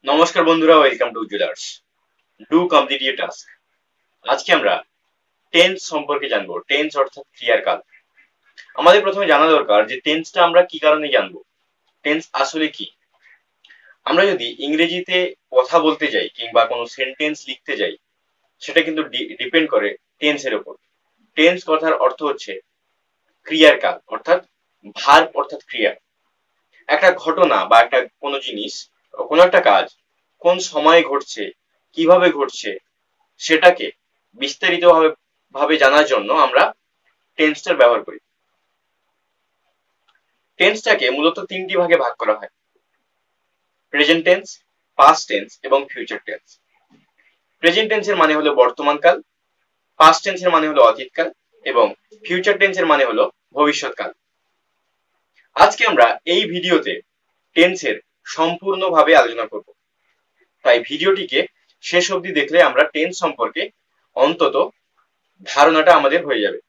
নমস্কার বন্ধুরা, welcome to jewellers. Do complete your task. আজকে আমরা টেন্স সম্পর্কে জানবো। টেন্স অর্থাৎ ক্রিয়ার কাল। আমাদের প্রথমে জানা দরকার যে টেন্সটা আমরা কি কারণে জানবো, টেন্স আসলে কি। আমরা যদি ইংরেজিতে কথা বলতে যাই কিংবা কোনো সেন্টেন্স লিখতে যাই, সেটা কিন্তু ডিপেন্ড করে টেন্সের উপর। টেন্স কথার অর্থ হচ্ছে ক্রিয়ার কাল, অর্থাৎ ভার্ব অর্থাৎ ক্রিয়া। একটা ঘটনা বা একটা কোনো জিনিস, কোনো একটা কাজ কোন সময়ে ঘটছে, কিভাবে ঘটছে, সেটাকে বিস্তারিত ভাবে জানার জন্য আমরা টেন্সটার ব্যবহার করি। টেন্সটাকে মূলত তিনটি ভাগে ভাগ করা হয়: প্রেজেন্ট টেন্স, পাস্ট টেন্স এবং ফিউচার টেন্স। প্রেজেন্ট টেন্সের মানে হলো বর্তমান কাল, পাস্ট টেন্সের মানে হলো অতীতকাল এবং ফিউচার টেন্সের মানে হলো ভবিষ্যৎকাল। আজকে আমরা এই ভিডিওতে টেন্সের সম্পূর্ণভাবে আলোচনা করব, তাই ভিডিওটিকে শেষ অবধি দেখলে আমরা টেন্স সম্পর্কে অন্তত ধারণাটা আমাদের হয়ে যাবে।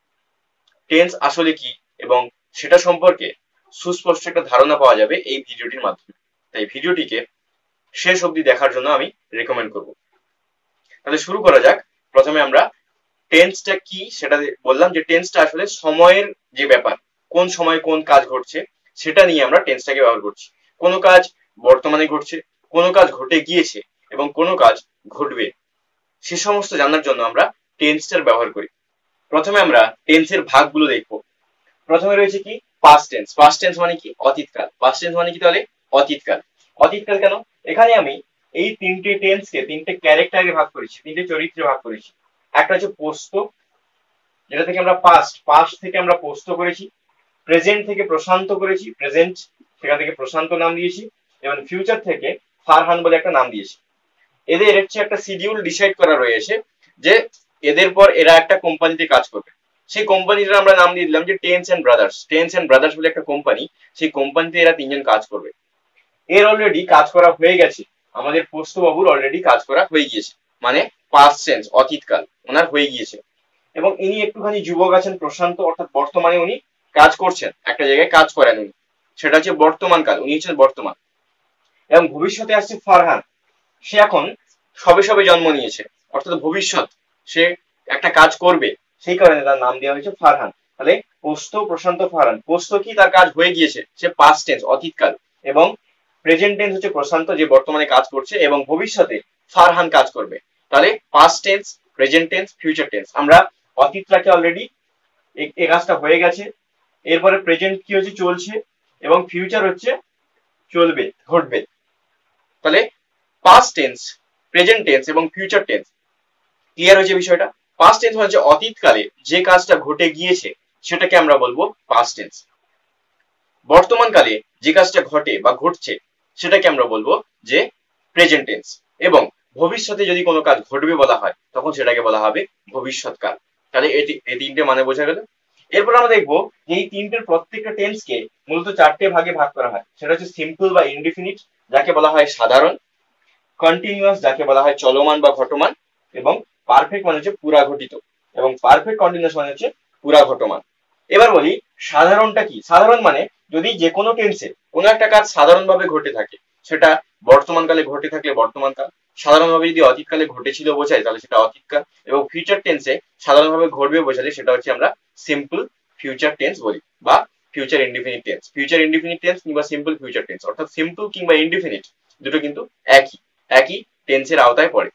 টেন্স আসলে কি এবং সেটা সম্পর্কে সুস্পষ্ট একটা ধারণা পাওয়া যাবে এই ভিডিওটির মাধ্যমে। তাই ভিডিওটিকে শেষ অবধি দেখার জন্য আমি রেকমেন্ড করব। তাহলে শুরু করা যাক। প্রথমে আমরা টেন্সটা কি সেটা বললাম, যে টেন্সটা আসলে সময়ের যে ব্যাপার, কোন সময় কোন কাজ ঘটছে সেটা নিয়ে আমরা টেন্সটাকে ব্যবহার করছি। কোনো কাজ বর্তমানে ঘটছে, কোনো কাজ ঘটে গিয়েছে এবং কোনো কাজ ঘটবে, সে সমস্ত জানার জন্য আমরা টেন্সটার ব্যবহার করি। প্রথমে আমরা টেন্সের ভাগগুলো দেখবো। প্রথমে রয়েছে কি পাস্ট টেন্স। পাস্ট টেন্স মানে কি অতীতকাল। পাস্ট টেন্স মানে কি তাহলে অতীতকাল। অতীতকাল কেন? এখানে আমি এই তিনটে টেন্সকে তিনটে ক্যারেক্টারে ভাগ করেছি, তিনটে চরিত্রে ভাগ করেছি। একটা হচ্ছে পোস্ত, যেটা থেকে আমরা পাস্ট থেকে আমরা পোস্ত করেছি। প্রেজেন্ট থেকে প্রশান্ত করেছি, প্রেজেন্ট সেখান থেকে প্রশান্ত নাম দিয়েছি। এবং ফিউচার থেকে ফারহান বলে একটা নাম দিয়েছি। এদের হচ্ছে একটা শিডিউল ডিসাইড করা রয়েছে যে এদের পর এরা একটা কোম্পানিতে কাজ করবে। সেই কোম্পানিটার আমরা নাম দিয়ে দিলাম যে tense and brothers. Tense and brothers বলে একটা কোম্পানি, সেই কোম্পানিতে এরা তিনজন কাজ করবে। এর অলরেডি কাজ করা হয়ে গেছে, আমাদের পোস্তবাবুর অলরেডি কাজ করা হয়ে গিয়েছে, মানে পাস্ট টেন্স অতীতকাল, ওনার হয়ে গিয়েছে। এবং ইনি একটুখানি যুবক আছেন প্রশান্ত, অর্থাৎ বর্তমানে উনি কাজ করছেন, একটা জায়গায় কাজ করেন উনি, সেটা হচ্ছে বর্তমান কাল, উনি হচ্ছেন বর্তমান। এবং ভবিষ্যতে আসছে ফারহান, সে এখন সবে সবে জন্ম নিয়েছে, অর্থাৎ ভবিষ্যৎ, সে একটা কাজ করবে, সেই কারণে তার নাম দেওয়া হয়েছে ফারহান। তাহলে পোস্ত, প্রশান্ত, ফারহান। পোস্ত কি? তার কাজ হয়ে গিয়েছে, সে পাস্ট টেন্স অতীতকাল। এবং প্রেজেন্ট টেন্স হচ্ছে প্রশান্ত, যে বর্তমানে কাজ করছে, এবং ভবিষ্যতে ফারহান কাজ করবে। তাহলে past tense, present tense, future tense. আমরা অতীতটাকে অলরেডি এই কাজটা হয়ে গেছে, এরপরে প্রেজেন্ট কি হচ্ছে? চলছে, এবং ফিউচার হচ্ছে চলবে, ঘটবে। তাহলে পাস্ট টেন্স, প্রেজেন্ট টেন্স এবং ফিউচার টেন্স। ক্লিয়ার হয়েছে বিষয়টা? পাস্ট টেন্স হচ্ছে অতীতকালে যে কাজটা ঘটে গিয়েছে সেটাকে আমরা বলবো পাস্ট টেন্স। বর্তমানকালে যে কাজটা ঘটে বা ঘটছে সেটাকে আমরা বলবো যে প্রেজেন্ট টেন্স। এবং ভবিষ্যতে যদি কোনো কাজ ঘটবে বলা হয় তখন সেটাকে বলা হবে ভবিষ্যৎকাল। তাহলে এই তিনটে মানে বোঝা গেল। এরপর আমরা দেখবো যে এই তিনটের প্রত্যেকটা টেন্সকে মূলত চারটে ভাগে ভাগ করা হয়। সেটা হচ্ছে সিম্পল বা ইনডিফিনিট, যাকে বলা হয় সাধারণ; কন্টিনিউয়াস, যাকে বলা হয় চলমান বা ঘটমান; এবং পারফেক্ট মানে হচ্ছে পুরা ঘটিত, এবং পারফেক্ট কন্টিনিউয়াস মানে হচ্ছে পুরা ঘটমান। এবার বলি সাধারণটা কি। সাধারণ মানে যদি যে কোনো টেন্সে কোনো একটা কাজ সাধারণভাবে ঘটে থাকে, সেটা বর্তমানকালে ঘটে থাকলে বর্তমানকাল, সাধারণভাবে যদি অতীতকালে ঘটেছিল বোঝায় তাহলে সেটা অতীতকাল, এবং ফিউচার টেন্সে সাধারণভাবে ঘটবে বোঝালে সেটা হচ্ছে আমরা সিম্পল ফিউচার টেন্স বলি, বা future indefinite tense. Future indefinite tense কিংবা সিম্পল ফিউচার টেন্স, অর্থাৎ সিম্পল কিংবা ইনডিফিনিট দুটো কিন্তু একই একই টেন্সের আওতায় পড়ে।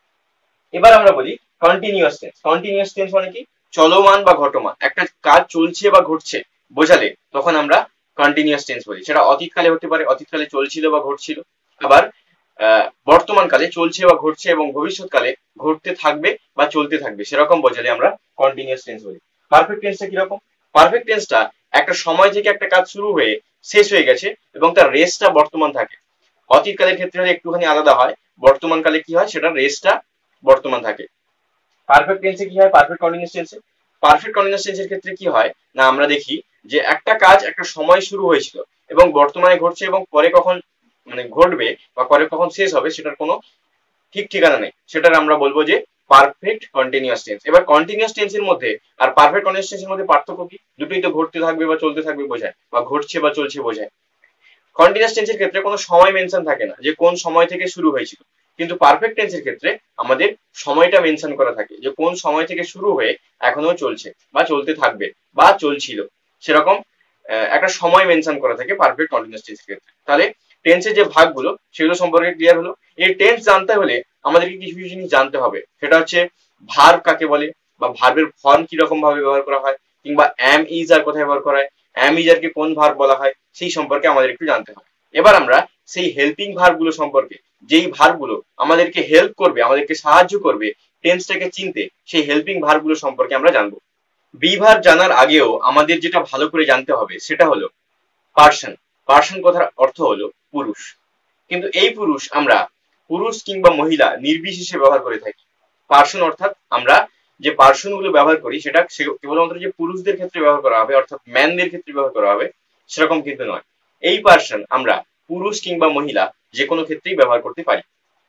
এবার আমরা বলি কন্টিনিউয়াস টেন্স। কন্টিনিউয়াস টেন্স মানে কি? চলমান বা ঘটমান, একটা কাজ চলছে বা ঘটছে বোঝালে তখন আমরা কন্টিনিউয়াস টেন্স বলি। সেটা অতীতকালে হতে পারে, অতীতকালে চলছিল বা ঘটছিল, আবার বর্তমানকালে চলছে বা ঘটছে এবং ভবিষ্যৎকালে ঘটতে থাকবে বা চলতে থাকবে, সেরকম বোঝালে আমরা কন্টিনিউয়াস টেন্স বলি। পারফেক্ট টেন্সটা কিরকম? পারফেক্ট টেন্সটা একটা সময় থেকে একটা কাজ শুরু হয়ে শেষ হয়ে গেছে এবং তার রেস্টটা বর্তমান থাকে। অতীতকালের ক্ষেত্রে হলে একটুখানি আলাদা হয়, বর্তমানকালে কি হয় সেটা রেস্টটা বর্তমান থাকে। পারফেক্ট টেন্সে কি হয়? পারফেক্ট কন্টিনিউয়াস টেন্সে, পারফেক্ট কন্টিনিউয়াস টেন্সের ক্ষেত্রে কি হয় না, আমরা দেখি যে একটা কাজ একটা সময় শুরু হয়েছিল এবং বর্তমানে ঘটছে, এবং পরে কখন মানে ঘটবে বা পরে কখন শেষ হবে সেটার কোনো ঠিক ঠিকানা নেই, সেটার আমরা বলবো যে পারফেক্ট কন্টিনিউয়াস টেন্স। এবার কন্টিনিউয়াস টেন্সের মধ্যে আর পারফেক্ট কন্টিনিউয়াস টেন্সের মধ্যে পার্থক্য কি? দুটোই তো ঘটতে থাকবে বা চলতে থাকবে বোঝায়, বা ঘটছে বা চলছে বোঝায়। কন্টিনিউয়াস টেন্সের ক্ষেত্রে কোনো সময় মেনশন থাকে না যে কোন সময় থেকে শুরু হয়েছিল, কিন্তু পারফেক্ট টেন্সের ক্ষেত্রে আমাদের সময়টা মেনশন করা থাকে যে কোন সময় থেকে শুরু হয়ে এখনো চলছে বা চলতে থাকবে বা চলছিল, সেরকম একটা সময় মেনশন করা থাকে পারফেক্ট কন্টিনিউয়াস টেন্সের ক্ষেত্রে। তাহলে টেন্সের যে ভাগগুলো সেগুলো সম্পর্কে ক্লিয়ার হলো। এই টেন্স জানতে হলে আমাদেরকে কিছু কিছু জিনিস জানতে হবে, সেটা হচ্ছে ভার্ব কাকে বলে বা ভার্বের ফর্ম কিরকম ভাবে ব্যবহার করা হয়, কিংবা অ্যাম ইজ আর কোথায় ব্যবহার করা হয়, অ্যাম ইজ আর কে কোন ভার্ব বলা হয়, সেই সম্পর্কে আমাদের একটু জানতে হবে। এবার আমরা সেই হেল্পিং ভার্ব গুলো সম্পর্কে, যেই ভার্ব গুলো আমাদেরকে হেল্প করবে, আমাদেরকে সাহায্য করবে টেন্সটাকে চিনতে, সেই হেল্পিং ভার্ব গুলো সম্পর্কে আমরা জানবো। বি ভার্ব জানার আগেও আমাদের যেটা ভালো করে জানতে হবে সেটা হলো পার্সন। পার্সন কথার অর্থ হলো পুরুষ, কিন্তু এই পুরুষ আমরা পুরুষ কিংবা মহিলা নির্বিশেষে ব্যবহার করে থাকি। পার্সন অর্থাৎ আমরা যে পার্সন গুলো ব্যবহার করি সেটা কেবলমাত্র যে পুরুষদের ক্ষেত্রে ব্যবহার করা হবে, অর্থাৎ ম্যানদের ক্ষেত্রে ব্যবহার করা হবে, সেরকম কিন্তু নয়। এই পার্সন আমরা পুরুষ কিংবা মহিলা যে কোনো ক্ষেত্রেই ব্যবহার করতে পারি।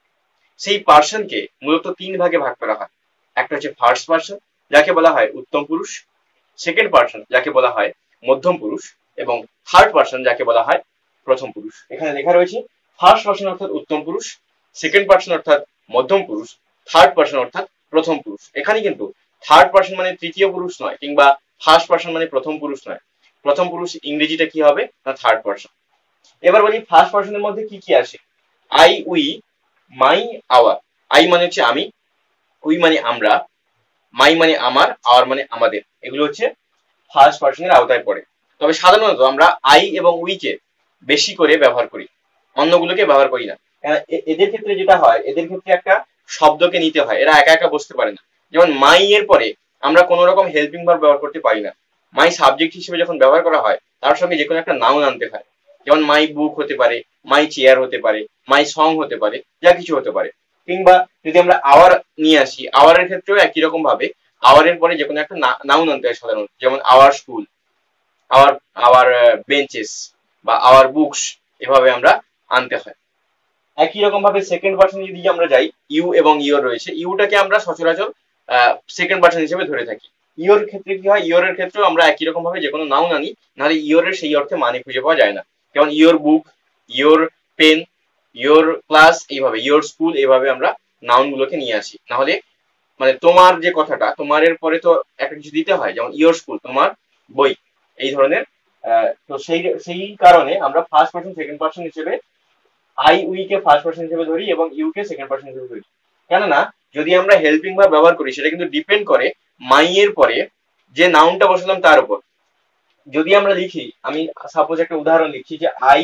সেই পার্সনকে মূলত তিন ভাগে ভাগ করা হয়। একটা হচ্ছে ফার্স্ট পার্সন, যাকে বলা হয় উত্তম পুরুষ, সেকেন্ড পার্সন যাকে বলা হয় মধ্যম পুরুষ, এবং থার্ড পার্সন যাকে বলা হয় প্রথম পুরুষ। এখানে লেখা রয়েছে ফার্স্ট পার্সন অর্থাৎ উত্তম পুরুষ, সেকেন্ড পার্সন অর্থাৎ মধ্যম পুরুষ, থার্ড পার্সন অর্থাৎ প্রথম পুরুষ। এখানে কিন্তু থার্ড পার্সন মানে তৃতীয় পুরুষ নয়, কিংবা ফার্স্ট পার্সন মানে প্রথম পুরুষ নয়। প্রথম পুরুষ ইংরেজিটা কি হবে না থার্ড পার্সন। এবার বলি ফার্স্ট পার্সনের মধ্যে কি কি আসে। I, we, my, our. I মানে হচ্ছে আমি, উই মানে আমরা, মাই মানে আমার, আওয়ার মানে আমাদের। এগুলো হচ্ছে ফার্স্ট পার্সনের আওতায় পড়ে। তবে সাধারণত আমরা আই এবং উই কে বেশি করে ব্যবহার করি, অন্যগুলোকে ব্যবহার করি না। এদের ক্ষেত্রে যেটা হয়, এদের ক্ষেত্রে একটা শব্দকে নিতে হয়, এরা একা একা বসতে পারে না। যেমন মাই এর পরে আমরা কোন রকম হেল্পিং ভার্ব ব্যবহার করতে পারি না। মাই সাবজেক্ট হিসেবে যখন ব্যবহার করা হয়, তার সঙ্গে যে কোনো একটা নাউন আনতে হয়। যেমন মাই বুক হতে পারে, মাই চেয়ার হতে পারে, মাই সং হতে পারে, যা কিছু হতে পারে। কিংবা যদি আমরা আওয়ার নিয়ে আসি, আওয়ারের ক্ষেত্রেও একই রকম ভাবে আওয়ারের পরে যে কোনো একটা নাউন আনতে হয় সাধারণত। যেমন our school, our our benches বা আওয়ার বুকস, এভাবে আমরা আনতে হয়। একই রকম ভাবে সেকেন্ড পার্সন যদি আমরা যাই, ইউ এবং ইওর রয়েছে, ইউটাকে আমরা সচরাচর সেকেন্ড পার্সন হিসেবে ধরে থাকি। ইওর ক্ষেত্রে কি হয়, ইওর এর ক্ষেত্রেও আমরা একই রকম ভাবে যে কোনো নাউন আনি, নাহলে ইওর এর সেই অর্থে মানে খুঁজে পাওয়া যায় না। যেমন your book, your pen, your class, এইভাবে ইওর স্কুল, এইভাবে আমরা নাউন গুলোকে নিয়ে আসি। নাহলে মানে তোমার যে কথাটা, তোমার এর পরে তো একটা কিছু দিতে হয়, যেমন ইওর স্কুল তোমার বই, এই ধরনের। তো সেই কারণে আমরা ফার্স্ট পার্সন সেকেন্ড পার্সন হিসেবে আই উই কে ফার্স্ট পার্সন হিসেবে ধরি এবং ইউ কে সেকেন্ড পার্সন হিসেবে ধরি। কেননা যদি আমরা হেল্পিং ভার্ব ব্যবহার করি, সেটা কিন্তু ডিপেন্ড করে মাই এর পরে যে নাউনটা বসালাম তার উপর। যদি আমরা লিখি, আমি সাপোজ একটা উদাহরণ লিখছি যে আই,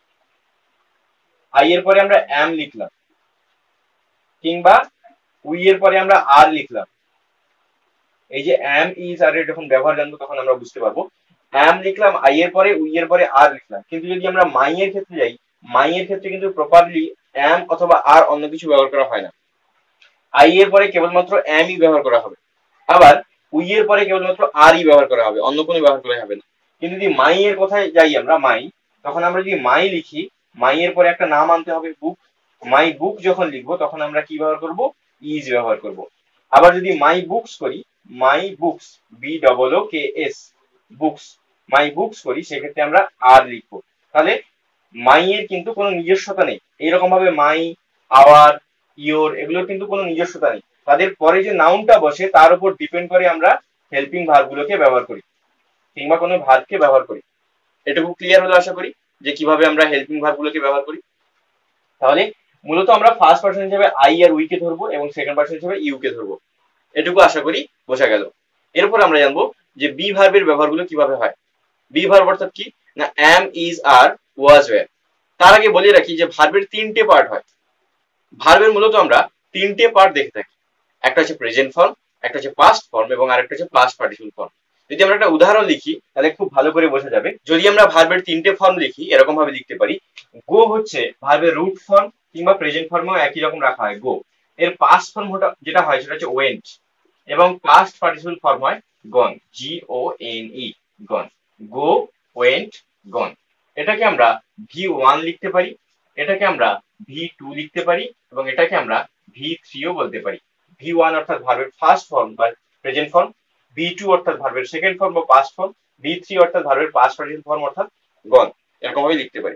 আই এর পরে আমরা অ্যাম লিখলাম, কিংবা উই এর পরে আমরা আর লিখলাম। এই যে অ্যাম ইজ আর এর যখন ব্যবহার জানবো তখন আমরা বুঝতে পারবো। অ্যাম লিখলাম আই এর পরে, উই এর পরে আর লিখলাম। কিন্তু যদি আমরা মাই এর ক্ষেত্রে যাই, মাই এর ক্ষেত্রে কিন্তু প্রপারলি অ্যাম অথবা আর অন্য কিছু ব্যবহার করা হয় না। আই এর পরে কেবলমাত্র অ্যামই ব্যবহার করা হবে, আবার উই এর পরে কেবলমাত্র আরই ব্যবহার করা হবে, অন্য কোনো ব্যবহার করা হবে না। কিন্তু যদি মাই এর কথায় যাই আমরা, মাই, তখন আমরা যদি মাই লিখি, মাই এর পরে একটা নাম আনতে হবে বুক। মাই বুক যখন লিখবো তখন আমরা কি ব্যবহার করব, ইজ ব্যবহার করব। আবার যদি মাই বুকস করি, my books, B double O K S, books, my books করি, সেক্ষেত্রে আমরা আর লিখবো। তাহলে মাই এর কিন্তু কোনো নিজস্বতা নেই। এইরকম ভাবে মাই, আওয়ার, ইওর, এগুলোর কিন্তু কোনো নিজস্বতা নেই। তাদের পরে যে নাউনটা বসে তার উপর ডিপেন্ড করে আমরা হেল্পিং ভার্ব গুলোকে ব্যবহার করি, কিংবা কোনো ভার্বকে ব্যবহার করি। এটুকু ক্লিয়ার হলো আশা করি, যে কিভাবে আমরা হেল্পিং ভার্ব গুলোকে ব্যবহার করি। তাহলে মূলত আমরা ফার্স্ট পার্সন হিসেবে আই আর উই কে ধরবো এবং সেকেন্ড পার্সন হিসেবে ইউ কে ধরবো। এটুকু আশা করি বোঝা গেল। এরপর আমরা জানবো যে বি ভার্বের ব্যবহারগুলো কিভাবে হয়। বি ভার্ব অর্থাৎ কি না অ্যাম, ইজ, আর, ওয়াজ, ওয়্যার। তার আগে বলে রাখি যে ভার্বের তিনটে পার্ট হয়। ভার্বের মূলত আমরা তিনটে পার্ট দেখে থাকি, একটা হচ্ছে প্রেজেন্ট ফর্ম, একটা হচ্ছে পাস্ট ফর্ম, এবং আরেকটা হচ্ছে পাস্ট পার্টিসিপল ফর্ম। যদি আমরা একটা উদাহরণ লিখি তাহলে খুব ভালো করে বোঝা যাবে। যদি আমরা ভার্বের তিনটে ফর্ম লিখি, এরকম ভাবে লিখতে পারি, গো হচ্ছে ভার্বের রুট ফর্ম, কিংবা প্রেজেন্ট ফর্মেও একই রকম রাখা হয় গো। এর পাস্ট ফর্ম যেটা হয় সেটা হচ্ছে ওয়েন্ট, এবং পাস্ট পার্টিসিপল ফর্ম হয় গন, জি ও এন ই, গন। গো, ওয়েন্ট, গন। এটাকে আমরা V1 লিখতে পারি, এটাকে আমরা V2 লিখতে পারি, এবং এটাকে আমরা V3 ও বলতে পারি। V1 অর্থাৎ ভার্বের ফার্স্ট ফর্ম বা প্রেজেন্ট ফর্ম, V2 অর্থাৎ ভার্বের সেকেন্ড ফর্ম বা পাস্ট ফর্ম, V3 অর্থাৎ ভার্বের পাস্ট পার্টিসিপল ফর্ম অর্থাৎ গন। এরকম ভাবে লিখতে পারি।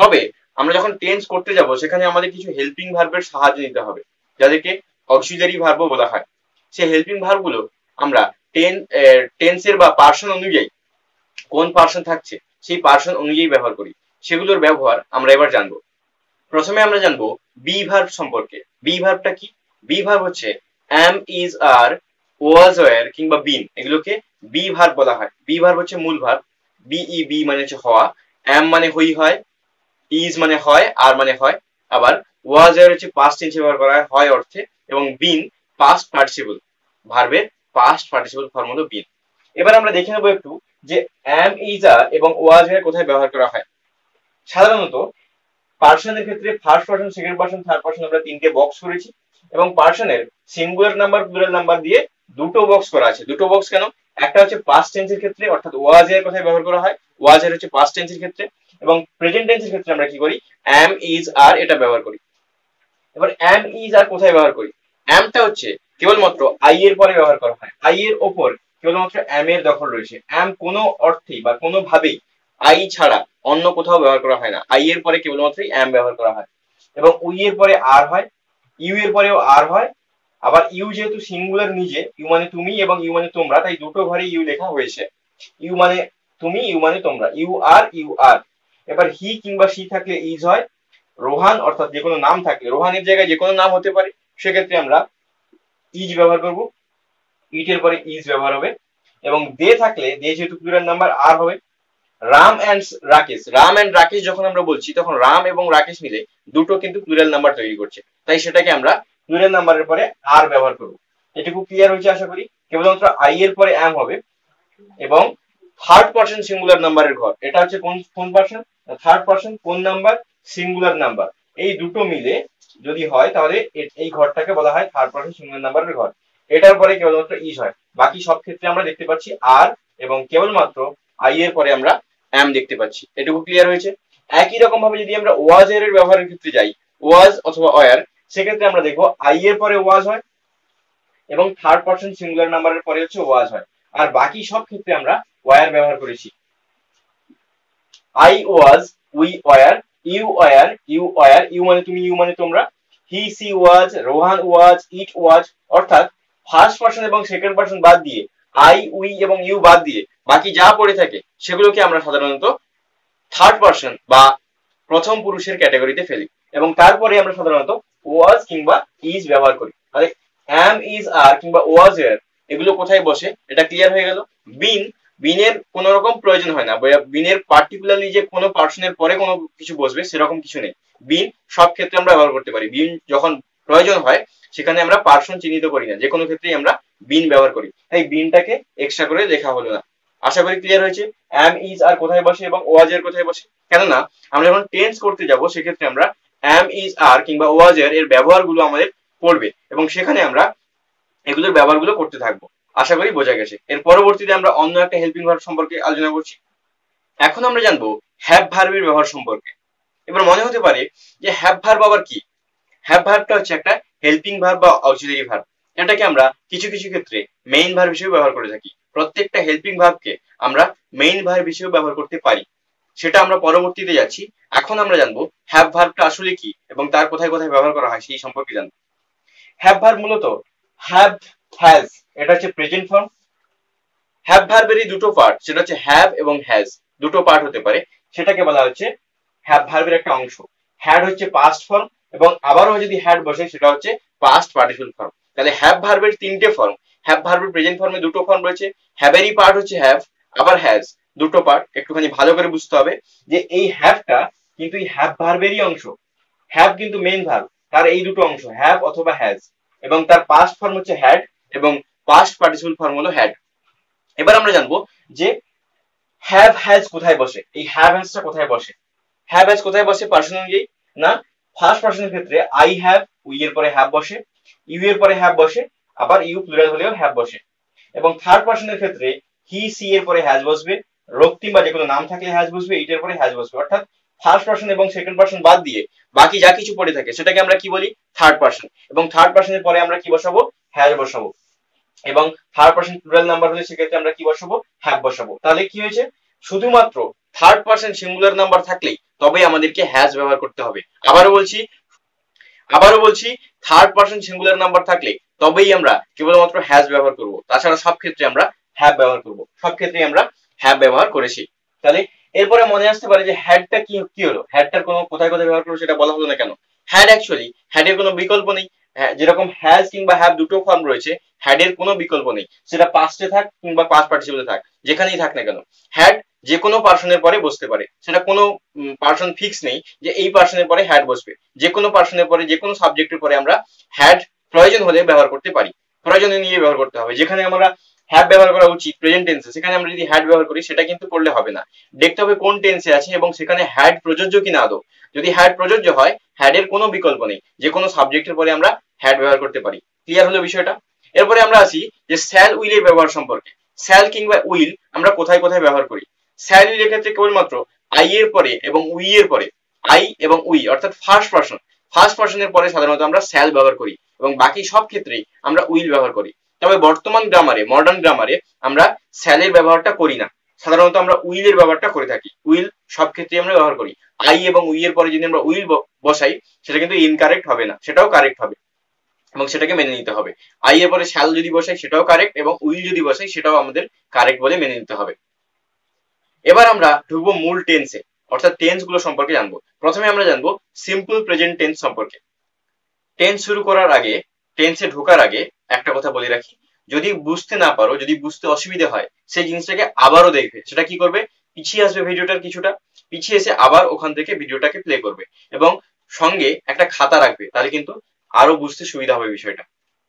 তবে আমরা যখন টেন্স করতে যাব সেখানে আমাদের কিছু হেল্পিং ভার্বের সাহায্য নিতে হবে, যাদেরকে অক্সিলারি ভার্বও বলা হয়। সেই হেল্পিং ভার্বগুলো আমরা টেন্সের বা পার্সন অনুযায়ী, কোন পার্সন থাকছে সেই পার্সন অনুযায়ী ব্যবহার করি। সেগুলোর ব্যবহার আমরা এবার জানবো। প্রথমে আমরা জানবো বি ভার্ব সম্পর্কে। বি ভার্বটা কি? বি ভার্ব হচ্ছে am, is, are, was, were কিংবা been, এগুলোকে বি ভার্ব বলা হয়। বি ভার্ব হচ্ছে মূল ভার্ব। বি মানে হচ্ছে হওয়া, am মানে হই হয়, is মানে হয়, আর মানে হয়, আবার was were হচ্ছে পাস্ট টেন্সে ব্যবহার করা হয় অর্থে, এবং been পাস্ট পার্টিসিপল ভার্বের পাস্ট পার্টিসিপল ফর্ম হলো been। এবার আমরা দেখে নেবো একটু যে am, is, are এবং was were কোথায় ব্যবহার করা হয়। সাধারণত পার্সনের ক্ষেত্রে first person, second person, third person আমরা তিনটে বক্স করেছি, এবং পার্সনের সিঙ্গুলার নাম্বার, প্লুরাল নাম্বার দিয়ে দুটো বক্স করা আছে। দুটো বক্স কেন? একটা হচ্ছে পাস্ট টেন্সের ক্ষেত্রে, অর্থাৎ ওয়াজ এর কথায় ব্যবহার করা হয়, ওয়াজ এর হচ্ছে পাস্ট টেন্সের ক্ষেত্রে, এবং প্রেজেন্ট টেন্সের ক্ষেত্রে আমরা কি করি, am, is, are এটা ব্যবহার করি। এবার am, is, are কোথায় ব্যবহার করি? আমটা হচ্ছে কেবলমাত্র আই এর পরে ব্যবহার করা হয়। আই এর ওপর কেবলমাত্র am এর দখল রয়েছে। am কোনো অর্থেই বা কোনো ভাবেই আই ছাড়া অন্য কোথাও ব্যবহার করা হয় না। আই এর পরে কেবলমাত্রই am ব্যবহার করা হয়, এবং উই এর পরে আর হয়, ইউ এর পরেও আর হয়। আবার ইউ যেহেতু সিঙ্গুলার নিজে, ইউ মানে তুমি এবং ইউ মানে তোমরা, তাই দুটো ঘরে ইউ লেখা হয়েছে। ইউ মানে তুমি, ইউ মানে তোমরা, ইউ আর, ইউ আর। এবার হি কিংবা সি থাকলে ইজ হয়। রোহান অর্থাৎ যে কোনো নাম থাকলে, রোহানের জায়গায় যে কোনো নাম হতে পারে, সেক্ষেত্রে আমরা ইজ ব্যবহার করব, ইট এর পরে ইজ ব্যবহার হবে। এবং দে থাকলে, দে যেহেতু প্লুরাল নাম্বার, আর হবে। রাম এন্ড রাকেশ, রাম এন্ড রাকেশ যখন আমরা বলছি তখন রাম এবং রাকেশ মিলে দুটো কিন্তু প্লুরাল নাম্বার তৈরি করছে, তাই সেটাকে আমরা প্লুরাল নাম্বারের পরে আর ব্যবহার করব। এটুকু ক্লিয়ার হয়েছে আশা করি। কেবলমাত্র আই এর পরে am হবে, এবং থার্ড পার্সন সিঙ্গুলার নাম্বারের ঘর, এটা হচ্ছে কোন পার্সন? থার্ড পার্সন কোন নাম্বার? Singular number. এই দুটো মিলে যদি হয় তাহলে এই ঘরটাকে বলা হয় থার্ড পার্সন সিঙ্গুলার নাম্বারের ঘর। এটার পরে কেবলমাত্র ইজ হয়, বাকি সব ক্ষেত্রে আমরা দেখতে পাচ্ছি আর, এবং কেবলমাত্র আই এর পরে আমরা am দেখতে পাচ্ছি। এটুকু ক্লিয়ার হয়েছে। একই রকম ভাবে যদি আমরা ওয়াজ এর ব্যবহারের ক্ষেত্রে যাই, ওয়াজ অথবা ওয়ার, সেক্ষেত্রে আমরা দেখবো আই এর পরে ওয়াজ হয়, এবং থার্ড পার্সন সিঙ্গুলার নাম্বারের পরে হচ্ছে ওয়াজ হয়। আর বাকি সব ক্ষেত্রে আমরা ওয়ার ব্যবহার করেছি। I was, we were, you were, you were, ইউ মানে তুমি, ইউ মানে তোমরা, he she was, Rohan was, it was. অর্থাৎ ফার্স্ট পার্সন এবং সেকেন্ড পার্সন বাদ দিয়ে, আই, উই এবং ইউ বাদ দিয়ে বাকি যা পড়ে থাকে সেগুলোকে আমরা সাধারণত থার্ড পার্সন বা প্রথম পুরুষের ক্যাটাগরিতে ফেলি, এবং তারপরে আমরা সাধারণত ওয়াজ কিংবা ইজ ব্যবহার করি। তাহলে am, is, are কিংবা was, were এগুলো কোথায় বসে এটা ক্লিয়ার হয়ে গেল। been, বিনের কোন রকম প্রয়োজন হয় না, বিনের পার্টিকুলারলি যে কোনো পার্সনের পরে কোনো কিছু বসবে সেরকম কিছু নেই। বিন সব ক্ষেত্রে আমরা ব্যবহার করতে পারি। বিন যখন প্রয়োজন হয় সেখানে আমরা পার্সন চিহ্নিত করি না, যে কোনো ক্ষেত্রেই আমরা বিন ব্যবহার করি, তাই বিনটাকে এক্সট্রা করে লেখা হলো না। আশা করি ক্লিয়ার হয়েছে am, is, are কোথায় বসে এবং was, were কোথায় বসে। কেননা আমরা যখন টেন্স করতে যাব সেক্ষেত্রে আমরা am, is, are কিংবা was, were এর ব্যবহারগুলো আমাদের পড়বে, এবং সেখানে আমরা এগুলোর ব্যবহারগুলো করতে থাকবো। আশা করি বোঝা গেছে। এর পরবর্তীতে আমরা অন্য একটা হেল্পিং ভার্ব সম্পর্কে আলোচনা করছি। এখন আমরা জানবো হ্যাভ ভার্বের ব্যবহার সম্পর্কে। এবার মনে হতে পারে যে হ্যাভ ভার্ব আবার কি? হ্যাভ ভার্বটা হচ্ছে একটা হেল্পিং ভার্ব বা অক্সিলারি ভার্ব। এটাকে আমরা কিছু কিছু ক্ষেত্রে মেইন ভার্ব হিসেবে ব্যবহার করে থাকি। প্রত্যেকটা হেল্পিং ভার্বকে আমরা মেইন ভার্ব হিসেবে ব্যবহার করতে পারি, সেটা আমরা পরবর্তীতে যাচ্ছি। এখন আমরা জানবো হ্যাভ ভার্বটা আসলে কি এবং তার কোথায় কোথায় ব্যবহার করা হয় সেই সম্পর্কে জানবো। হ্যাভ ভার্ব মূলত হ্যাভ, হ্যাজ, এটা হচ্ছে প্রেজেন্ট ফর্ম। হ্যাভ ভার্বেরই দুটো পার্ট, সেটা হচ্ছে হ্যাভ এবং হ্যাজ, দুটো পার্ট হতে পারে, সেটাকে বলা হচ্ছে হ্যাভ ভার্বের একটা অংশ। হ্যাড হচ্ছে পাস্ট ফর্ম, এবং আবারও যদি হ্যাড বসে সেটা হচ্ছে পাস্ট পার্টিসিপল ফর্ম। তাহলে হ্যাভ ভার্বের তিনটে ফর্ম। হ্যাভ ভার্বের প্রেজেন্ট ফর্মে দুটো ফর্ম রয়েছে, হ্যাভেরই পার্ট হচ্ছে হ্যাভ, আবার হ্যাজ, দুটো পার্ট। একটুখানি ভালো করে বুঝতে হবে যে এই হ্যাভটা কিন্তু এই হ্যাভ ভার্বেরই অংশ। হ্যাভ কিন্তু মেইন ভার্ব, তার এই দুটো অংশ হ্যাভ অথবা হ্যাজ, এবং তার পাস্ট ফর্ম হচ্ছে হ্যাড এবং পাস্ট পার্টিসিপল ফর্ম হলো হ্যাড। এবার আমরা জানবো যে হ্যাভ হ্যাজ কোথায় বসে, এই হ্যাভ হ্যাজটা কোথায় বসে। হ্যাভ হ্যাজ কোথায় বসে পার্সন অনুযায়ী? না, ফার্স্ট পার্সনের ক্ষেত্রে আই হ্যাভ, উই এর পরে হ্যাভ বসে, ইউ এর পরে হ্যাভ বসে, আবার ইউ প্লুরাল হলেও হ্যাভ বসে। এবং থার্ড পার্সনের ক্ষেত্রে হি সি এর পরে হ্যাজ বসবে, রক্তিম বা যে কোনো নাম থাকলে হ্যাজ বসবে, ইট এর পরে হ্যাজ বসবে। অর্থাৎ ফার্স্ট পার্সন এবং সেকেন্ড পার্সন বাদ দিয়ে বাকি যা কিছু পড়ে থাকে সেটাকে আমরা কি বলি? Third person. এবং থার্ড পার্সনের পরে আমরা কি বসাবো? হ্যাজ বসাবো। এবং থার্ড পার্সন প্লুরাল নাম্বার হলে সেক্ষেত্রে আমরা কি বসাবো? হ্যাভ বসাবো। তাহলে কি হয়েছে? শুধুমাত্র থার্ড পার্সন সিঙ্গুলার নাম্বার থাকলেই তবেই আমাদেরকে হ্যাজ ব্যবহার করতে হবে। আবারও বলছি থার্ড পার্সন সিঙ্গুলার নাম্বার থাকলে তবেই আমরা কেবলমাত্র হ্যাজ ব্যবহার করব, তাছাড়া সব ক্ষেত্রে আমরা হ্যাভ ব্যবহার করব। সব ক্ষেত্রে আমরা হ্যাভ ব্যবহার করেছি। তাহলে এরপরে মনে আসতে পারে যে হ্যাডটা কি হলো, হ্যাডটার কোনো কোথায় কোথায় ব্যবহার করবো সেটা বলা হলো না কেন। হ্যাডের কোনো বিকল্প নেই। যেরকম হ্যাজ কিংবা হ্যাভ দুটো ফর্ম রয়েছে, হ্যাডের কোনো বিকল্প নেই, সেটা পাস্টে থাক কিংবা পাস্ট পার্টিসিপলে থাক, যেখানেই থাক না কেন হ্যাড যে কোনো পার্সনের পরে বসতে পারে। সেটা কোনো পার্সন ফিক্স নেই যে এই পার্সনের পরে হ্যাড বসবে। যে কোনো পার্সনের পরে, যে কোনো সাবজেক্টের পরে আমরা হ্যাড প্রয়োজন হলে ব্যবহার করতে পারি, প্রয়োজনে নিয়ে ব্যবহার করতে হবে। যেখানে আমরা হ্যাভ ব্যবহার করা উচিত প্রেজেন্ট টেন্সে, সেখানে আমরা যদি হ্যাড ব্যবহার করি সেটা কিন্তু করলে হবে না। দেখতে হবে কোন টেন্সে আছে এবং সেখানে হ্যাড প্রযোজ্য কিনা আদৌ। যদি হ্যাড প্রযোজ্য হয়, হ্যাডের কোনো বিকল্প নেই, যে কোনো সাবজেক্টের পরে আমরা হ্যাড ব্যবহার করতে পারি। ক্লিয়ার হলো বিষয়টা? এরপরে আমরা আসি যে শ্যাল উইল এর ব্যবহার সম্পর্কে। শ্যাল কিংবা উইল আমরা কোথায় কোথায় ব্যবহার করি? শ্যাল উইল এর ক্ষেত্রে কেবলমাত্র আই এর পরে এবং উই এর পরে, আই এবং উই অর্থাৎ ফার্স্ট পার্সনের পরে সাধারণত আমরা শ্যাল ব্যবহার করি এবং বাকি সব ক্ষেত্রেই আমরা উইল ব্যবহার করি। তবে বর্তমান গ্রামারে, মডার্ন গ্রামারে আমরা শ্যালের ব্যবহারটা করি না, সাধারণত আমরা উইল এর ব্যবহারটা করে থাকি। উইল সব ক্ষেত্রে আমরা ব্যবহার করি। আই এবং উই এর পরে যদি আমরা উইল বসাই সেটা কিন্তু ইনকারেক্ট হবে না, সেটাও কারেক্ট হবে এবং সেটাকে মেনে নিতে হবে। আই এর পরে শ্যাল যদি বসাই সেটাও কারেক্ট এবং উইল যদি বসাই সেটাও আমাদের কারেক্ট বলে মেনে নিতে হবে। এবার আমরা ঢুকবো মূল টেন্সে, অর্থাৎ টেন্স গুলো সম্পর্কে জানবো। প্রথমে আমরা জানবো সিম্পল প্রেজেন্ট টেন্স সম্পর্কে। টেন্স শুরু করার আগে, টেন্সে ঢোকার আগে একটা কথা বলে রাখি, যদি বুঝতে না পারো, যদি বুঝতে অসুবিধা হয়, সেই জিনিসটাকে আবারও দেখবে। সেটা কি করবে? পিছিয়ে আসবে ভিডিওটার কিছুটা, পিছিয়ে এসে আবার ওখান থেকে ভিডিওটাকে প্লে করবে এবং সঙ্গে একটা খাতা রাখবে, তাহলে কিন্তু আরো বুঝতে সুবিধা হবে বিষয়টা।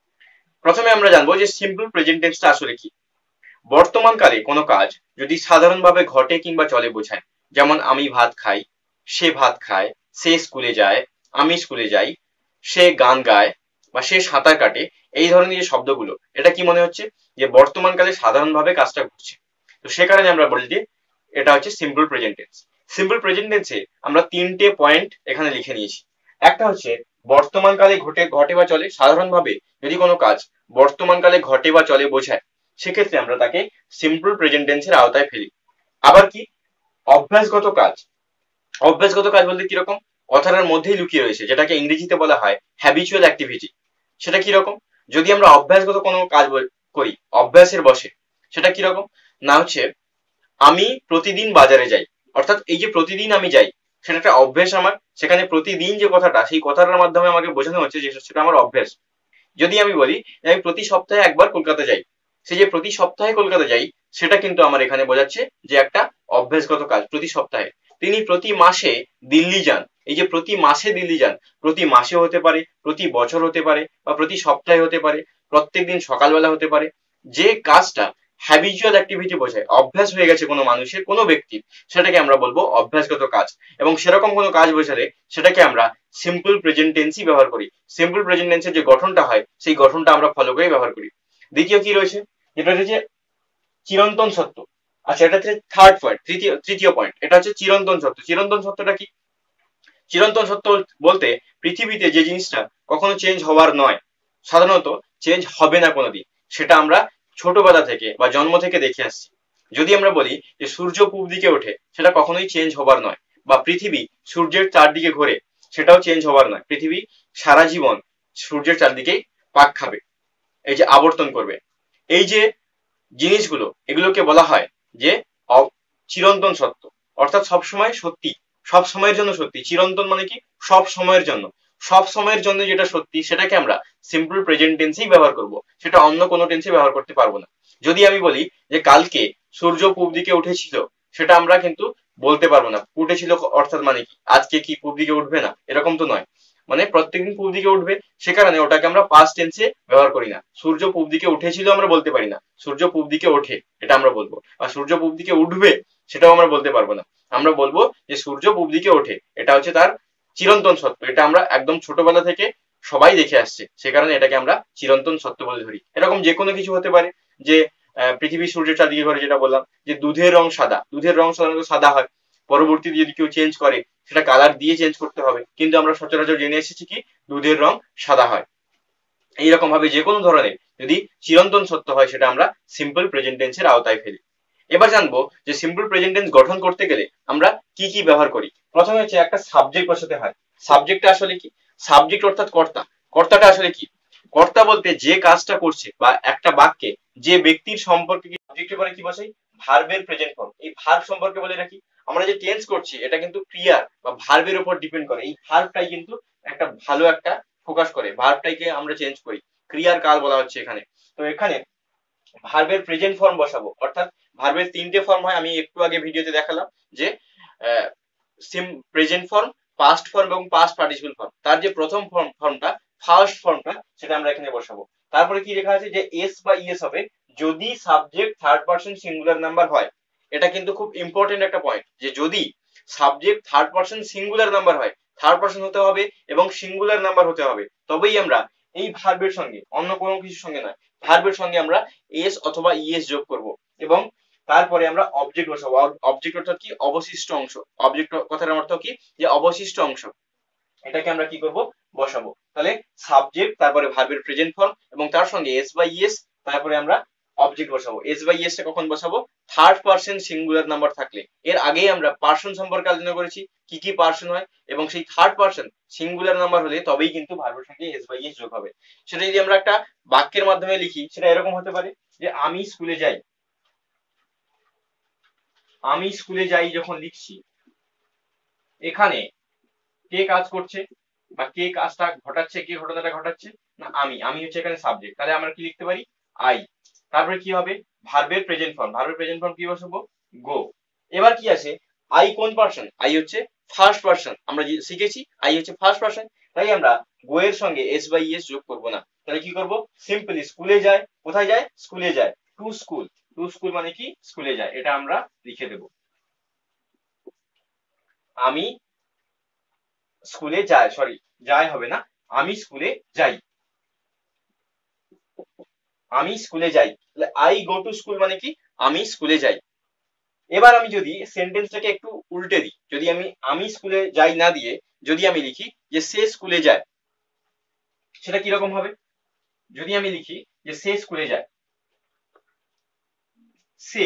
প্রথমে আমরা জানবো যে সিম্পল প্রেজেন্ট টেন্সটা আসলে কি। বর্তমান কালে কোনো কাজ যদি সাধারণভাবে ঘটে কিংবা চলে বোঝায়, যেমন আমি ভাত খাই, সে ভাত খায়, সে স্কুলে যায়, আমি স্কুলে যাই, সে গান গায় বা সে সাঁতার কাটে, এই ধরনের যে শব্দগুলো, এটা কি মনে হচ্ছে যে বর্তমান কালে সাধারণভাবে কাজটা ঘটছে। তো সে কারণে আমরা বলি যে এটা হচ্ছে simple present tense. Simple present টেন্সে আমরা তিনটে পয়েন্ট এখানে লিখে নিয়েছি। একটা হচ্ছে বর্তমান কালে ঘটে বা চলে, সাধারণভাবে যদি কোনো কাজ বর্তমান কালে ঘটে বা চলে বোঝায়, সেক্ষেত্রে আমরা তাকে সিম্পল প্রেজেন্ট টেন্সের আওতায় ফেলি। আবার কি অভ্যাসগত কাজ, অভ্যাসগত কাজ বলতে কিরকম? কথাটার মধ্যেই লুকিয়ে রয়েছে, যেটাকে ইংরেজিতে বলা হয় হ্যাবিচুয়াল অ্যাক্টিভিটি। সেটা কিরকম? যদি আমরা অভ্যাসগত কোনো কাজ করি অভ্যাসের বসে, সেটা কিরকম না হচ্ছে আমি প্রতিদিন বাজারে যাই, অর্থাৎ এই যে প্রতিদিন আমি যাই সেটা একটা অভ্যাস আমার। সেখানে প্রতিদিন যে কথাটা, সেই কথাটার মাধ্যমে আমাকে বোঝানো হচ্ছে যে সেটা আমার অভ্যাস। যদি আমি বলি যে আমি প্রতি সপ্তাহে একবার কলকাতা যাই, সেই যে প্রতি সপ্তাহে কলকাতা যাই সেটা কিন্তু আমার এখানে বোঝাচ্ছে যে একটা অভ্যাসগত কাজ প্রতি সপ্তাহে। তিনি প্রতি মাসে দিল্লি যান, এই যে প্রতি মাসে দিল্লি যান, প্রতি মাসে হতে পারে, প্রতি বছর হতে পারে বা প্রতি সপ্তাহে হতে পারে, প্রত্যেকদিন সকালবেলা হতে পারে। যে কাজটা হ্যাবিচুয়াল অ্যাক্টিভিটি বোঝায়, অভ্যাস হয়ে গেছে কোনো মানুষের, কোনো ব্যক্তির, সেটাকে আমরা বলবো অভ্যাসগত কাজ। এবং সেরকম কোনো কাজ বোঝালে সেটাকে আমরা সিম্পল প্রেজেন্ট টেন্সই ব্যবহার করি। সিম্পল প্রেজেন্ট টেন্সের যে গঠনটা হয় সেই গঠনটা আমরা ফলো করে ব্যবহার করি। দ্বিতীয় কি রয়েছে? যেটা হচ্ছে চিরন্তন সত্য। আচ্ছা, এটা হচ্ছে থার্ড পয়েন্ট, তৃতীয় পয়েন্ট, এটা হচ্ছে চিরন্তন সত্য। চিরন্তন সত্যটা কি? চিরন্তন সত্য বলতে পৃথিবীতে যে জিনিসটা কখনো চেঞ্জ হওয়ার নয়, সাধারণত চেঞ্জ হবে না কোনোদিন, সেটা আমরা ছোটবেলা থেকে বা জন্ম থেকে দেখে আসছি। যদি আমরা বলি যে সূর্য পূব দিকে ওঠে, সেটা কখনোই চেঞ্জ হবার নয়। বা পৃথিবী সূর্যের চারদিকে ঘোরে, সেটাও চেঞ্জ হবার নয়। পৃথিবী সারা জীবন সূর্যের চারদিকেই পাক খাবে, এই যে আবর্তন করবে। এই যে জিনিসগুলো, এগুলোকে বলা হয় যে চিরন্তন সত্য, অর্থাৎ সবসময় সত্যি, সব সময়ের জন্য সত্যি। চিরন্তন মানে কি? সব সময়ের জন্য। সব সময়ের জন্য যেটা সত্যি সেটাকে আমরা সিম্পল প্রেজেন্ট টেন্সেই ব্যবহার করব, সেটা অন্য কোনো টেন্সে ব্যবহার করতে পারবো না। যদি আমি বলি যে কালকে সূর্য পূব দিকে উঠেছিল, সেটা আমরা কিন্তু বলতে পারবো না। উঠেছিল অর্থাৎ মানে কি আজকে কি পূব দিকে উঠবে না, এরকম তো নয়। মানে প্রত্যেকদিন পূব দিকে উঠবে, সে কারণে ওটাকে আমরা পাস্ট টেন্সে ব্যবহার করি না। সূর্য পূব দিকে উঠেছিল আমরা বলতে পারি না, সূর্য পূব দিকে ওঠে এটা আমরা বলবো। আর সূর্য পূব দিকে উঠবে সেটাও আমরা বলতে পারবো না। আমরা বলবো যে সূর্য পূব দিকে ওঠে, এটা হচ্ছে তার চিরন্তন সত্য। এটা আমরা একদম ছোটবেলা থেকে সবাই দেখে আসছে, সে কারণে এটাকে আমরা চিরন্তন সত্য বলে ধরি। এরকম যে কোনো কিছু হতে পারে, যে পৃথিবী সূর্যের চারদিকে ঘোরে, যেটা বললাম যে দুধের রং সাদা, দুধের রং সাধারণত সাদা হয়, পরবর্তীতে যদি কেউ চেঞ্জ করে সেটা কালার দিয়ে চেঞ্জ করতে হবে, কিন্তু আমরা সচরাচর জেনে এসেছি কি দুধের রং সাদা হয়। এইরকম ভাবে যে কোনো ধরনের যদি চিরন্তন সত্য হয় সেটা আমরা সিম্পল প্রেজেন্ট টেন্সের আওতায় ফেলি। এবার জানবো যে সিম্পল প্রেজেন্ট টেন্স গঠন করতে গেলে আমরা কি কি ব্যবহার করি। প্রথমে হচ্ছে একটা সাবজেক্ট বসাতে হয়। সাবজেক্টটা আসলে কি? সাবজেক্ট অর্থাৎ কর্তা। কর্তাটা আসলে কি? কর্তা বলতে যে কাজটা করছে বা একটা বাক্যে যে ব্যক্তির সম্পর্কে সাবজেক্টের পরে কি বসাই? ভার্বের প্রেজেন্ট ফর্ম। এই ভার্ব সম্পর্কে বলে রাখি, আমরা যে টেন্স করছি এটা কিন্তু ক্রিয়ার বা ভার্বের উপর ডিপেন্ড করে। এই ভার্বটাই কিন্তু একটা ভালো একটা ফোকাস করে, ভার্বটাকে আমরা চেঞ্জ করি, ক্রিয়ার কাল বলা হচ্ছে এখানে। তো এখানে ভার্বের প্রেজেন্ট ফর্ম বসাবো, অর্থাৎ ভার্বের তিনটে ফর্ম হয়, আমি একটু আগে ভিডিওতে দেখালাম যে প্রেজেন্ট ফর্ম, পাস্ট ফর্ম এবং পাস্ট পার্টিসিপল ফর্ম। তার যে প্রথম ফর্মটা, ফার্স্ট ফর্মটা, সেটা আমরা এখানে বসাবো। তারপরে কি লেখা আছে যে এস বা ইএস হবে যদি subject third person singular number হয়। এটা কিন্তু খুব ইম্পর্টেন্ট একটা পয়েন্ট, যে যদি subject third person singular number হয়, থার্ড পারসন হতে হবে এবং সিঙ্গুলার নাম্বার হতে হবে, তবেই আমরা এই ভার্বের সঙ্গে, অন্য কোনো কিছুর সঙ্গে নয়, ভার্বের সঙ্গে আমরা এস অথবা ইএস যোগ করব এবং তারপরে আমরা অবজেক্ট বসাবো। অবজেক্ট অর্থাৎ কি? অবশিষ্ট অংশ। অবজেক্ট কথার অর্থ কি? যে অবশিষ্ট অংশ, এটাকে আমরা কি করব? বসাবো। তাহলে সাবজেক্ট, তারপরে ভার্বের প্রেজেন্ট ফর্ম এবং তার সঙ্গে এস বাই ইএস, তারপরে আমরা অবজেক্ট বসাবো। এস বাই ইএস টা কখন বসাবো? থার্ড পারসন সিঙ্গুলার নাম্বার থাকলে। এর আগেই আমরা পারসন সম্পর্কে আলোচনা করেছি, কি কি পারসন হয়, এবং সেই থার্ড পারসন সিঙ্গুলার নাম্বার হলে তবেই কিন্তু ভার্বের সঙ্গে এস বাই ইএস যোগ হবে। সেটা যদি আমরা একটা বাক্যের মাধ্যমে লিখি, সেটা এরকম হতে পারে যে আমি স্কুলে যাই। আমি স্কুলে যাই যখন লিখছি, এখানে কে কাজ করছে বা কে কাজটা ঘটাচ্ছে, কে ঘটনাটা ঘটাচ্ছে? না আমি। আমি হচ্ছে এখানে সাবজেক্ট, তাহলে আমরা কি লিখতে পারি? আই। তারপরে কি হবে? ভার্বের প্রেজেন্ট ফর্ম। ভার্বের প্রেজেন্ট ফর্ম কি বসাবো? গো। এবার কি আছে? আই কোন পারসন? আই হচ্ছে ফার্স্ট পারসন। আমরা শিখেছি আই হচ্ছে ফার্স্ট পারসন, তাই আমরা গো এর সঙ্গে এস বাই এস যোগ করব না। তাহলে কি করব? সিম্পলি স্কুলে যায়। কোথায় যায়? স্কুলে যায়। To school. টু স্কুল মানে কি? স্কুলে যায়। এটা আমরা লিখে দেব। আমি স্কুলে যায়, সরি যায় হবে না, আমি স্কুলে যাই। আমি স্কুলে যাই, তাহলে আই গো টু স্কুল মানে কি? আমি স্কুলে যাই। এবার আমি যদি সেন্টেন্সটাকে একটু উল্টে দিই, যদি আমি স্কুলে যাই না দিয়ে যদি আমি লিখি যে সে স্কুলে যায়, সেটা কিরকম হবে? যদি আমি লিখি যে সে স্কুলে যায়, সে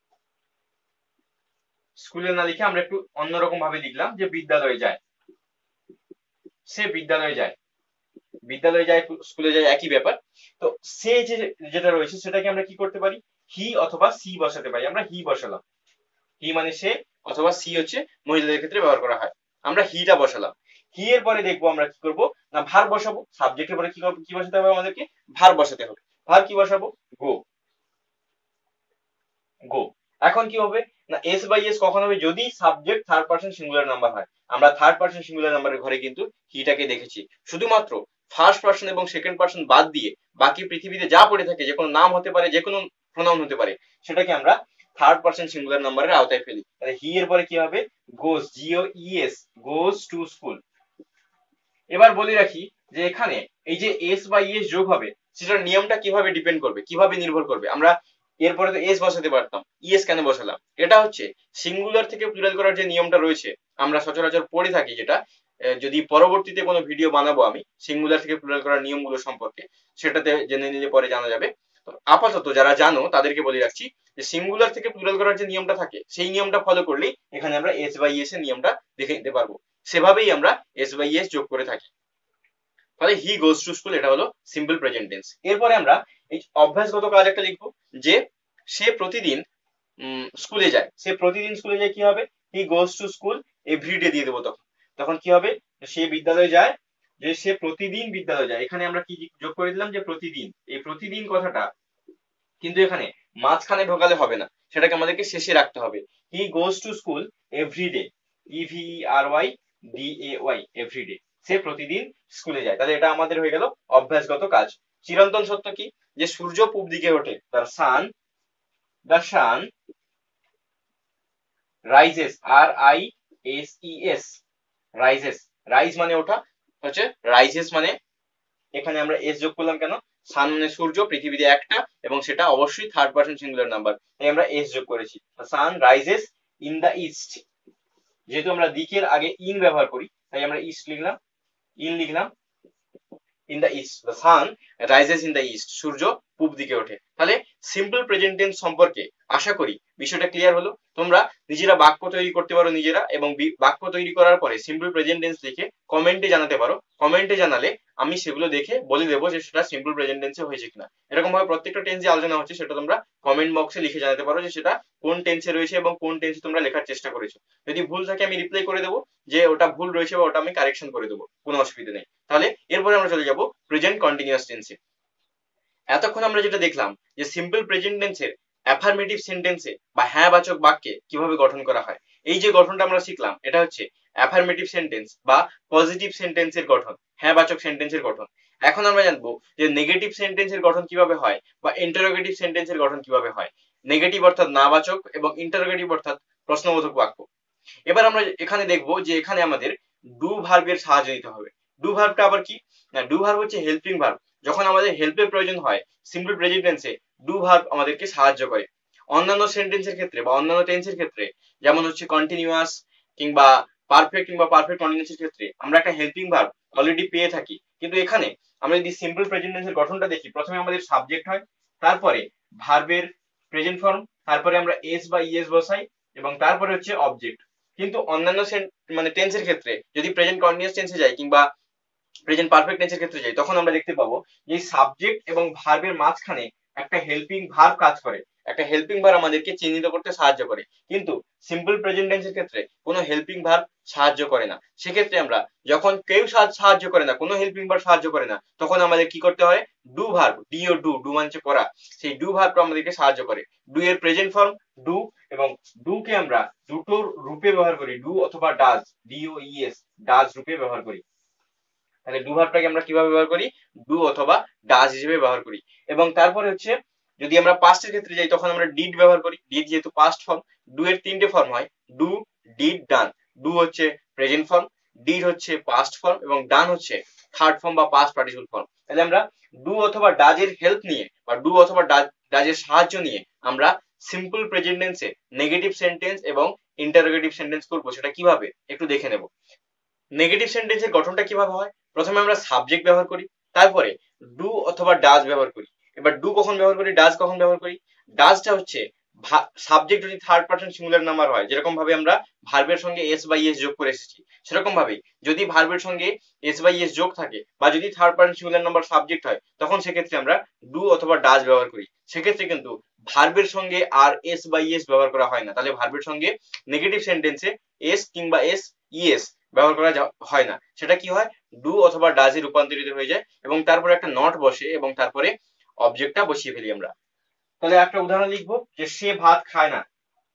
স্কুলে না লিখে আমরা একটু অন্যরকম ভাবে লিখলাম যে বিদ্যালয়ে যায়। সে বিদ্যালয়ে যায়। বিদ্যালয়ে যায়, স্কুলে যায়, একই ব্যাপার। তো সে যেটা রয়েছে সেটাকে আমরা কি করতে পারি? হি অথবা সি বসাতে পারি। আমরা হি বসালাম। হি মানে সে, অথবা সি হচ্ছে মহিলাদের ক্ষেত্রে ব্যবহার করা হয়। আমরা হিটা বসালাম। হি এর পরে দেখবো আমরা কি করব না, ভার বসাবো। সাবজেক্টের পরে কি বসাতে হবে? আমাদেরকে ভার বসাতে হবে। ভার কি বসাবো? গো। গো। এখন কি হবে না, এস বাই এস কখন হবে? যদি subject third person singular number হয়। আমরা থার্ড পারসন সিঙ্গুলার নাম্বারের ঘরে কিন্তু হিটাকে দেখেছি। শুধুমাত্র ফার্স্ট পারসন এবং সেকেন্ড পারসন বাদ দিয়ে বাকি পৃথিবীতে যা পড়ে থাকে, যে কোনো নাম হতে পারে, যে কোনো প্রোনাউন হতে পারে, সেটাকে আমরা থার্ড পারসন সিঙ্গুলার নাম্বারের আওতায় ফেলি। তাহলে হি এর পরে কি হবে? Goes, G O E S, goes to school. এবার বলে রাখি যে এখানে এই যে এস বা ইএস যোগ হবে, সেটার নিয়মটা কিভাবে ডিপেন্ড করবে, কিভাবে নির্ভর করবে? আমরা এরপরে তো এস বসাতে পারতাম, ইএস কেন বসালাম? এটা হচ্ছে সিঙ্গুলার থেকে প্লুরাল করার যে নিয়মটা রয়েছে, আমরা সচরাচর পড়ে থাকি, যেটা যদি পরবর্তীতে কোনো ভিডিও বানাবো আমি সিঙ্গুলার থেকে প্লুরাল করার নিয়মগুলো সম্পর্কে, সেটাতে জেনে নিলে পরে জানা যাবে। আপাতত যারা জানো তাদেরকে বলে রাখছি যে সিঙ্গুলার থেকে প্লুরাল করার যে নিয়মটা থাকে, সেই নিয়মটা ফলো করলেই এখানে আমরা এস বাই এস এর নিয়মটা দেখে নিতে পারবো। সেভাবেই আমরা এস বাই এস যোগ করে থাকি। তাহলে হি গোস টু স্কুল, এটা হলো সিম্পল প্রেজেন্ট টেন্স। এরপরে আমরা এই অভ্যাসগত কাজ একটা লিখবো, যে সে প্রতিদিন স্কুলে যায়। সে প্রতিদিন স্কুলে যায়, কি হবে? He goes to school everyday দিয়ে দেবো। তখন তখন কি হবে? সে বিদ্যালয়ে যায়, যে সে প্রতিদিন বিদ্যালয়ে যায়। এখানে আমরা কি যোগ করে দিলাম? যে প্রতিদিন। এই প্রতিদিন কথাটা কিন্তু এখানে মাঝখানে ঢোকালে হবে না, সেটাকে আমাদেরকে শেষে রাখতে হবে। He goes to school everyday, EVERYDAY, everyday. সে প্রতিদিন স্কুলে যায়। তাহলে এটা আমাদের হয়ে গেল অভ্যাসগত কাজ। চিরন্তন সত্য কি? যে সূর্য পূব দিকে ওঠে। The sun rises, RISES, rises. Rise মানে ওঠা হচ্ছে, রাইজেস মানে এখানে আমরা এস যোগ করলাম কেন? সান মানে সূর্য, পৃথিবীতে একটা, এবং সেটা অবশ্যই থার্ড পারসন সিঙ্গুলার নাম্বার, তাই আমরা এস যোগ করেছি। Sun rises in the east. যেহেতু আমরা দিকের আগে ইন ব্যবহার করি, তাই আমরা ইস্ট লিখলাম, ইন লিখলাম, in the east. The sun rises in the east, সূর্য পূব দিকে ওঠে। তাহলে সিম্পল প্রেজেন্ট টেন্স সম্পর্কে আশা করি বিষয়টা ক্লিয়ার হলো? তোমরা নিজেরা বাক্য তৈরি করতে পারো নিজেরা, এবং বাক্য তৈরি করার পরে সিম্পল প্রেজেন্ট টেন্স লিখে কমেন্টে জানাতে পারো। কমেন্টে জানালে আমি সেগুলো দেখে বলে দেবো যে সেটা সিম্পল প্রেজেন্ট টেন্সে হয়েছে কিনা। এরকম ভাবে প্রত্যেকটা টেন্স যে আলোচনা হচ্ছে সেটা তোমরা কমেন্ট বক্সে লিখে জানাতে পারো যে সেটা কোন টেন্সে রয়েছে এবং কোন টেন্সে তোমরা লেখার চেষ্টা করেছো। যদি ভুল থাকে আমি রিপ্লাই করে দেবো যে ওটা ভুল রয়েছে বা ওটা আমি কারেকশন করে দেবো, কোনো অসুবিধা নেই। তাহলে এরপরে আমরা চলে যাব প্রেজেন্ট কন্টিনিউয়াস টেন্সে। এতক্ষণ আমরা যেটা দেখলাম যে সিম্পল প্রেজেন্ট টেন্সের অ্যাফার্মেটিভ সেন্টেন্সে বা হ্যাঁ বাচক বাক্যে কিভাবে গঠন করা হয়। এই যে গঠনটা আমরা শিখলাম এটা হচ্ছে অ্যাফার্মেটিভ সেন্টেন্স বা পজিটিভ সেন্টেন্সের গঠন, হ্যাঁ বাচক সেন্টেন্সের গঠন। এখন আমরা জানবো যে নেগেটিভ সেন্টেন্সের গঠন কিভাবে হয় বা ইন্টারোগেটিভ সেন্টেন্সের গঠন কিভাবে হয়। নেগেটিভ অর্থাৎ না বাচক এবং ইন্টারোগেটিভ অর্থাৎ প্রশ্নবোধক বাক্য। এবার আমরা এখানে দেখবো যে এখানে আমাদের ডু ভার্বের সাহায্য নিতে হবে। ডু ভার্বটা আবার কি? না, ডু ভার্ব হচ্ছে হেল্পিং ভার্ব। যখন আমাদের হেল্পের প্রয়োজন হয় সিম্পল প্রেজেন্ট টেন্সে ডু ভার্ব আমাদেরকে সাহায্য করে। অন্যান্য সেন্টেন্সের ক্ষেত্রে বা অন্যান্য টেন্সের ক্ষেত্রে যেমন হচ্ছে কন্টিনিউয়াস কিংবা পারফেক্ট কিংবা পারফেক্ট কন্টিনিউয়াসের ক্ষেত্রে আমরা একটা হেল্পিং ভার্ব অলরেডি পেয়ে থাকি, কিন্তু এখানে আমরা যদি সিম্পল প্রেজেন্ট টেন্সের গঠনটা দেখি, প্রথমে আমাদের সাবজেক্ট হয়, তারপরে ভার্বের প্রেজেন্ট ফর্ম, তারপরে আমরা এস বা ইএস বসাই এবং তারপরে হচ্ছে অবজেক্ট। কিন্তু অন্যান্য মানে টেন্সের ক্ষেত্রে যদি প্রেজেন্ট কন্টিনিউয়াস টেন্সে যাই কিংবা প্রেজেন্ট পারফেক্ট টেন্সের ক্ষেত্রে যাই, তখন আমরা দেখতে পাবো যে সাবজেক্ট এবং ভার্বের মাঝখানে একটা হেল্পিং ভার্ব কাজ করে, একটা হেল্পিং ভার্ব আমাদেরকে চিহ্নিত করতে সাহায্য করে। কিন্তু সিম্পল প্রেজেন্ট টেন্সের ক্ষেত্রে কোনো হেল্পিং ভার্ব সাহায্য করে না। সেক্ষেত্রে আমরা যখন কেউ সাহায্য করে না, কোনো হেল্পিং ভার্ব সাহায্য করে না, তখন আমাদের কি করতে হয়? Do verb, D O do, do মানে করা, সেই ডু ভার্ব আমাদেরকে সাহায্য করে। ডু এর প্রেজেন্ট ফর্ম ডু, এবং ডু কে আমরা দুটোর রূপে ব্যবহার করি, ডু অথবা ডাজ, ডিও ইএস, ডাজ রূপে ব্যবহার করি। তাহলে ডু ভার্বটাকে আমরা কিভাবে ব্যবহার করি? ডু অথবা ডাজ হিসেবে ব্যবহার করি। এবং তারপরে হচ্ছে যদি আমরা পাস্টের ক্ষেত্রে যাই তখন আমরা ডিড ব্যবহার করি। ডিড যেহেতু পাস্ট ফর্ম, ডু এর তিনটে ফর্ম হয়, ডু, ডিড, ডান। ডু হচ্ছে প্রেজেন্ট ফর্ম, ডিড হচ্ছে পাস্ট ফর্ম এবং ডান হচ্ছে থার্ড ফর্ম বা পাস্ট পার্টিসিপল ফর্ম। তাহলে আমরা ডু অথবা ডাজের হেল্প নিয়ে বা ডু অথবা ডাজের সাহায্য নিয়ে আমরা সিম্পল প্রেজেন্ট টেন্সে নেগেটিভ সেন্টেন্স এবং ইন্টারোগেটিভ সেন্টেন্স করবো। সেটা কিভাবে একটু দেখে নেব। নেগেটিভ সেন্টেন্সের গঠনটা কিভাবে হয়? প্রথমে আমরা সাবজেক্ট ব্যবহার করি, তারপরে ডু অথবা ডাজ ব্যবহার করি। এবার ডু কখন ব্যবহার করি, ডাজ কখন ব্যবহার করি? ডাজটা হচ্ছে সাবজেক্ট যদি থার্ড পারসন সিঙ্গুলার নাম্বার হয়, যেরকম ভাবে আমরা ভার্বের সঙ্গে এস বা ইএস যোগ করে এসেছি, সেরকম ভাবে যদি ভার্বের সঙ্গে এস বা ইএস যোগ থাকে বা যদি third person singular number subject হয়, তখন সেক্ষেত্রে আমরা ডু অথবা ডাজ ব্যবহার করি। সেক্ষেত্রে কিন্তু ভার্বের সঙ্গে আর এস বা ইএস ব্যবহার করা হয় না। তাহলে ভার্বের সঙ্গে নেগেটিভ সেন্টেন্সে এস কিংবা এস ইএস ব্যবহার করা হয় না। সেটা কি হয়? ডু অথবা ডাজে রূপান্তরিত হয়ে যায় এবং তারপরে একটা নট বসে এবং তারপরে অবজেক্টটা বসিয়ে ফেলি আমরা। তাহলে একটা উদাহরণ লিখবো যে সে ভাত খায় না।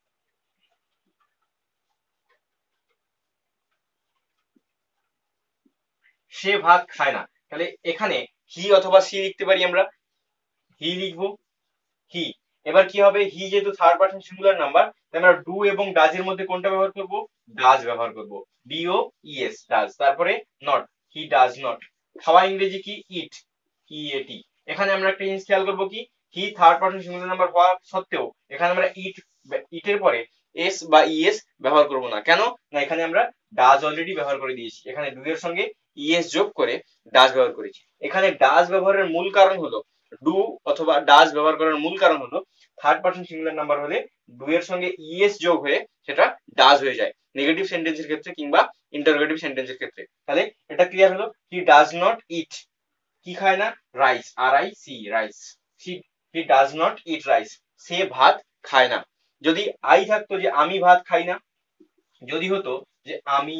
সে ভাত খায় না। তাহলে এখানে হি অথবা সি লিখতে পারি আমরা, হি লিখবো, হি। এবার কি হবে? হি যেহেতু থার্ড পারসন সিঙ্গুলার নাম্বার, আমরা ডু এবং ডাজের মধ্যে কোনটা ব্যবহার করব? ডাজ ব্যবহার করব, ডিও ইএস, ডাজ। তারপরে নট, হি ডাজ নট। খাওয়া ইংরেজি কি? Eat, E A T. এখানে আমরা একটা জিনিস খেয়াল করবো কি, he third person singular number হওয়া সত্ত্বেও এখানে আমরা ইটের পরে এস বা ইএস ব্যবহার করব না। কেন না? এখানে আমরা ডাজ অলরেডি ব্যবহার করে দিয়েছি, এখানে ডু এর সঙ্গে ইএস যোগ করে ডাজ ব্যবহার করেছি। এখানে ডাজ ব্যবহারের মূল কারণ হলো, ডু অথবা ডাজ ব্যবহার করার মূল কারণ হলো থার্ড পারসন সিঙ্গুলার নাম্বার হলে ডু এর সঙ্গে ইএস যোগ হয়ে সেটা ডাজ হয়ে যায় নেগেটিভ সেন্টেন্সের ক্ষেত্রে কিংবা ইন্টারোগেটিভ সেন্টেন্সের ক্ষেত্রে। তাহলে এটা ক্লিয়ার হলো। হি ডাজ নট ইট, কি খায় না? Rice, R I C, rice. He does not eat rice, সে ভাত খায় না। যদি আই থাকতো যে আমি ভাত খাই না, যদি হতো যে আমি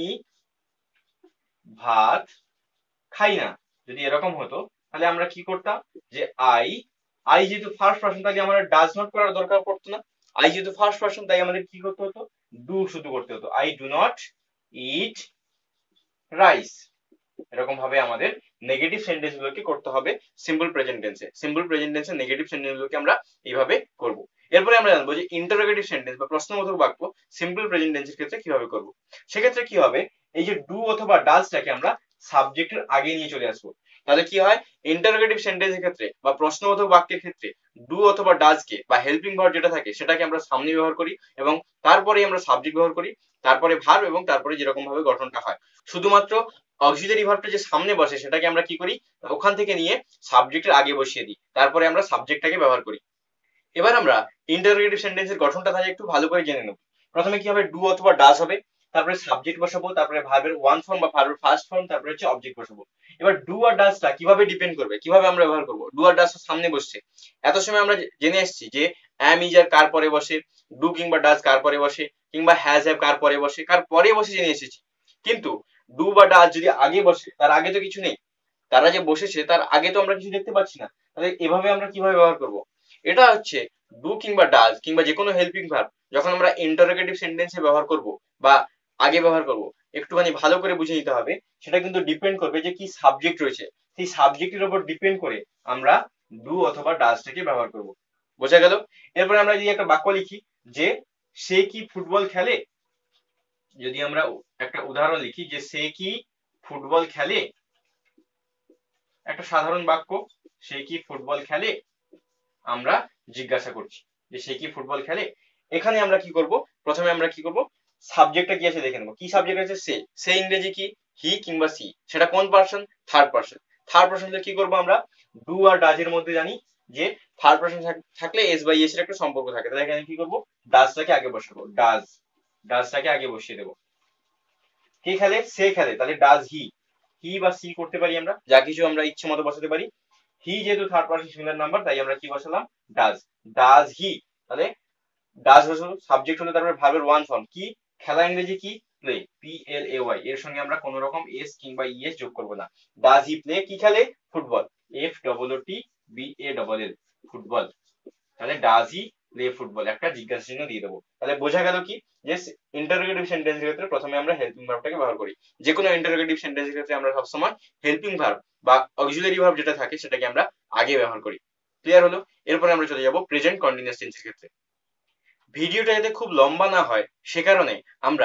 ভাত খাই না, যদি এরকম হতো তাহলে আমরা কি করতাম যে আই যেহেতু ফার্স্ট পারসন তাহলে আমাদের ডাজ নট করার দরকার পড়তো না। আই যেহেতু ফার্স্ট পারসন তাই আমাদের কি করতে হতো? ডু শুধু করতে হতো, I do not eat rice. এরকম ভাবে আমাদের নেগেটিভ সেন্টেন্স গুলোকে করতে হবে সিম্পল প্রেজেন্ট টেন্সে। সিম্পল প্রেজেন্ট টেন্সে নেগেটিভ সেন্টেন্স গুলোকে আমরা এইভাবে করব। এরপরে আমরা জানবো যে ইন্টারোগেটিভ সেন্টেন্স বা প্রশ্নবোধক বাক্য সিম্পল প্রেজেন্ট টেন্সের ক্ষেত্রে কিভাবে করব। সেক্ষেত্রে কি হবে? এই যে ডু অথবা ডাজটাকে আমরা সাবজেক্টের আগে নিয়ে চলে আসবো। তাহলে কি হয়? ইন্টারোগেটিভ সেন্টেন্সের ক্ষেত্রে বা প্রশ্নবোধক বাক্যের ক্ষেত্রে ডু অথবা ডাজকে বা হেল্পিং ভার্ব যেটা থাকে সেটাকে আমরা সামনে ব্যবহার করি এবং তারপরে আমরা সাবজেক্ট ব্যবহার করি, তারপরে ভার্ব এবং তারপরে যেরকম ভাবে গঠনটা হয়। শুধুমাত্র অক্সিলারি ভার্বটা যে সামনে বসে সেটাকে আমরা কি করি? ওখান থেকে নিয়ে সাবজেক্টের আগে বসিয়ে দিই, তারপরে আমরা সাবজেক্টটাকে ব্যবহার করি। এবার আমরা ইন্টারোগেটিভ সেন্টেন্সের গঠনটা তাহলে একটু ভালো করে জেনে নেব। প্রথমে কি হবে, ডু অথবা ডাজ হবে, তারপরে সাবজেক্ট বসাবো, তারপরে ভার্বের ওয়ান ফর্ম বা ভার্বের ফার্স্ট ফর্ম, তারপরে হচ্ছে অবজেক্ট বসাবো। এবার ডু আর ডাজটা কিভাবে ডিপেন্ড করবে, কিভাবে আমরা ব্যবহার করবো। ডু আর ডাজ সামনে বসছে, এত সময় আমরা জেনে এসেছি যে অ্যাম ইজ আর কার পরে বসে, ডু কিংবা ডাজ কার পরে বসে, কিংবা হ্যাজ হ্যাভ কার পরে বসে, কার পরে বসে জেনে এসেছি। কিন্তু ডু বা ডাজ যদি আগে বসে, তার আগে তো কিছু নেই, তারা যে বসেছে তার আগে তো আমরা কিছু দেখতে পাচ্ছি না, তাহলে এভাবে আমরা কিভাবে ব্যবহার করব। এটা হচ্ছে ডু কিংবা ডাজ কিংবা যে কোনো হেল্পিং ভার্ব যখন আমরা ইন্টারোগেটিভ সেন্টেন্সে ব্যবহার করব বা আগে ব্যবহার করব, একটুখানি ভালো করে বুঝে নিতে হবে। সেটা কিন্তু ডিপেন্ড করবে যে কি সাবজেক্ট রয়েছে, সেই সাবজেক্টের উপর ডিপেন্ড করে আমরা ডু অথবা ডাজটাকে ব্যবহার করব। বোঝা গেল? এরপরে আমরা যদি একটা বাক্য লিখি যে সে কি ফুটবল খেলে, যদি আমরা একটা উদাহরণ লিখি যে সে কি ফুটবল খেলে, একটা সাধারণ বাক্য, সে কি ফুটবল খেলে, আমরা জিজ্ঞাসা করছি যে সে কি ফুটবল খেলে। এখানে আমরা কি করব, প্রথমে আমরা কি করব, সাবজেক্টটা কি আছে দেখে নেবো। কি সাবজেক্ট আছে, সে। সে ইংরেজি কি, হি কিংবা সি, সেটা কোন person, third person. Third person কি করব আমরা, ডু আর ডাজ এর মধ্যে জানি যে থার্ড পার্সন থাকলে এস বাই এস এর একটা সম্পর্ক থাকে, তাহলে এখানে কি করব, ডাজটাকে আগে বসাবো, ডাজটাকে আগে বসিয়ে দেবো। কে খেলে, সে খেলে, তাহলে ডাজ হি, হি বা সি করতে পারি আমরা, যা কিছু আমরা ইচ্ছে মতো বসাতে পারি। হি যেহেতু থার্ড পার্সন সিঙ্গুলার নাম্বার, তাই আমরা কি বসালাম, ডাজ। ডাজ হি, তাহলে ডাজ বসাবো, সাবজেক্ট হলো তারপরে ভার্বের ওয়ান ফর্ম কি, খেলা ইংরেজি কি, play, P L A Y, এর সঙ্গে আমরা কোন রকম এস কিংবা ইএস যোগ করবো না। ডাজ হি প্লে, কি খেলে, football, F double O T B A double L, football. তাহলে ডাজ হি প্লে ফুটবল, একটা জিজ্ঞাসা চিহ্ন দিয়ে দেবো। তাহলে বোঝা গেল কি যে ইন্টারোগেটিভ সেন্টেন্সের ক্ষেত্রে প্রথমে আমরা হেল্পিং ভার্বটাকে ব্যবহার করি। যে কোনো ইন্টারোগেটিভ সেন্টেন্সের ক্ষেত্রে আমরা সবসময় হেল্পিং ভার্ব বা অক্সিলারি ভার্ব যেটা থাকে সেটাকে আমরা আগে ব্যবহার করি। ক্লিয়ার হলো? এরপরে আমরা চলে যাব প্রেজেন্ট কন্টিনিউয়াস টেন্সের ক্ষেত্রে। ভিডিওটা যাতে খুব লম্বা না হয় সে কারণে আমরা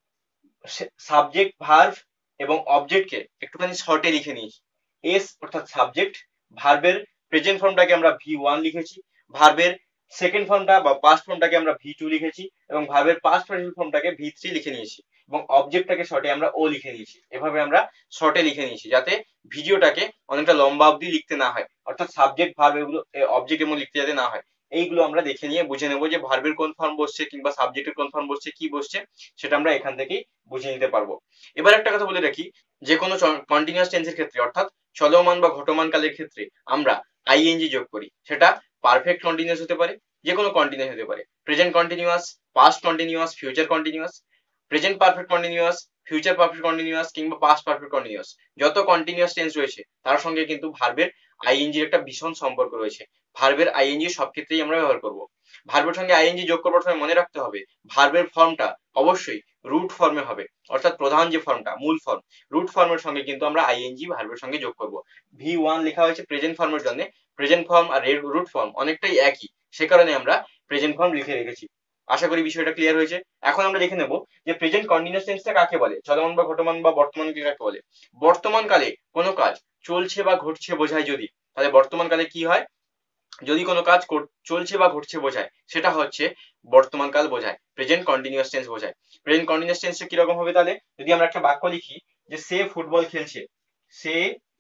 সাবজেক্ট ভার্ব এবং অবজেক্টকে একটুখানি শর্টে লিখে নিয়েছি। এস অর্থাৎ সাবজেক্ট, ভার্বের প্রেজেন্ট ফর্মটাকে আমরা ভি1 লিখেছি, ভার্বের সেকেন্ড ফর্মটা বা পাস্ট ফর্মটাকে আমরা ভি2 লিখেছি, এবং ভার্বের পাস্ট পার্টিসিপল ফর্মটাকে ভি3 লিখে নিয়েছি, এবং অবজেক্টটাকে শর্টে আমরা ও লিখে নিয়েছি। এভাবে আমরা শর্টে লিখে নিয়েছি যাতে ভিডিওটাকে অনেকটা লম্বা অবধি লিখতে না হয়, অর্থাৎ সাবজেক্ট ভার্ব এগুলো অবজেক্ট এমন লিখতে যাতে না হয়। এইগুলো আমরা দেখে নিয়ে বুঝে নেবো যে ভার্বের কোন ফর্ম বসছে কিংবা সাবজেক্টের কোন ফর্ম বসছে, কি বসছে, সেটা আমরা এখান থেকেই বুঝে নিতে পারবো। এবার একটা কথা বলে রাখি, যে কোনো কন্টিনিউয়াস টেন্সের ক্ষেত্রে অর্থাৎ চলমান বা ঘটমান কালের ক্ষেত্রে আমরা আইএনজি যোগ করি। সেটা পারফেক্ট কন্টিনিউয়াস হতে পারে, যে কোনো কন্টিনিউয়াস হতে পারে, present continuous, past continuous, future continuous, present perfect continuous, future perfect continuous কিংবা পাস্ট পারফেক্ট কন্টিনিউয়াস। যত কন্টিনিউয়াস টেন্স রয়েছে তার সঙ্গে কিন্তু ভার্বের আইএনজির একটা ভীষণ সম্পর্ক রয়েছে। ভার্বের আইএনজি সব ক্ষেত্রেই আমরা ব্যবহার করব। ভার্বের সঙ্গে আইএনজি যোগ করবার সময় মনে রাখতে হবে ভার্বের ফর্মটা অবশ্যই রুট ফর্মে হবে, অর্থাৎ প্রধান যে ফর্মটা, মূল ফর্ম, রুট ফর্মের সঙ্গে কিন্তু আমরা আইএনজি ভার্বের সঙ্গে যোগ করব। ভি1 লেখা হয়েছে প্রেজেন্ট ফর্মের জন্য, প্রেজেন্ট ফর্ম আর রুট ফর্ম অনেকটাই একই, সে কারণে আমরা প্রেজেন্ট ফর্ম লিখে রেখেছি। আশা করি বিষয়টা ক্লিয়ার হয়েছে। এখন আমরা দেখে নেব যে প্রেজেন্ট কন্টিনিউয়াস টেন্সটা কাকে বলে, চলমান বা ঘটমান বা বর্তমানকে কাকে বলে। বর্তমান কালে কোনো কাজ চলছে বা ঘটছে বোঝায় যদি, তাহলে বর্তমান কালে কি হয়, যদি কোনো কাজ চলছে বা ঘটছে বোঝায় সেটা হচ্ছে বর্তমান কাল বোঝায়, প্রেজেন্ট কন্টিনিউয়াস টেন্স বোঝায়। প্রেজেন্ট কন্টিনিউয়াস টেন্সটা কিরকম হবে, তাহলে যদি আমরা একটা বাক্য লিখি যে সে ফুটবল খেলছে, সে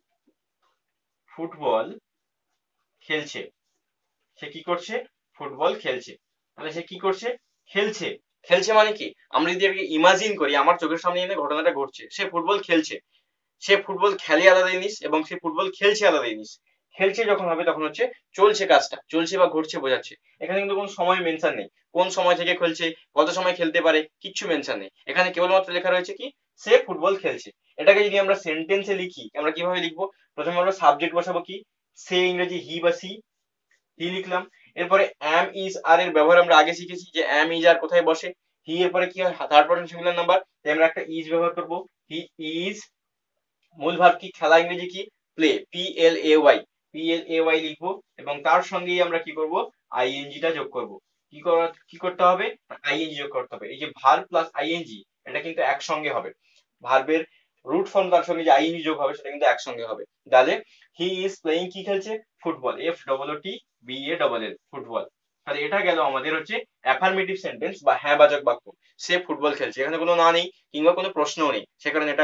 ফুটবল খেলছে, সে কি করছে, ফুটবল খেলছে, তাহলে সে কি করছে, খেলছে। খেলছে মানে কি, আমরা যদি এটাকে ইমাজিন করি, আমার চোখের সামনে এনে ঘটনাটা ঘটছে, সে ফুটবল খেলছে। সে ফুটবল খেলে আলাদা জিনিস এবং সে ফুটবল খেলছে আলাদা জিনিস। খেলছে যখন হবে তখন হচ্ছে চলছে, কাজটা চলছে বা ঘটছে বোঝাচ্ছে। এখানে কিন্তু কোনো সময় মেনশন নেই, কোন সময় থেকে খেলছে, কত সময় খেলতে পারে, কিচ্ছু মেনশন নেই। এখানে কেবলমাত্র লেখা রয়েছে কি, সে ফুটবল খেলছে। এটাকে যদি আমরা সেন্টেন্সে লিখি, আমরা কিভাবে লিখবো, প্রথমে আমরা সাবজেক্ট বসাবো কি, সে ইংরেজি হি বা সি, হি লিখলাম। এরপরে অ্যাম ইজ আর এর ব্যবহার আমরা আগে শিখেছি যে অ্যাম ইজ আর কোথায় বসে, হি এর পরে কি হয়, থার্ড পারসন সিঙ্গুলার নাম্বার, তাই আমরা একটা ইজ ব্যবহার করব। হি ইজ, মূল ভার্ব কি, খেলা ইংরেজি কি, play, P L A Y, P L A Y লিখবো, এবং তার সঙ্গেই আমরা কি করব, আইএনজি টা যোগ করব। কি করতে হবে, আইএনজি যোগ করতে হবে। এই যে ভার্ব প্লাস আইএনজি এটা কিন্তু একসঙ্গে হবে, ভার্বের রুট ফর্ম তার সঙ্গে যে আইএনজি যোগ হবে সেটা কিন্তু একসঙ্গে হবে। তাহলে হি ইজ প্লেইং, কি খেলছে, football, F double O T B A double L, football. তাহলে এটা গেল আমাদের হচ্ছে অ্যাফার্মেটিভ সেন্টেন্স বা হ্যাঁ বাচক বাক্য, সে ফুটবল খেলছে। এখানে কোনো না নেই কিংবা কোনো প্রশ্নও নেই, সে কারণে এটা হচ্ছে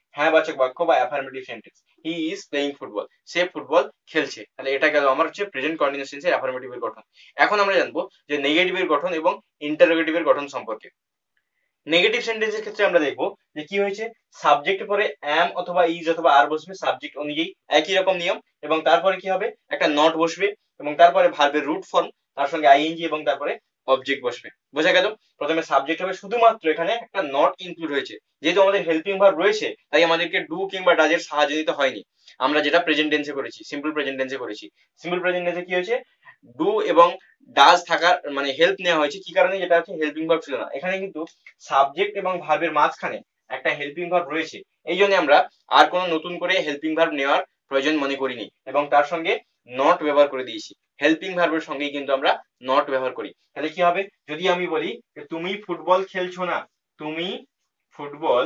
হ্যাঁ বাচক বাক্য বা affirmative sentence. He is playing football, সে ফুটবল খেলছে। তাহলে এটা গেল আমার হচ্ছে প্রেজেন্ট কন্টিনিউয়াস টেন্সের অ্যাফার্মেটিভ এর গঠন। এখন আমরা জানবো যে নেগেটিভ এর গঠন এবং ইন্টারোগেটিভ এর গঠন সম্পর্কে। নেগেটিভ সেন্টেন্সের ক্ষেত্রে আমরা দেখবো যে কি হয়েছে, সাবজেক্টের পরে অ্যাম অথবা ইজ অথবা আর বসবে সাবজেক্ট অনুযায়ী, একই রকম নিয়ম। এবং তারপরে কি হবে, একটা নট বসবে এবং তারপরে ভার্বের রুট ফর্ম, তার সঙ্গে আইএনজি এবং তারপরে অবজেক্ট বসবে। বোঝা গেল? প্রথমে সাবজেক্ট হবে, শুধুমাত্র এখানে একটা নট ইনক্লুড হয়েছে, যেহেতু আমাদের হেল্পিং ভার্ব রয়েছে তাই আমাদেরকে ডু কিংবা ডাজের সাহায্য নিতে হয়নি। আমরা যেটা প্রেজেন্ট টেন্সে করেছি, সিম্পল প্রেজেন্ট টেন্সে করেছি। সিম্পল প্রেজেন্ট টেন্সে কি হয়েছে, ডু এবং ডাজ থাকার মানে হেল্প নেওয়া হয়েছে, কি কারণে, যেটা হচ্ছে হেল্পিং ভার্ব ছিল না। এখানে কিন্তু সাবজেক্ট এবং ভার্বের মাঝখানে একটা হেল্পিং ভার্ব রয়েছে, এই জন্য আমরা আর কোনো নতুন করে হেল্পিং ভার্ব নেওয়ার প্রয়োজন মনে করিনি এবং তার সঙ্গে নট ব্যবহার করে দিয়েছি। হেল্পিং ভার্বের সঙ্গেই কিন্তু আমরা নট ব্যবহার করি। তাহলে কি হবে, যদি আমি বলি যে তুমি ফুটবল খেলছো না, তুমি ফুটবল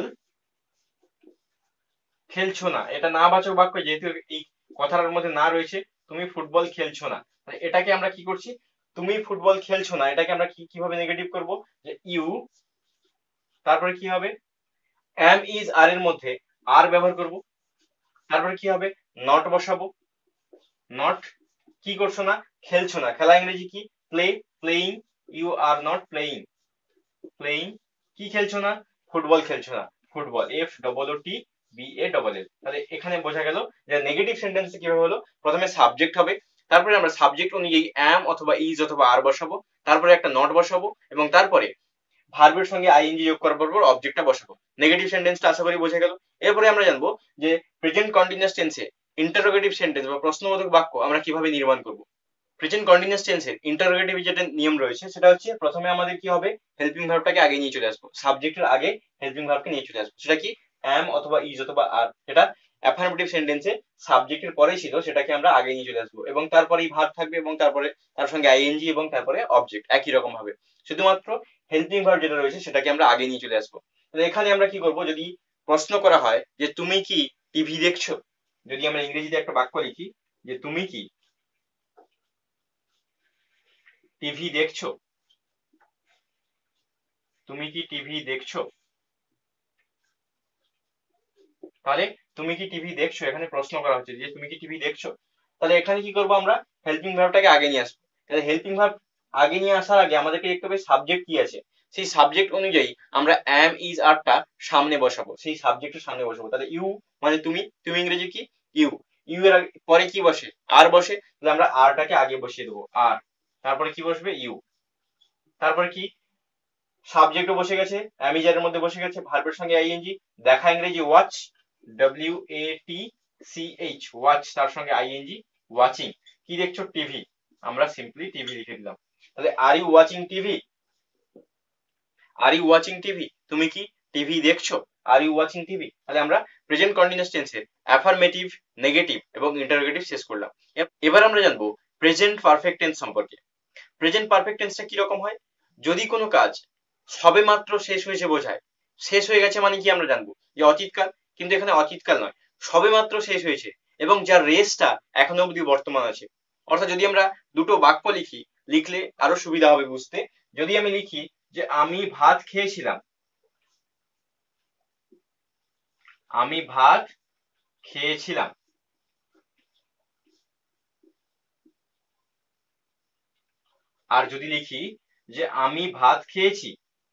খেলছো না, এটা না বাচক বাক্য, যেহেতু এই কথাটার মধ্যে না রয়েছে, তুমি ফুটবল খেলছো না, এটাকে আমরা কি করছি, তুমি ফুটবল খেলছো না, এটাকে আমরা কিভাবে নেগেটিভ করব, যে ইউ, তারপরে কি হবে, এম ইজ আর এর মধ্যে আর ব্যবহার করব, তারপরে কি হবে, নট বসাবো। নট, কি করছো না, খেলছো না, খেলা ইংরেজি কি, play, playing, you are not playing, playing, কি খেলছো না, ফুটবল খেলছো না, football, F double O T B A double L. তাহলে এখানে বোঝা গেল যে নেগেটিভ সেন্টেন্স কিভাবে হলো, প্রথমে সাবজেক্ট হবে, তারপরে আমরা সাবজেক্ট অনুযায়ী অ্যাম অথবা ইজ অথবা আর বসাবো, তারপরে একটা নট বসাবো এবং তারপরে ভার্বের সঙ্গে আইএনজি যোগ করার পর অবজেক্টটা বসাবো। নেগেটিভ সেন্টেন্সটা আশা করি বোঝা গেল। এরপরে আমরা জানবো যে প্রেজেন্ট কন্টিনিউয়াস টেন্সে ইন্টারোগেটিভ সেন্টেন্স বা প্রশ্নবোধক বাক্য আমরা কিভাবে নির্মাণ করব। প্রেজেন্ট কন্টিনিউয়াস টেন্সের ইন্টারোগেটিভ যেটা নিয়ম রয়েছে সেটা হচ্ছে, প্রথমে আমাদের কি হবে, হেল্পিং ভার্বটাকে আগে নিয়ে চলে আসবো, সাবজেক্টের আগে হেল্পিং ভার্বকে নিয়ে চলে আসবো। সেটা কি, অ্যাম অথবা ইজ অথবা আর, যেটা অ্যাফার্মেটিভ সেন্টেন্সে সাবজেক্টের পরেই ছিল সেটাকে আমরা আগে নিয়ে চলে আসবো এবং তারপরেই ভার্ব থাকবে এবং তারপরে তার সঙ্গে আইএনজি এবং তারপরে অবজেক্ট একই রকম ভাবে, শুধুমাত্র হেল্পিং ভার্ব যেটা রয়েছে সেটাকে আমরা আগে নিয়ে চলে আসবো। তাহলে এখানে আমরা কি করব, যদি প্রশ্ন করা হয় যে তুমি কি টিভি দেখছো, যদি আমরা ইংরেজিতে একটা বাক্য লিখি যে তুমি কি টিভি দেখছো, তুমি কি টিভি দেখছো, তাহলে তুমি কি টিভি দেখছো, এখানে প্রশ্ন করা হচ্ছে যে তুমি কি টিভি দেখছো। তাহলে এখানে কি করব, আমরা হেল্পিং ভার্বটাকে আগে নিয়ে আসবো। তাহলে হেল্পিং ভার্ব আগে নিয়ে আসার আগে আমাদেরকে দেখতে হবে সাবজেক্ট কি আছে, সেই সাবজেক্ট অনুযায়ী আমরা অ্যাম ইজ আরটা সামনে বসাবো, সেই সাবজেক্টের সামনে বসাবো। তাহলে ইউ মানে তুমি, তুমি ইংরেজি কি, ইউ, ইউ এর পরে কি বসে, আর বসে, তাহলে আমরা আরটাকে আগে বসিয়ে দেবো, আর, তারপরে কি বসবে, ইউ, তারপরে কি, সাবজেক্টও বসে গেছে, অ্যামিজারের মধ্যে বসে গেছে, ভার্বের সঙ্গে আইএনজি, দেখা ইংরেজি watch, W A T C H, watch, তার সঙ্গে আইএনজি, ওয়াচিং, কি দেখছো, টিভি, আমরা সিম্পলি টিভি লিখে দিলাম। তাহলে are you watching TV, are you watching TV, তুমি কি টিভি দেখছো, আর ইউ ওয়াচিং টিভি। তাহলে আমরা প্রেজেন্ট কন্টিনিউয়াস টেন্সের অ্যাফার্মেটিভ, নেগেটিভ এবং ইন্টারোগেটিভ শেষ করলাম। এবার আমরা জানবো প্রেজেন্ট পারফেক্ট টেন্স সম্পর্কে। প্রেজেন্ট পারফেক্ট টেন্সটা কি রকম হয়, যদি কোনো কাজ সবেমাত্র শেষ হয়েছে বোঝায়, শেষ হয়ে গেছে মানে কি আমরা জানবো যে অতীতকাল, কিন্তু এখানে অতীতকাল নয়, সবেমাত্র শেষ হয়েছে এবং যার রেসটা এখনো অবধি বর্তমান আছে। অর্থাৎ যদি আমরা দুটো বাক্য লিখি, লিখলে আরো সুবিধা হবে বুঝতে, যদি আমি লিখি যে আমি ভাত খেয়েছিলাম, আমি ভাত খেয়েছিলাম, আর যদি লিখি যে আমি ভাত খেয়েছি,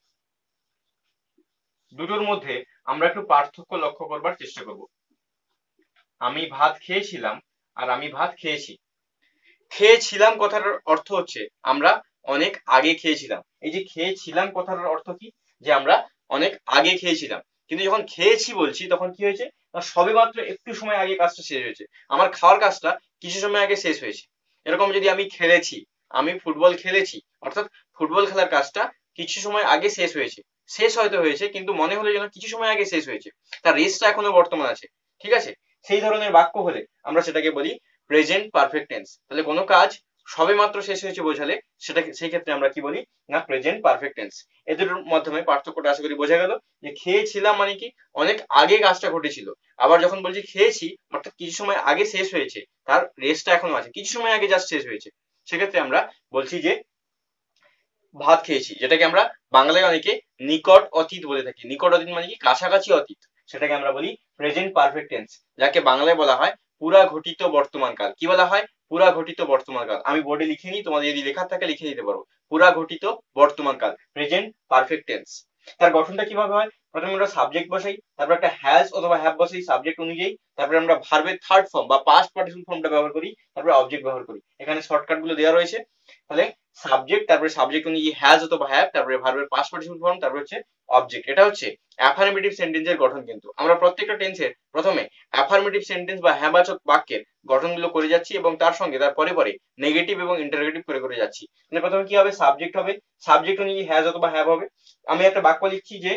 দুটোর মধ্যে আমরা একটু পার্থক্য লক্ষ্য করবার চেষ্টা করব। আমি ভাত খেয়েছিলাম আর আমি ভাত খেয়েছি, খেয়েছিলাম কথাটার অর্থ হচ্ছে আমরা অনেক আগে খেয়েছিলাম। এই যে খেয়েছিলাম কথাটার অর্থ কি, যে আমরা অনেক আগে খেয়েছিলাম, কিন্তু যখন খেয়েছি বলছি তখন কি হয়েছে, সবে মাত্র একটু সময় আগে কাজটা শেষ হয়েছে, আমার খাওয়ার কাজটা কিছু সময় আগে শেষ হয়েছে। এরকম যদি আমি খেলেছি, আমি ফুটবল খেলেছি, অর্থাৎ ফুটবল খেলার কাজটা কিছু সময় আগে শেষ হয়েছে, শেষ হয়তো হয়েছে কিন্তু মনে হলো যেন কিছু সময় আগে শেষ হয়েছে, তার রেসটা এখনো বর্তমান আছে। ঠিক আছে, সেই ধরনের বাক্য হলে আমরা সেটাকে বলি প্রেজেন্ট পারফেক্ট টেন্স। তাহলে কোনো কাজ সবেমাত্র শেষ হয়েছে বোঝালে সেটাকে, সেই ক্ষেত্রে আমরা কি বলি না প্রেজেন্ট পারফেক্ট টেন্স। এদের মাধ্যমে পার্থক্যটা আশা করি বোঝা গেল, যে খেয়েছিলাম মানে কি অনেক আগে কাজটা ঘটেছিল, আবার যখন বলছি খেয়েছি অর্থাৎ কিছু সময় আগে শেষ হয়েছে, তার রেসটা এখনো আছে, কিছু সময় আগে জাস্ট শেষ হয়েছে, সেক্ষেত্রে আমরা বলছি যে ভাত খেয়েছি, যেটাকে আমরা বাংলায় অনেকে নিকট অতীত বলে থাকি। নিকট অতীত মানে কি কাছাকাছি অতীত, সেটাকে আমরা বলি প্রেজেন্ট পারফেক্ট টেন্স, যাকে বাংলায় বলা হয় পুরা ঘটিত বর্তমান কাল। কি বলা হয়? পুরা ঘটিত বর্তমান কাল। আমি বোর্ডে লিখে নিই, তোমাদের যদি লেখা থাকে লিখে দিতে পারো। পুরা ঘটিত বর্তমান কাল, প্রেজেন্ট পারফেক্ট টেন্স। তার গঠনটা কিভাবে হয়? প্রথমে আমরা সাবজেক্ট বসাই, তারপর একটা হ্যাজ অথবা হ্যাভ বসাই সাবজেক্ট অনুযায়ী, তারপরে আমরা ভার্বের থার্ড ফর্ম বা পাস্ট পার্টিসিপল ফর্মটা ব্যবহার করি, তারপরে অবজেক্ট ব্যবহার করি। এখানে শর্টকাট গুলো দেওয়া রয়েছে। তাহলে সাবজেক্ট, তারপরে সাবজেক্ট অনুযায়ী হ্যাজ অথবা হ্যাভ, তারপরে ভার্বের পাস্ট পার্টিসিপল ফর্ম, তারপরে হচ্ছে অবজেক্ট। এটা হচ্ছে অ্যাফার্মেটিভ সেন্টেন্সের গঠন। কিন্তু আমরা প্রত্যেকটা টেন্সের প্রথমে অ্যাফার্মেটিভ সেন্টেন্স বা হ্যাঁবাচক বাক্যের গঠনগুলো করে যাচ্ছি এবং তার সঙ্গে তার পরে পরে নেগেটিভ এবং ইন্টারোগেটিভ করে করে যাচ্ছি। মানে প্রথমে কি হবে? সাবজেক্ট হবে, সাবজেক্ট অনুযায়ী হ্যাজ অথবা হ্যাভ হবে। আমি একটা বাক্য লিখছি যে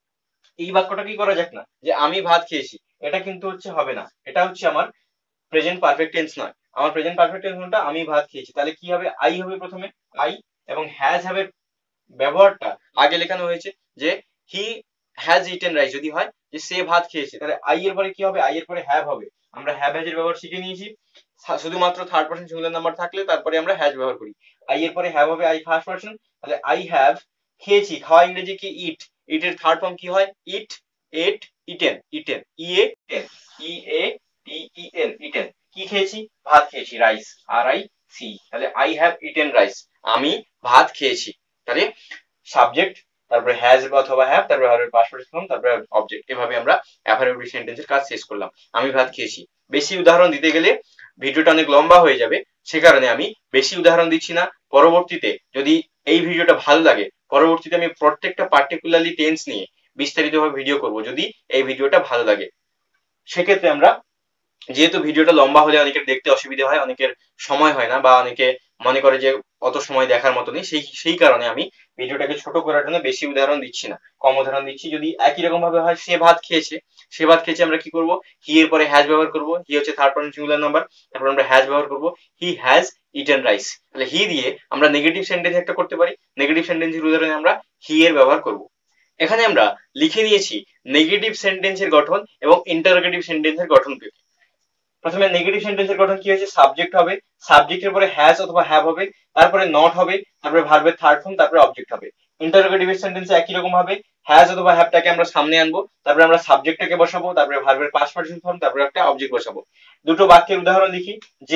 এই বাক্যটা কি করা যাক না, যে আমি ভাত খেয়েছি, এটা কিন্তু হচ্ছে হবে না, এটা হচ্ছে আমার প্রেজেন্ট পারফেক্ট টেন্স নয়। আমার প্রেজেন্ট পারফেক্ট টেন্স কোনটা? আমি ভাত খেয়েছি। তাহলে কি হবে? আই হবে প্রথমে, আই, এবং হ্যাজ হ্যাভের ব্যবহারটা আগে লেখানো হয়েছে যে হি হ্যাজ ইটেন রাইস। যদি হয় যে সে ভাত খেয়েছে, তাহলে আই এর পরে কি হবে? আই এর পরে হ্যাভ হবে। আমরা হ্যাভ হ্যাজ এর ব্যবহার শিখে নিয়েছি। শুধুমাত্র থার্ড পারসন সিঙ্গুলার নাম্বার থাকলে তারপরে আমরা হ্যাজ ব্যবহার করি। আই এর পরে হ্যাভ হবে, আই ফার্স্ট পারসন। তাহলে আই হ্যাভ খেয়েছি, খাওয়া ইংরেজি কি? ইট। ইট এর থার্ড ফর্ম কি হয়? Eat, ate, eaten, eaten, E A ten, E A T E N, eaten. কি খেয়েছি? ভাত খেয়েছি, রাইস, আর আই সি। তাহলে আই হ্যাভ ইটেন রাইস, আমি ভাত খেয়েছি। তাহলে সাবজেক্ট, তারপরে হ্যাজ অথবা হ্যাভ, তারপরে ভার্বের পাস্ট পার্টিসিপল ফর্ম, তারপরে অবজেক্ট। এভাবে আমরা অ্যাফার্মেটিভ সেন্টেন্সের কাজ শেষ করলাম। আমি ভাত খেয়েছি। বেশি উদাহরণ দিতে গেলে ভিডিওটা অনেক লম্বা হয়ে যাবে, সে কারণে আমি বেশি উদাহরণ দিচ্ছি না। পরবর্তীতে যদি এই ভিডিওটা ভালো লাগে, পরবর্তীতে আমি প্রত্যেকটা পার্টিকুলারলি টেন্স নিয়ে বিস্তারিতভাবে ভিডিও করব, যদি এই ভিডিওটা ভালো লাগে। সেক্ষেত্রে আমরা, যেহেতু ভিডিওটা লম্বা হলে অনেকের দেখতে অসুবিধা হয়, অনেকের সময় হয় না, বা অনেকে মনে করে যে অত সময় দেখার মতো নেই, সেই কারণে আমি ভিডিওটাকে ছোট করার জন্য বেশি উদাহরণ দিচ্ছি না, কম উদাহরণ দিচ্ছি। যদি একই রকম ভাবে হয় সে ভাত খেয়েছে, সে ভাত খেয়েছে, আমরা কি করব? হি এর পরে হ্যাজ ব্যবহার করব। হি হচ্ছে থার্ড পারসন সিঙ্গুলার নাম্বার, তারপর আমরা হ্যাজ ব্যবহার করব। He has eaten rice. তাহলে হি দিয়ে আমরা নেগেটিভ সেন্টেন্স একটা করতে পারি। নেগেটিভ সেন্টেন্সের উদাহরণে আমরা হি এর ব্যবহার করব। এখানে আমরা লিখে নিয়েছি নেগেটিভ সেন্টেন্সের গঠন এবং ইন্টারোগেটিভ সেন্টেন্সের গঠন পেতে। প্রথমে নেগেটিভ সেন্টেন্সের গঠন কি হয়েছে? সাবজেক্ট হবে, সাবজেক্টের পরে হ্যাজ অথবা হ্যাভ হবে, তারপরে নট হবে, তারপরে ভার্বের থার্ড ফর্ম, তারপরে অবজেক্ট হবে। ইন্টারোগেটিভ সেন্টেন্সে একই রকম ভাবে হ্যাজ অথবা হ্যাভটাকে আমরা সামনে আনবো, তারপরে আমরা সাবজেক্টটাকে বসাবো, তারপরে ভার্বের পাস্ট পার্টিসিপল ফর্ম, তারপরে একটা অবজেক্ট বসাবো। দুটো বাক্যের উদাহরণ লিখি, যে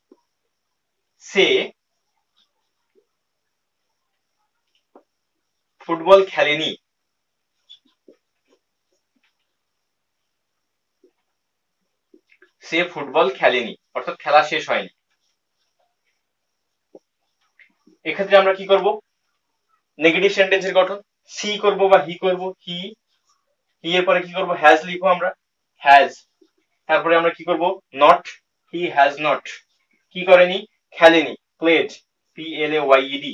সে ফুটবল খেলেনি। সে ফুটবল খেলেনি, অর্থাৎ খেলা শেষ হয়নি। এক্ষেত্রে আমরা কি করব? নেগেটিভ সেন্টেন্সের গঠন সি করব বা হি করব। হি, হি এর পরে কি করব? হ্যাজ লিখবো আমরা, হ্যাজ। তারপরে আমরা কি করব? Not, he has not. কি করেনি? খেলেনি, played, P L A Y E D.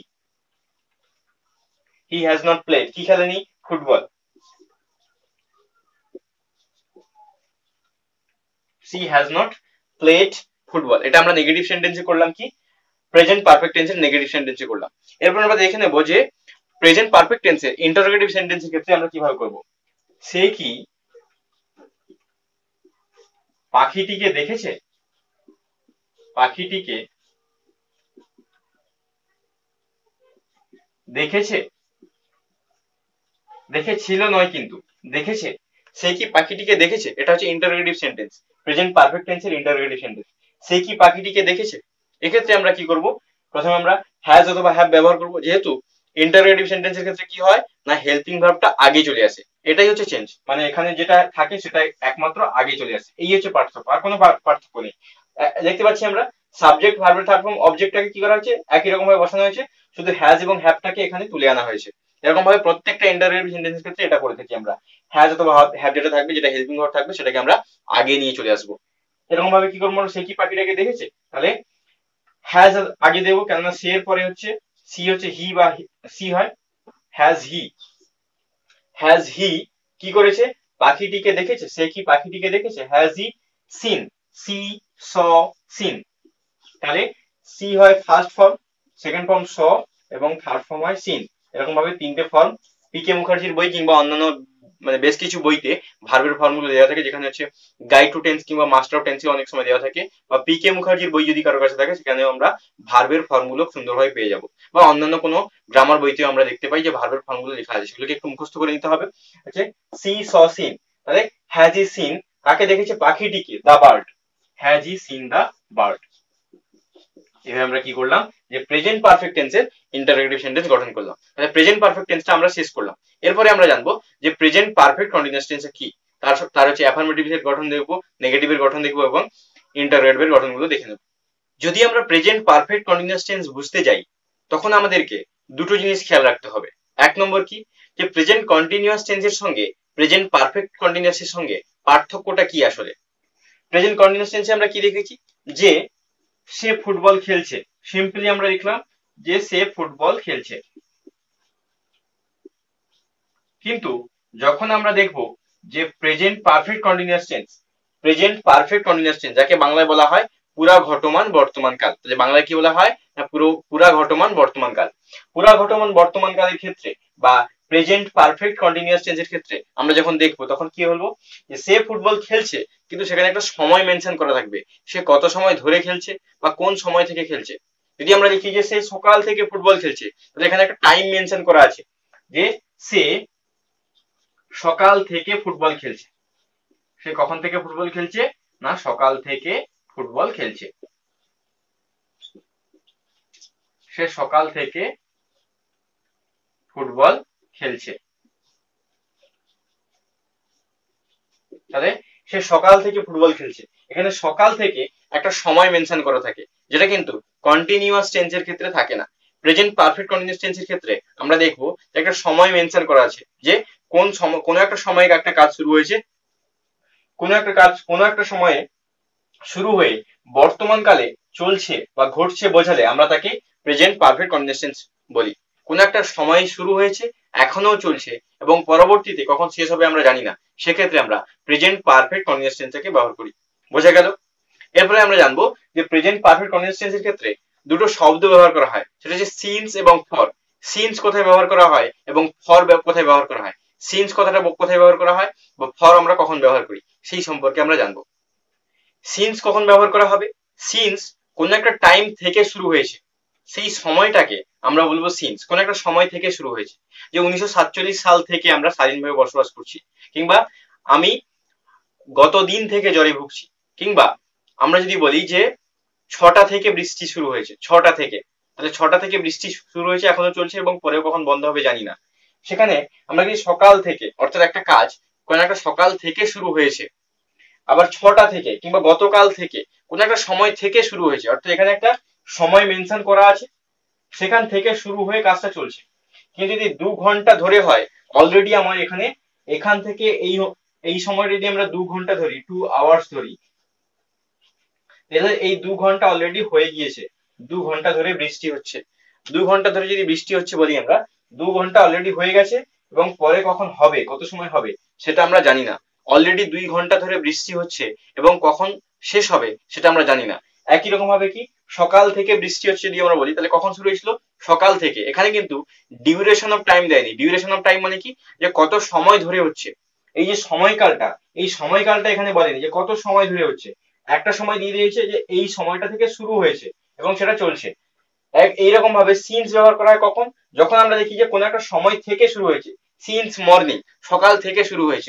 He has not played, কি খেলেনি? Football. She has not played football. এটা আমরা নেগেটিভ সেন্টেন্সে করলাম, কি? প্রেজেন্ট পারফেক্ট টেন্সের নেগেটিভ সেন্টেন্সে করলাম। এরপর আমরা দেখে নেব যে প্রেজেন্ট পারফেক্ট টেন্সের ইন্টারোগেটিভ সেন্টেন্সের ক্ষেত্রে আমরা কিভাবে করব। সে কি পাখিটিকে দেখেছে? পাখিটিকে দেখেছে, দেখেছিল নয় কিন্তু, দেখেছে। সে কি পাখিটিকে দেখেছে? এটা হচ্ছে ইন্টারোগেটিভ সেন্টেন্স, প্রেজেন্ট পারফেক্ট টেন্সের ইন্টারোগেটিভ সেন্টেন্স। সে কি পাখিটিকে দেখেছে? এক্ষেত্রে আমরা কি করব? প্রথমে আমরা হ্যাজ অথবা হ্যাভ ব্যবহার করব। যেহেতু ইন্টারোগেটিভ সেন্টেন্সের ক্ষেত্রে কি হয় না, হেল্পিং ভার্বটা আগে চলে আসে। এটাই হচ্ছে চেঞ্জ, মানে এখানে যেটা থাকে সেটা একমাত্র আগে চলে আসে। এই হচ্ছে পার্থক্য, আর কোনো পার্থক্য নেই। দেখতে পাচ্ছি আমরা সাবজেক্ট, ভার্বের থার্ড ফর্ম, অবজেক্টটাকে কি করা হয়েছে? একই রকম ভাবে বসানো হয়েছে, শুধু হ্যাজ এবং হ্যাভটাকে এখানে তুলে আনা হয়েছে। এরকম ভাবে প্রত্যেকটা ইন্টারোগেটিভ সেন্টেন্সের ক্ষেত্রে এটা করে থাকি আমরা। হ্যাজ অথবা হ্যাভ যেটা থাকবে, যেটা হেল্পিং ভার্ব থাকবে, সেটাকে আমরা আগে নিয়ে চলে আসবো। এরকম ভাবে কি করবো? সে কি পাখিটাকে দেখেছে, তাহলে হ্যাজ আগে দেবো, কেননা সে এর পরে হচ্ছে সি, হচ্ছে হি বা সি হয়। হ্যাজ হি, হ্যাজ হি কি করেছে? পাখিটিকে দেখেছে। সে কি পাখিটিকে দেখেছে? Has he seen, see saw seen. তাহলে সি হয় first form, second form saw, এবং থার্ড ফর্ম হয় সিন। এরকম ভাবে তিনটে ফর্ম পিকে মুখার্জির বই কিংবা অন্যান্য মানে বেশ কিছু বইতে ভার্বের ফর্মগুলো দেওয়া থাকে, যেখানে হচ্ছে গাইড টু টেন্স কিংবা মাস্টার অফ টেন্সে অনেক সময় দেওয়া থাকে, বা পিকে মুখার্জির বই যদি কারোর কাছে থাকে সেখানেও আমরা ভার্বের ফর্মগুলো সুন্দরভাবে পেয়ে যাবো, বা অন্যান্য কোনো গ্রামার বইতেও আমরা দেখতে পাই যে ভার্বের ফর্মগুলো লেখা আছে, সেগুলোকে একটু মুখস্থ করে নিতে হবে। সি স সিন, তাহলে হ্যাজ ই সিন কাকে দেখেছে? পাখিটিকে, the bird. Has he seen the bird. এভাবে আমরা কি করলাম? যে প্রেজেন্ট পারফেক্ট টেন্সের ইন্টারোগেটিভ সেন্টেন্স গঠন করলাম। তাহলে প্রেজেন্ট পারফেক্ট টেন্সটা আমরা শেষ করলাম। এরপরে আমরা জানবো যে প্রেজেন্ট পারফেক্ট কন্টিনিউয়াস টেন্স কি। তার হচ্ছে অ্যাফার্মেটিভ এর গঠন দেখবো, নেগেটিভের গঠন দেখবো এবং ইন্টারোগেটিভের গঠনগুলো দেখে নেব। যদি আমরা প্রেজেন্ট পারফেক্ট কন্টিনিউয়াস টেন্স বুঝতে যাই তখন আমাদেরকে দুটো জিনিস খেয়াল রাখতে হবে। এক নম্বর কি, যে প্রেজেন্ট কন্টিনিউয়াস টেন্সের সঙ্গে প্রেজেন্ট পারফেক্ট কন্টিনিউয়াসের সঙ্গে পার্থক্যটা কি আসলে। প্রেজেন্ট কন্টিনিউয়াস টেন্সে আমরা কি দেখেছি? যে সে ফুটবল খেলছে, সিম্পলি আমরা লিখলাম যে সে ফুটবল খেলছে। কিন্তু যখন আমরা দেখব যে present perfect continuous tense, present perfect continuous tense যাকে বাংলায় বলা হয় পুরা ঘটমান বর্তমান কাল, তাহলে বাংলায় কি বলা হয় না পুরা ঘটমান বর্তমান কাল। পুরা ঘটমান বর্তমান কালের ক্ষেত্রে বা প্রেজেন্ট পারফেক্ট কন্টিনিউয়াস টেন্সের ক্ষেত্রে আমরা যখন দেখবো তখন কি বলবো? যে সে ফুটবল খেলছে, কিন্তু সেখানে একটা সময় মেনশন করা থাকবে, সে কত সময় ধরে খেলছে বা কোন সময় থেকে খেলছে। যদি আমরা লিখি যে সে সকাল থেকে ফুটবল খেলছে, তাহলে এখানে একটা টাইম মেনশন করা আছে যে সে সকাল থেকে ফুটবল খেলছে। সে কখন থেকে ফুটবল খেলছে? না সকাল থেকে ফুটবল খেলছে। সে সকাল থেকে ফুটবল খেলছে। তাহলে সে সকাল থেকে ফুটবল খেলছে, এখানে সকাল থেকে একটা সময় মেনশন করা থাকে, যেটা কিন্তু কন্টিনিউয়াস টেন্সের ক্ষেত্রে থাকে না। প্রেজেন্ট পারফেক্ট কন্টিনিউয়াস টেন্সের ক্ষেত্রে আমরা দেখবো একটা সময় মেনশন করা আছে, যে কোন সময় কোনো একটা সময়ে একটা কাজ শুরু হয়েছে, কোনো একটা কাজ কোনো একটা সময়ে শুরু হয়ে বর্তমান কালে চলছে বা ঘটছে বোঝালে আমরা তাকে প্রেজেন্ট পারফেক্ট কন্টিনিউয়াস টেন্স বলি। কোন একটা সময় শুরু হয়েছে, এখনো চলছে এবং পরবর্তীতে কখন শেষ হবে আমরা জানি না, সেক্ষেত্রে আমরা প্রেজেন্ট পারফেক্ট কন্টিনিউয়াস টেন্সটাকে ব্যবহার করি। বোঝা গেল? এরপরে আমরা জানবো যে প্রেজেন্ট পারফেক্ট কন্টিনিউয়াস টেন্সের ক্ষেত্রে দুটো শব্দ ব্যবহার করা হয়, সেটা হচ্ছে সিন্স এবং ফর। সিন্স কোথায় ব্যবহার করা হয় এবং ফর কোথায় ব্যবহার করা হয়, সিন্স কথাটা কোথায় ব্যবহার করা হয় বা ফর আমরা কখন ব্যবহার করি, সেই সম্পর্কে আমরা জানবো। সিন্স কখন ব্যবহার করা হবে? সিন্স কোন একটা টাইম থেকে শুরু হয়েছে, সেই সময়টাকে আমরা বলবো সিন্স। কোন একটা সময় থেকে শুরু হয়েছে, যে 1947 সাল থেকে আমরা স্বাধীনভাবে বসবাস করছি, কিংবা আমি গত দিন থেকে জ্বরে ভুগছি, কিংবা আমরা যদি বলি যে 6টা থেকে বৃষ্টি শুরু হয়েছে, 6টা থেকে, তাহলে 6টা থেকে বৃষ্টি শুরু হয়েছে, এখনো চলছে এবং পরেও কখন বন্ধ হবে জানি না। সেখানে আমরা যদি সকাল থেকে, অর্থাৎ একটা কাজ কোন একটা সকাল থেকে শুরু হয়েছে, আবার 6টা থেকে কিংবা গতকাল থেকে কোন একটা সময় থেকে শুরু হয়েছে, অর্থাৎ এখানে একটা সময় মেনশন করা আছে, সেখান থেকে শুরু হয়ে কাজটা চলছে। কিন্তু যদি 2 ঘন্টা ধরে হয়, অলরেডি আমার এখান থেকে এই সময়টা যদি আমরা 2 ঘন্টা ধরি, 2 আওয়ার্স ধরি, তাহলে এই 2 ঘন্টা অলরেডি হয়ে গিয়েছে। 2 ঘন্টা ধরে বৃষ্টি হচ্ছে, 2 ঘন্টা ধরে যদি বৃষ্টি হচ্ছে বলি আমরা, 2 ঘন্টা অলরেডি হয়ে গেছে এবং পরে কখন হবে, কত সময় হবে সেটা আমরা জানি না। অলরেডি 2 ঘন্টা ধরে বৃষ্টি হচ্ছে এবং কখন শেষ হবে সেটা আমরা জানি না। একই রকম ভাবে কি, সকাল থেকে বৃষ্টি হচ্ছে যদি আমরা বলি, তাহলে কখন শুরু হয়েছিল? সকাল থেকে। এখানে কিন্তু ডিউরেশন অফ টাইম দেয়নি। ডিউরেশন অফ টাইম মানে কি, যে কত সময় ধরে হচ্ছে। এই যে সময়কালটা, এই সময়কালটা এখানে বলেনি যে কত সময় ধরে হচ্ছে, একটা সময় দিয়ে দিয়েছে যে এই সময়টা থেকে শুরু হয়েছে এবং সেটা চলছে। এইরকম ভাবে সিন্স ব্যবহার করা হয় কখন? যখন আমরা দেখি যে কোন একটা সময় থেকে শুরু হয়েছে। সিন্স মর্নিং, সকাল থেকে শুরু হয়েছে।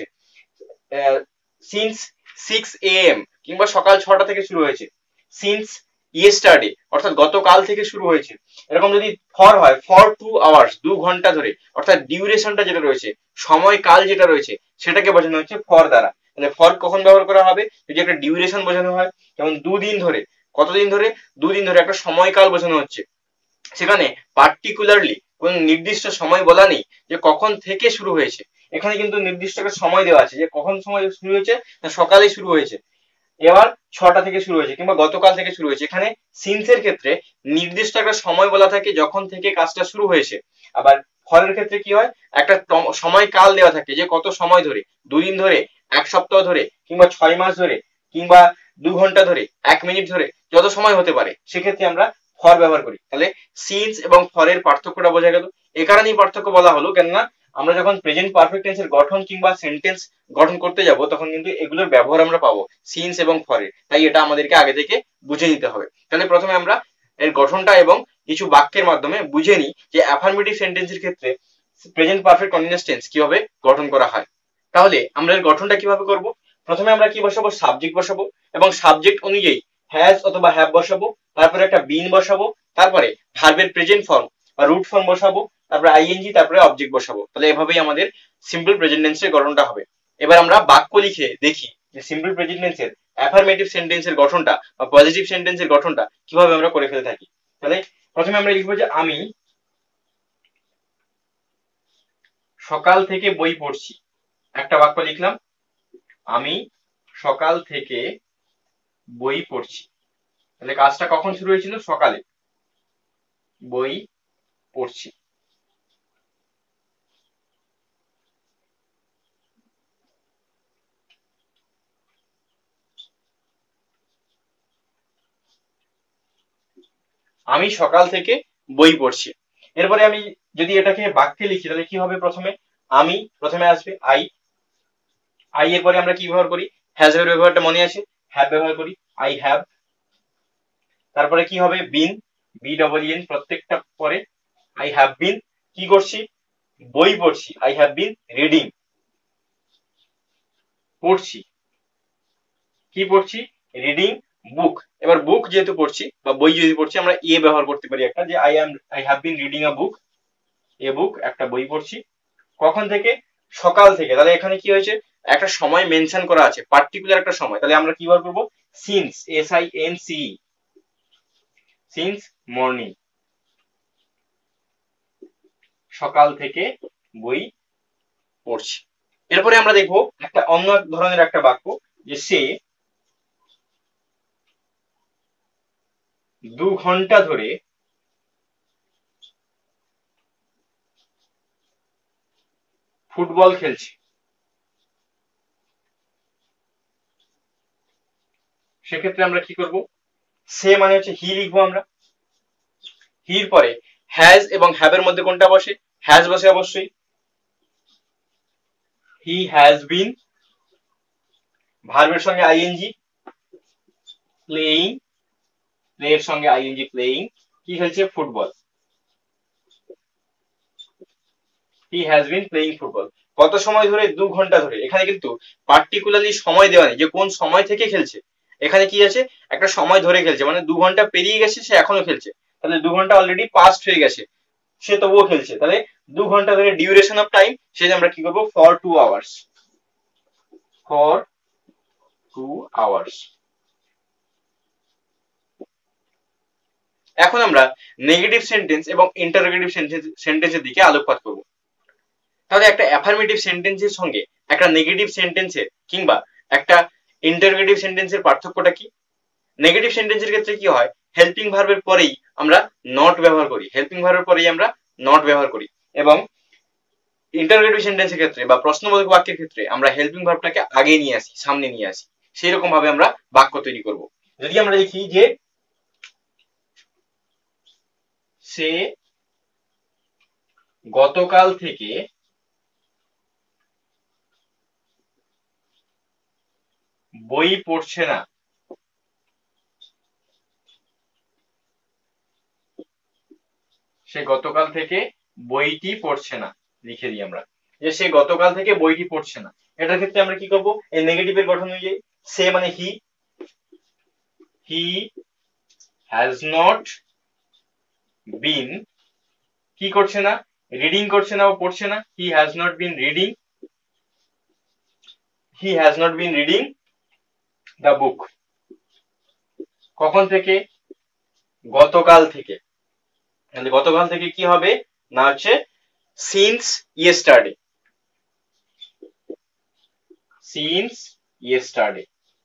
সিন্স 6 AM, কিংবা সকাল 6টা থেকে শুরু হয়েছে। সিন্স ইয়েস্টারডে, অর্থাৎ গতকাল থেকে শুরু হয়েছে। এরকম যদি ফর হয়, ফর 2 আওয়ার্স, 2 ঘন্টা ধরে, অর্থাৎ ডিউরেশনটা যেটা রয়েছে, সময়কাল যেটা রয়েছে, সেটাকে বোঝানো হচ্ছে ফর দ্বারা। তাহলে ফর কখন ব্যবহার করা হবে? যদি একটা ডিউরেশন বোঝানো হয়, যেমন 2 দিন ধরে, কতদিন ধরে? 2 দিন ধরে, একটা সময়কাল বোঝানো হচ্ছে। সেখানে পার্টিকুলারলি কোন নির্দিষ্ট সময় বলা নেই যে কখন থেকে শুরু হয়েছে। এখানে কিন্তু নির্দিষ্ট একটা সময় দেওয়া আছে যে কখন সময় শুরু হয়েছে, না সকালে শুরু হয়েছে, এবার 6টা থেকে শুরু হয়েছে, কিংবা গতকাল থেকে শুরু হয়েছে। এখানে সিন্সের ক্ষেত্রে নির্দিষ্ট একটা সময় বলা থাকে যখন থেকে কাজটা শুরু হয়েছে। আবার ফরের ক্ষেত্রে কি হয়, একটা সময়কাল দেওয়া থাকে যে কত সময় ধরে, 2 দিন ধরে, 1 সপ্তাহ ধরে, কিংবা 6 মাস ধরে, কিংবা 2 ঘন্টা ধরে, 1 মিনিট ধরে, যত সময় হতে পারে, সেক্ষেত্রে আমরা ফর ব্যবহার করি। তাহলে সিন্স এবং ফরের পার্থক্যটা বোঝা গেল। এ কারণেই পার্থক্য বলা হলো, কেননা আমরা যখন প্রেজেন্ট পারফেক্ট টেন্সের গঠন কিংবা সেন্টেন্স গঠন করতে যাব তখন কিন্তু এগুলোর ব্যবহার আমরা পাবো সিন্স এবং ফরের। তাই এটা আমাদেরকে আগে থেকে বুঝে নিতে হবে। তাহলে প্রথমে আমরা এর গঠনটা এবং কিছু বাক্যের মাধ্যমে বুঝে নিই যে অ্যাফার্মেটিভ সেন্টেন্সের ক্ষেত্রে প্রেজেন্ট পারফেক্ট কন্টিনিউয়াস টেন্স কিভাবে গঠন করা হয়। তাহলে আমরা এর গঠনটা কিভাবে করব? প্রথমে আমরা কি বসাবো? সাবজেক্ট বসাবো এবং সাবজেক্ট অনুযায়ী হ্যাজ অথবা হ্যাভ বসাবো, তারপরে একটা বিন বসাবো, তারপরে ভার্বের প্রেজেন্ট ফর্ম বা রুট ফর্ম বসাবো, তারপরে আইএনজি, তারপরে অবজেক্ট বসাবো। তাহলে এভাবেই আমাদের সিম্পল প্রেজেন্ট টেন্সের গঠনটা হবে। এবার আমরা বাক্য লিখে দেখি যে সিম্পল প্রেজেন্ট টেন্সের অ্যাফারমেটিভ সেন্টেন্সের গঠনটা বা পজিটিভ সেন্টেন্সের গঠনটা কিভাবে আমরা করে ফেলে থাকি। তাহলে প্রথমে আমরা লিখবো যে আমি সকাল থেকে বই পড়ছি। একটা বাক্য লিখলাম, আমি সকাল থেকে বই পড়ছি। তাহলে কাজটা কখন শুরু হয়েছিল? সকালে। বই পড়ছি। আমি সকাল থেকে বই পড়ছি। এরপরে আমি যদি এটাকে বাক্যে লিখি তাহলে কি হবে? আমি প্রথমে আসবে আই, আই এর পরে আমরা কি ব্যবহার করি? হ্যাজ এর ব্যবহারটা মনে আছে, হ্যাভ ব্যবহার করি, আই হ্যাভ। তারপরে কি হবে? বিন, বি ডবল এন প্রত্যেকটা পরে, আই হ্যাভ বিন কি করছি? বই পড়ছি, আই হ্যাভ বিন রিডিং। পড়ছি, কি পড়ছি? Reading book. এবার বুক যেহেতু পড়ছি বা বই যদি পড়ছি আমরা এ ব্যবহার করতে পারি একটা, যে I have been reading a book, a book, একটা বই পড়ছি। কখন থেকে? সকাল থেকে। তাহলে এখানে কি হয়েছে? একটা সময় মেনশন করা আছে, পার্টিকুলার একটা সময়। তাহলে আমরা কি ব্যবহার করবো? Since, S I N C, since morning, সকাল থেকে বই পড়ছি। এরপরে আমরা দেখবো একটা অন্য ধরনের একটা বাক্য, যে সে 2 ঘন্টা ধরে ফুটবল খেলছে। সেক্ষেত্রে আমরা কি করব? সে মানে হচ্ছে হি লিখবো আমরা, হির পরে হ্যাজ এবং হ্যাভ এর মধ্যে কোনটা বসে? হ্যাজ বসে অবশ্যই। হি হ্যাজ বিন, ভার্বের সঙ্গে আইএনজি, প্লেইং, প্লে এর সঙ্গে আইএনজি প্লেইং, কি খেলছে? Football. He has been playing football. কত সময় ধরে? 2 ঘন্টা ধরে। এখানে কিন্তু পার্টিকুলারলি সময় দেওয়া নেই যে কোন সময় থেকে খেলছে। এখানে কি আছে? একটা সময় ধরে খেলছে, মানে 2 ঘন্টা পেরিয়ে গেছে, সে এখনো খেলছে। তাহলে 2 ঘন্টা অলরেডি পাস্ট হয়ে গেছে, সে তবুও খেলছে। তাহলে 2 ঘন্টা ধরে ডিউরেশন অফ টাইম, সেটা আমরা কি করবো? For 2 hours, for 2 hours. এখন আমরা নেগেটিভ সেন্টেন্স এবং ইন্টারোগেটিভ সেন্টেন্সের দিকে আলোকপাত করব। তাহলে একটা অ্যাফার্মেটিভ সেন্টেন্সের সঙ্গে একটা নেগেটিভ সেন্টেন্সের কিংবা একটা ইন্টারোগেটিভ সেন্টেন্সের পার্থক্যটা কি? নেগেটিভ সেন্টেন্সের ক্ষেত্রে কি হয়? হেল্পিং ভার্বের পরেই আমরা নট ব্যবহার করি, হেল্পিং ভার্বের পরেই আমরা নট ব্যবহার করি। এবং ইন্টারোগেটিভ সেন্টেন্সের ক্ষেত্রে বা প্রশ্নবোধক বাক্যের ক্ষেত্রে আমরা হেল্পিং ভার্বটাকে আগে নিয়ে আসি, সামনে নিয়ে আসি। সেই রকম ভাবে আমরা বাক্য তৈরি করব। যদি আমরা লিখি যে সে গতকাল থেকে বই পড়ছে না, সে গতকাল থেকে বইটি পড়ছে না, লিখে দিই আমরা যে সে গতকাল থেকে বইটি পড়ছে না। এটার ক্ষেত্রে আমরা কি করব? এই নেগেটিভের গঠন অনুযায়ী সে মানে হি, হি হ্যাজ নট বিন কি করছে না? রিডিং করছে না বা পড়ছে না। He has not been reading, he has not been reading the book. কখন থেকে? গতকাল থেকে। তাহলে গতকাল থেকে কি হবে না হচ্ছে সিন্স ইয়েস্টারডে, সিন্স ইয়েস্টারডে।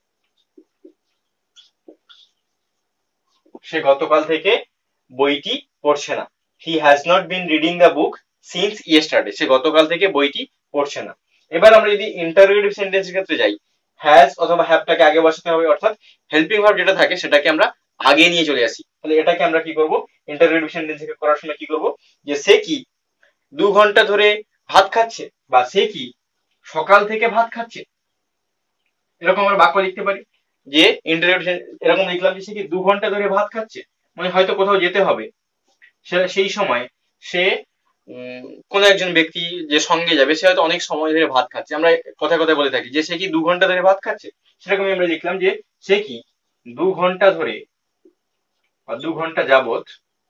সে গতকাল থেকে বইটি পড়ছে না। He has not been reading the book since yesterday. সে গতকাল থেকে বইটি পড়ছে না। এবার আমরা যদি ইন্টারোগেটিভ সেন্টেন্সের ক্ষেত্রে যাই, হ্যাজ অথবা হ্যাভটাকে আগে বসাতে হবে, অর্থাৎ হেল্পিং ভার্ব যেটা থাকে সেটাকে আমরা আগে নিয়ে চলে আসি। তাহলে এটাকে আমরা কি করব? ইন্টারোগেটিভ সেন্টেন্স করার সময় কি করব? যে সে কি 2 ঘন্টা ধরে ভাত খাচ্ছে, বা সে কি সকাল থেকে ভাত খাচ্ছে। এরকম আমরা বাক্য লিখতে পারি যে ইন্টারোগেটিভ এরকম লিখলাম যে সে কি 2 ঘন্টা ধরে ভাত খাচ্ছে, মানে হয়তো কোথাও যেতে হবে, সেই সময় সে কোন একজন ব্যক্তি যে সঙ্গে যাবে সে হয়তো অনেক সময় ধরে ভাত খাচ্ছে, আমরা কথা কথা বলে থাকি যে সে কি 2 ঘন্টা ধরে ভাত খাচ্ছে, সেরকমই আমরা লিখলাম যে সে কি 2 ঘন্টা ধরে বা 2 ঘন্টা যাবত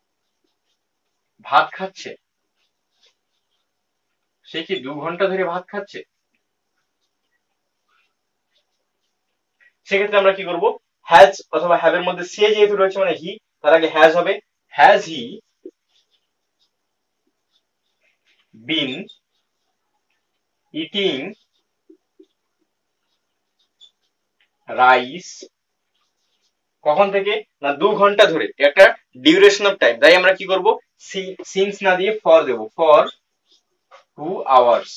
ভাত খাচ্ছে। সে কি 2 ঘন্টা ধরে ভাত খাচ্ছে। সেক্ষেত্রে আমরা কি করব, হ্যাজ অথবা হ্যাভ এর মধ্যে সে যেহেতু রয়েছে মানে হি, তার আগে হ্যাজ হবে, has he been eating rice, কখন থেকে না 2 ঘন্টা ধরে, একটা ডিউরেশন অফ টাইম, তাই আমরা কি করব সিন্স না দিয়ে ফর দেব, for 2 hours,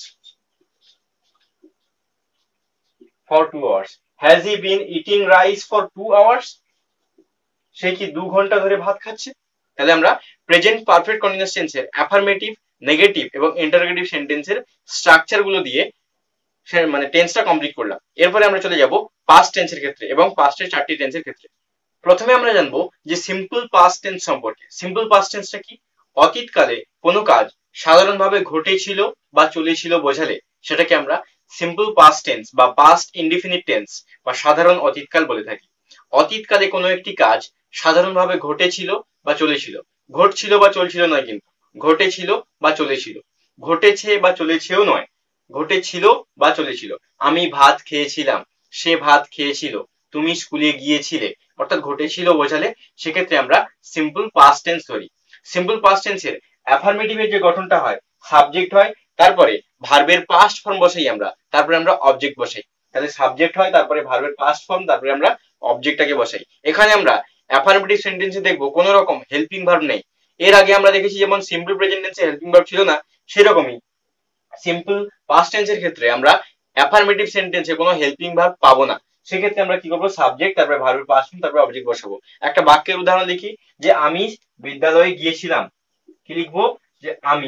for 2 hours. Has he been eating rice for 2 hours? সে কি 2 ঘন্টা ধরে ভাত খাচ্ছে। তাহলে আমরা প্রেজেন্ট পারফেক্ট কন্টিনিউয়াস টেন্সের অ্যাফার্মেটিভ, নেগেটিভ এবং ইন্টারোগেটিভ সেন্টেন্সের স্ট্রাকচার গুলো দিয়ে মানে টেন্সটা কমপ্লিট করলাম। এরপরে আমরা চলে যাব পাস্ট টেন্সের ক্ষেত্রে এবং পাস্টের 4টি টেন্সের ক্ষেত্রে। প্রথমে আমরা জানবো যে সিম্পল পাস্ট টেন্স সম্পর্কে। সিম্পল পাস্ট টেন্সটা কি, অতীতকালে কোনো কাজ সাধারণভাবে ঘটেছিল বা চলেছিল বোঝালে সেটাকে আমরা সিম্পল পাস্ট টেন্স বা পাস্ট ইনডিফিনিট টেন্স বা সাধারণ অতীতকাল বলে থাকি। অতীতকালে কোনো একটি কাজ সাধারণভাবে ঘটেছিল বা চলেছিল, ঘটছিল বা চলছিল নয়, কিন্তু ঘটেছিল বা চলেছিল, ঘটেছে বা চলেছেও নয়, ঘটেছিল বা চলেছিল। আমি ভাত খেয়েছিলাম, সে ভাত খেয়েছিল, তুমি স্কুলে গিয়েছিলে, অর্থাৎ ঘটেছিল বোঝালে সেক্ষেত্রে আমরা সিম্পল পাস্ট টেন্স ধরি। সিম্পল পাস্ট টেন্সের অ্যাফার্মেটিভের যে গঠনটা হয়, সাবজেক্ট হয়, তারপরে ভার্বের পাস্ট ফর্ম বসাই আমরা, তারপরে আমরা অবজেক্ট বসাই। তাহলে সাবজেক্ট হয়, তারপরে ভার্বের পাস্ট ফর্ম, তারপরে আমরা অবজেক্টটাকে বসাই। এখানে আমরা অ্যাফার্মেটিভ সেন্টেন্সে দেখবো কোনো রকম হেল্পিং ভার্ব নেই। এর আগে আমরা দেখেছি যেমন সিম্পল প্রেজেন্ট টেন্সে হেল্পিং ভার্ব ছিল না, সেরকমই সিম্পল পাস্ট টেন্সের ক্ষেত্রে আমরা অ্যাফার্মেটিভ সেন্টেন্সে কোনো হেল্পিং ভার্ব পাবো না। সেক্ষেত্রে আমরা কি করবো, সাবজেক্ট তারপরে ভার্বের পাস্ট ফর্ম তারপরে অবজেক্ট বসাবো। একটা বাক্যের উদাহরণ লিখি যে আমি বিদ্যালয়ে গিয়েছিলাম, কি লিখবো, যে আমি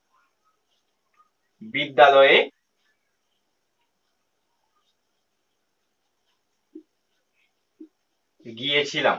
বিদ্যালয়ে গিয়েছিলাম।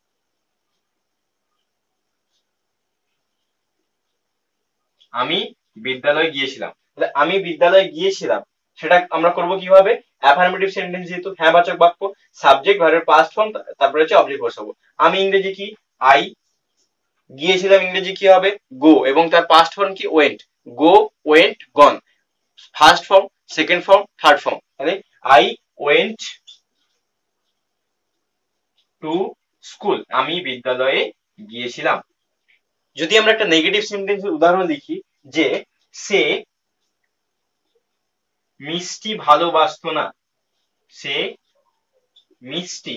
আমি বিদ্যালয়ে গিয়েছিলাম, তাহলে আমি বিদ্যালয়ে গিয়েছিলাম সেটা আমরা করব কিভাবে, অ্যাফার্মেটিভ সেন্টেন্স যেহেতু হ্যাঁ বাচক বাক্য, সাবজেক্ট ভার্বের পাস্ট ফর্ম তারপরে হচ্ছে অবজেক্ট বসাবো। আমি ইংরেজি কি আই, গিয়েছিলাম ইংরেজি কি হবে গো, এবং তার পাস্ট ফর্ম কি went, go went gone, first form second form third form, তাহলে আই ওয়েন্ট টু স্কুল, আমি বিদ্যালয়ে গিয়েছিলাম। যদি আমরা একটা নেগেটিভ সেন্টেন্সের উদাহরণ লিখি যে সে মিষ্টি ভালোবাসতো না, সে মিষ্টি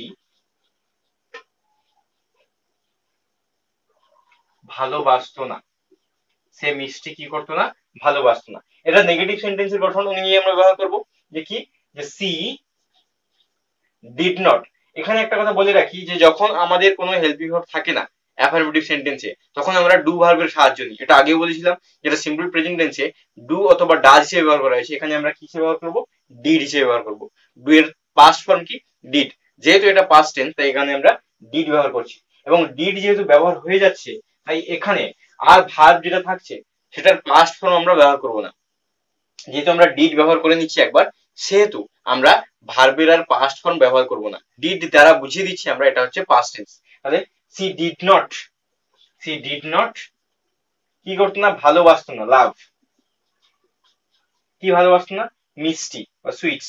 ভালোবাসতো না, সে মিষ্টি কি করতো না, ভালোবাসতো না। এটা নেগেটিভ সেন্টেন্সের গঠন অনুযায়ী আমরা ব্যবহার করব যে কি, যে সি ডিড নট। এখানে একটা কথা বলে রাখি যে যখন আমাদের কোনো হেল্পিং ভার্ব থাকে না অ্যাফার্মেটিভ সেন্টেন্সে, তখন আমরা ডু ভার্বের সাহায্য নিই। এটা আগেও বলেছিলাম, যেটা সিম্পল প্রেজেন্ট টেন্সে ডু অথবা ডাজ হিসেবে ব্যবহার করা হয়েছে, এখানে আমরা কি হিসেবে ব্যবহার করব, ডিড হিসেবে ব্যবহার করব। ডু এর পাস্ট ফর্ম কি ডিড, যেহেতু এটা পাস্ট টেন্স তাই এখানে আমরা ডিড ব্যবহার করছি, এবং ডিড যেহেতু ব্যবহার হয়ে যাচ্ছে তাই এখানে আর ভার্ব যেটা থাকছে সেটার পাস্ট ফর্ম আমরা ব্যবহার করব না। যেহেতু আমরা ডিড ব্যবহার করে নিচ্ছি একবার, সেহেতু আমরা ভার্বের আর পাস্ট ফর্ম ব্যবহার করব না, ডিড দ্বারা বুঝিয়ে দিচ্ছি আমরা এটা হচ্ছে পাস্ট টেন্স। তাহলে she did not, she did not কি করতো না, ভালোবাসতো না, লাভ, কি ভালোবাসতো না, মিষ্টি বা sweets,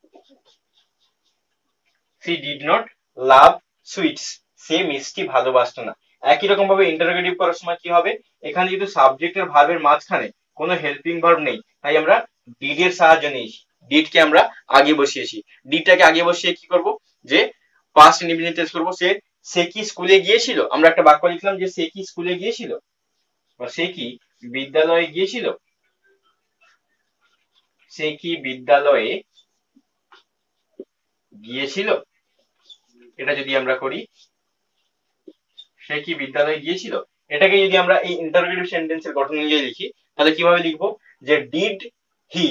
she did not love sweets, সে মিষ্টি ভালোবাসতো না। একই রকম ভাবে ইন্টারোগেটিভ করার সময় কি হবে, এখানে যেহেতু সাবজেক্ট আর ভার্বের মাঝখানে কোনো হেল্পিং ভার্ব নেই তাই আমরা ডিড এর সাহায্য নিয়েছি, ডিড কে আমরা আগে বসিয়েছি। ডিডটাকে আগে বসিয়ে কি করব, যে পাস্ট ইনডিফিনিট টেন্স করব। সে কি স্কুলে গিয়েছিল, আমরা একটা বাক্য লিখলাম যে সে কি স্কুলে গিয়েছিল বা সে কি বিদ্যালয়ে গিয়েছিল, সে কি বিদ্যালয়ে গিয়েছিল। এটা যদি আমরা করি, সে কি বিদ্যালয়ে গিয়েছিল, এটাকে যদি আমরা এই ইন্টারোগেটিভ সেন্টেন্সের গঠন অনুযায়ী লিখি তাহলে কিভাবে লিখবো, যে ডিড হি,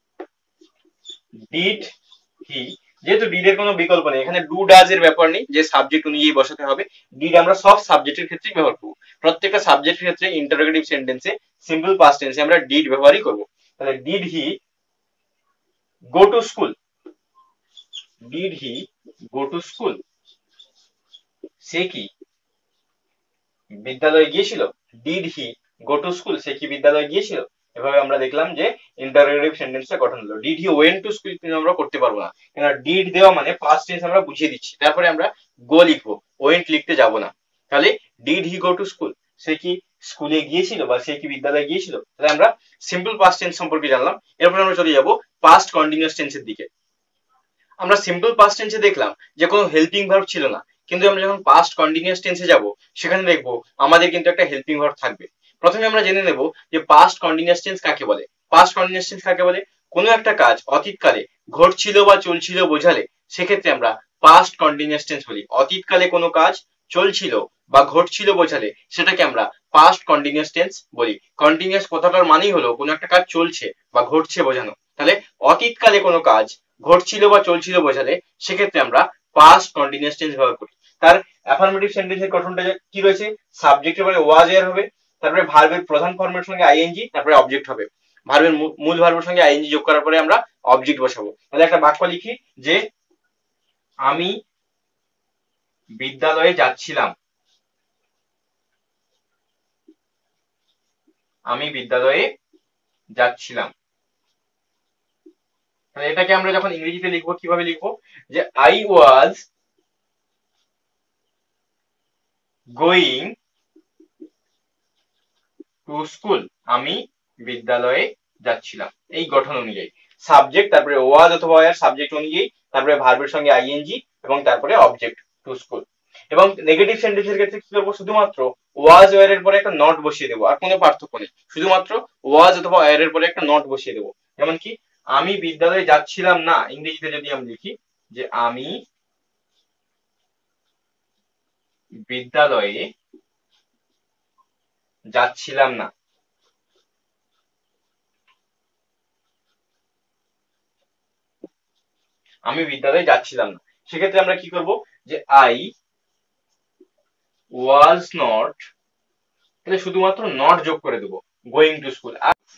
ডিড হি, যেহেতু ডিড এর কোনো বিকল্প নেই, এখানে ডু ডাজ এর ব্যাপার নেই যে সাবজেক্ট অনুযায়ী বসাতে হবে, ডিড আমরা সব সাবজেক্টের ক্ষেত্রেই ব্যবহার করবো। প্রত্যেকটা সাবজেক্টের ক্ষেত্রে ইন্টারোগেটিভ সেন্টেন্সে সিম্পল পাস্ট টেন্সে আমরা ডিড ব্যবহারই করব। তাহলে did he go to school, did he go to school, সে কি বিদ্যালয়ে গিয়েছিল, did he go to school, সে কি বিদ্যালয়ে গিয়েছিল। এভাবে আমরা দেখলাম যে ইন্টারোগেটিভ সেন্টেন্সটা গঠন হলো। Did he went to school কিন্তু আমরা করতে পারবো না, কেন ডিড দেওয়া মানে পাস্ট টেন্স আমরা বুঝিয়ে দিচ্ছি, তারপরে আমরা গো লিখবো, ওয়েন্ট লিখতে যাব না। তাহলে did he go to school, সে কি স্কুলে গিয়েছিল বা সে কি বিদ্যালয়ে গিয়েছিল। তাহলে আমরা সিম্পল পাস্ট টেন্স সম্পর্কে জানলাম। এরপর আমরা চলে যাব পাস্ট কন্টিনিউয়াস টেন্সের দিকে। আমরা সিম্পল পাস্ট টেন্সে দেখলাম যে কোনো হেল্পিং ভার্ব ছিল না, কিন্তু আমরা যখন পাস্ট কন্টিনিউয়াস টেন্সে যাব সেখানে দেখবো আমাদের কিন্তু একটা হেল্পিং ভার্ব থাকবে। প্রথমে আমরা জেনে নেব যে পাস্ট কন্টিনিউয়াস টেন্স কাকে বলে। পাস্ট কন্টিনিউয়াস টেন্স কাকে বলে? কোনো একটা কাজ অতীতকালে ঘটছিল বা চলছিল বোঝালে সেক্ষেত্রে আমরা পাস্ট কন্টিনিউয়াস টেন্স বলি। অতীতকালে কোনো কাজ চলছিল বা ঘটছিল বোঝালে সেটাকে আমরা পাস্ট কন্টিনিউয়াস টেন্স বলি। কন্টিনিউয়াস কথাটার মানেই হলো কোনো একটা কাজ চলছে বা ঘটছে বোঝানো। তাহলে অতীতকালে কোনো কাজ ঘটছিল বা চলছিল বোঝালে সেক্ষেত্রে আমরা পাস্ট কন্টিনিউয়াস টেন্স ব্যবহার করি। তার অ্যাফার্মেটিভ সেন্টেন্সের গঠনটা কি রয়েছে? সাবজেক্টের পরে ওয়াজ এর হবে, তারপরে ভার্বের প্রধান ফর্মের সঙ্গে আইএনজি, তারপরে অবজেক্ট হবে। ভার্বের মূল ভার্বের সঙ্গে আইএনজি যোগ করার পরে আমরা অবজেক্ট বসাবো। তাহলে একটা বাক্য লিখি যে আমি বিদ্যালয়ে যাচ্ছিলাম, আমি বিদ্যালয়ে যাচ্ছিলাম। এটাকে আমরা যখন ইংরেজিতে লিখবো কিভাবে লিখবো? যে I was going to school, আমি বিদ্যালয়ে যাচ্ছিলাম। এই গঠন অনুযায়ী সাবজেক্ট, তারপরে ওয়াজ অথবা ওয়ার সাবজেক্ট অনুযায়ী, তারপরে ভার্বের সঙ্গে আইএনজি এবং তারপরে অবজেক্ট টু স্কুল। এবং নেগেটিভ সেন্টেন্সের ক্ষেত্রে কি করবো? শুধুমাত্র ওয়াজ ওয়ার এর পরে একটা নট বসিয়ে দেবো, আর কোনো পার্থক্য নেই। শুধুমাত্র ওয়াজ অথবা ওয়ার এর পরে একটা নট বসিয়ে দেবো। যেমন কি আমি বিদ্যালয়ে যাচ্ছিলাম না, ইংরেজিতে যদি আমি লিখি যে আমি বিদ্যালয়ে যাচ্ছিলাম না, আমি বিদ্যালয়ে যাচ্ছিলাম না, সেক্ষেত্রে আমরা কি করব? যে আই ওয়াজ নট, তাহলে শুধুমাত্র নট যোগ করে দেবো গোয়িং টু স্কুল।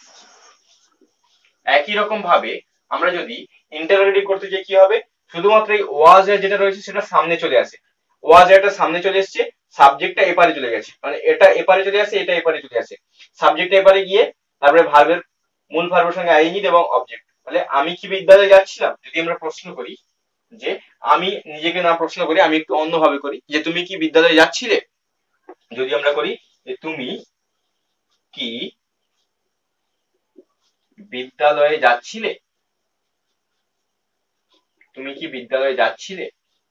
একই রকম ভাবে আমরা যদি ইন্টারোগেটিভ করতে চাই কি হবে? শুধুমাত্র এই ওয়াজ এর যেটা রয়েছে সেটা সামনে চলে আসে, ওয়াজ এরটা সামনে চলে এসেছে, সাবজেক্টটা এপারে চলে গেছে, মানে এটা এপারে চলে আসে, এটা এপারে চলে আসে, সাবজেক্ট এপারে গিয়ে তারপরে ভার্বের মূল ভার্বের সঙ্গে আইএনজি এবং অবজেক্ট। তাহলে আমি কি বিদ্যালয়ে যাচ্ছিলাম, যদি আমরা প্রশ্ন করি, যে আমি নিজেকে না প্রশ্ন করি, আমি একটু অন্যভাবে করি, যে তুমি কি বিদ্যালয়ে যাচ্ছিলে, যদি আমরা করি যে তুমি কি বিদ্যালয়ে যাচ্ছিলে, তুমি কি বিদ্যালয়ে যাচ্ছিলে,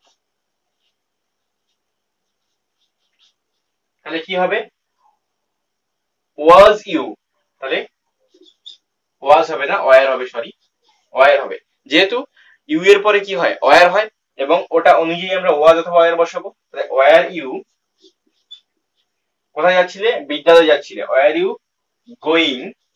তাহলে কি হবে? ওয়াজ ইউ, তাহলে ওয়াজ হবে না, ওয়ার হবে, সরি ওয়ার হবে। যেহেতু ইউ এর পরে কি হয়? ওয়ার হয়, এবং ওটা অনুযায়ী আমরা ওয়াজ অথবা ওয়ার বসাবো। তাহলে ওয়ার ইউ কোথায় যাচ্ছিলে? বিদ্যালয়ে যাচ্ছিলে। Were you going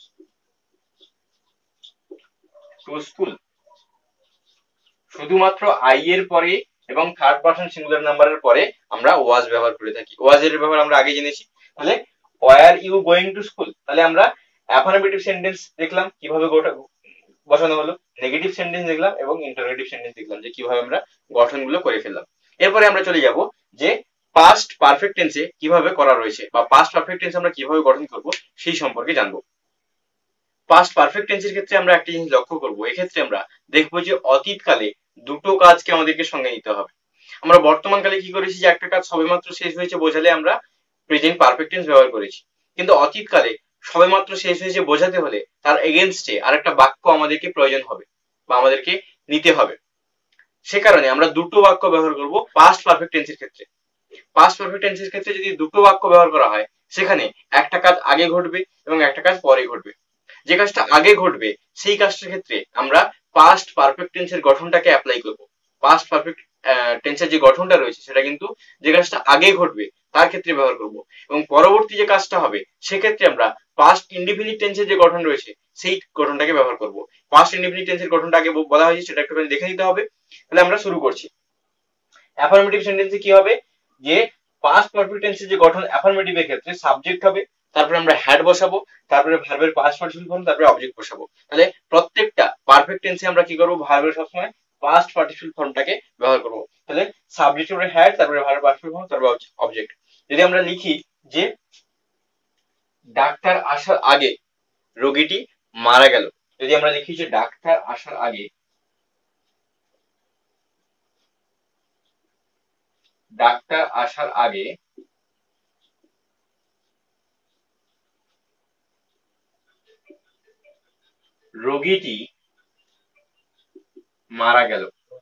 to school. শুধুমাত্র আই এর পরে এবং থার্ড পারসন সিঙ্গুলার নাম্বারের পরে আমরা ওয়াজ ব্যবহার করে থাকি। ওয়াজ এর ব্যবহার আমরা আগে জেনেছি। তাহলে were you going to school, তাহলে আমরা অ্যাফার্মেটিভ সেন্টেন্স দেখলাম কিভাবে বসানো হলো, নেগেটিভ সেন্টেন্স দেখলাম এবং ইন্টারোগেটিভ সেন্টেন্স দেখলাম যে কিভাবে আমরা গঠনগুলো করে ফেললাম। এরপরে আমরা চলে যাব যে পাস্ট পারফেক্ট টেন্সে কিভাবে করা রয়েছে, বা পাস্ট পারফেক্ট টেন্স আমরা কিভাবে গঠন করব সেই সম্পর্কে জানবো। পাস্ট পারফেক্ট টেন্সের ক্ষেত্রে আমরা একটা জিনিস লক্ষ্য করব, এক্ষেত্রে আমরা দেখবো যে অতীতকালে দুটো কাজকে আমাদেরকে সঙ্গে নিতে হবে। আমরা বর্তমানকালে কি করেছি, যে একটা কাজ সবেমাত্র শেষ হয়েছে বোঝালে আমরা প্রেজেন্ট পারফেক্ট টেন্স ব্যবহার করেছি, কিন্তু অতীতকালে সবেমাত্র শেষ হয়েছে বোঝাতে হলে তার এগেনস্টে আরেকটা বাক্য আমাদেরকে প্রয়োজন হবে বা আমাদেরকে নিতে হবে। সে কারণে আমরা দুটো বাক্য ব্যবহার করব পাস্ট পারফেক্ট টেন্সের ক্ষেত্রে। পাস্ট পারফেক্ট টেন্সের ক্ষেত্রে যদি দুটো বাক্য ব্যবহার করা হয়, সেখানে একটা কাজ আগে ঘটবে এবং একটা কাজ পরে ঘটবে। যে কাজটা আগে ঘটবে সেই কাজটার ক্ষেত্রে আমরা পাস্ট পারফেক্ট টেন্সের গঠনটাকে অ্যাপ্লাই করব। পাস্ট পারফেক্ট টেন্সের যে গঠনটা রয়েছে সেটা কিন্তু যে কাজটা আগে ঘটবে তার ক্ষেত্রে ব্যবহার করব, এবং পরবর্তী যে কাজটা হবে সেক্ষেত্রে আমরা পাস্ট ইনডিফিনিট টেন্সের যে গঠন রয়েছে সেই গঠনটাকে ব্যবহার করব। পাস্ট ইনডিফিনিট টেন্সের গঠনটা আগে বলা হয়েছে, সেটা একটুখানি দেখে নিতে হবে। তাহলে আমরা শুরু করছি। অ্যাফার্মেটিভ সেন্টেন্সে কি হবে? যে পাস্ট পারফেক্ট টেন্সের যে গঠন অ্যাফার্মেটিভ এর ক্ষেত্রে সাবজেক্ট হবে, তারপরে আমরা হ্যাড বসাবো, তারপরে ভার্বের পাস্ট পার্টিসিপল ফর্ম, তারপরে অবজেক্ট বসাবো। তাহলে প্রত্যেকটা পারফেক্ট টেন্সে আমরা কি করবো, ভার্বের সবসময় পাস্ট পার্টিসিপল ফর্মটাকে ব্যবহার করবো। তাহলে সাবজেক্টের উপরে হ্যাড, তারপরে ভার্বের পাস্ট পার্টিসিপল ফর্ম, তারপরে অবজেক্ট। যদি আমরা লিখি যে ডাক্তার আসার আগে রোগীটি মারা গেল, যদি আমরা লিখি যে ডাক্তার আসার আগে রোগীটি মারা গেল,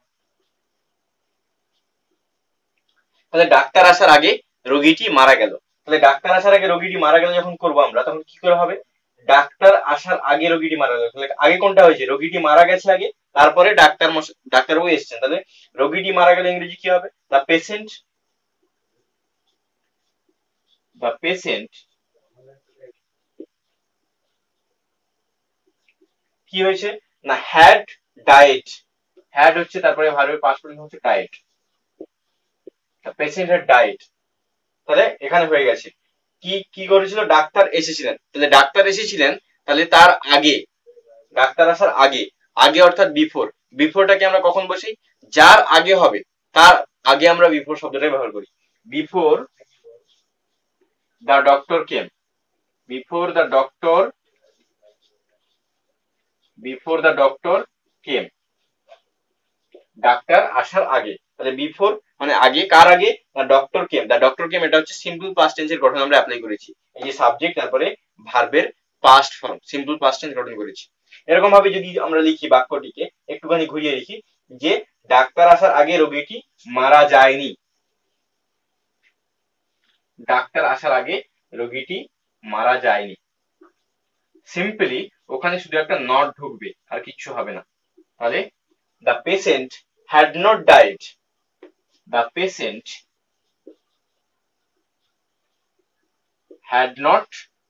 তাহলে ডাক্তার আসার আগে রোগীটি মারা গেল। তাহলে ডাক্তার আসার আগে রোগীটি মারা গেল যখন করবো আমরা, তখন কি করে হবে, ডাক্তার আসার আগে রোগীটি মারা গেল। তাহলে আগে কোনটা হয়েছে, রোগীটি মারা গেছে আগে, তারপরে ডাক্তারবাবু এসেছেন। তাহলে রোগীটি মারা গেলে ইংরেজি কি হবে, দ্য পেশেন্ট কি হয়েছে না, হ্যাড ডায়েট। হ্যাড হচ্ছে তারপরে ভার্বের পাস্ট পার্টিসিপল হচ্ছে died, the patient had died. তাহলে এখানে হয়ে গেছে কি কি করেছিল, ডাক্তার এসেছিলেন। তাহলে ডাক্তার এসেছিলেন, তাহলে তার আগে, ডাক্তার আসার আগে, আগে অর্থাৎ বিফোর। বিফোরটাকে আমরা কখন বসি, যার আগে হবে তার আগে আমরা বিফোর শব্দটা ব্যবহার করি। Before the doctor came, before the doctor came, ডাক্তার আসার আগে। তাহলে বিফোর মানে আগে, কার আগে, the doctor came. The doctor came এটা হচ্ছে সিম্পল পাস্ট টেন্সের গঠন আমরা অ্যাপ্লাই করেছি। এই যে সাবজেক্ট তারপরে ভার্বের past form, simple past tense গঠন করেছি। এরকম ভাবে যদি আমরা লিখি বাক্যটিকে, একটুখানি ঘুরিয়ে লিখি যে ডাক্তার আসার আগে রোগীটি মারা যায়নি, ডাক্তার আসার আগে রোগীটি মারা যায়নি। সিম্পলি ওখানে শুধু একটা নট ঢুকবে, আর কিচ্ছু হবে না। তাহলে the patient had not died, the patient had not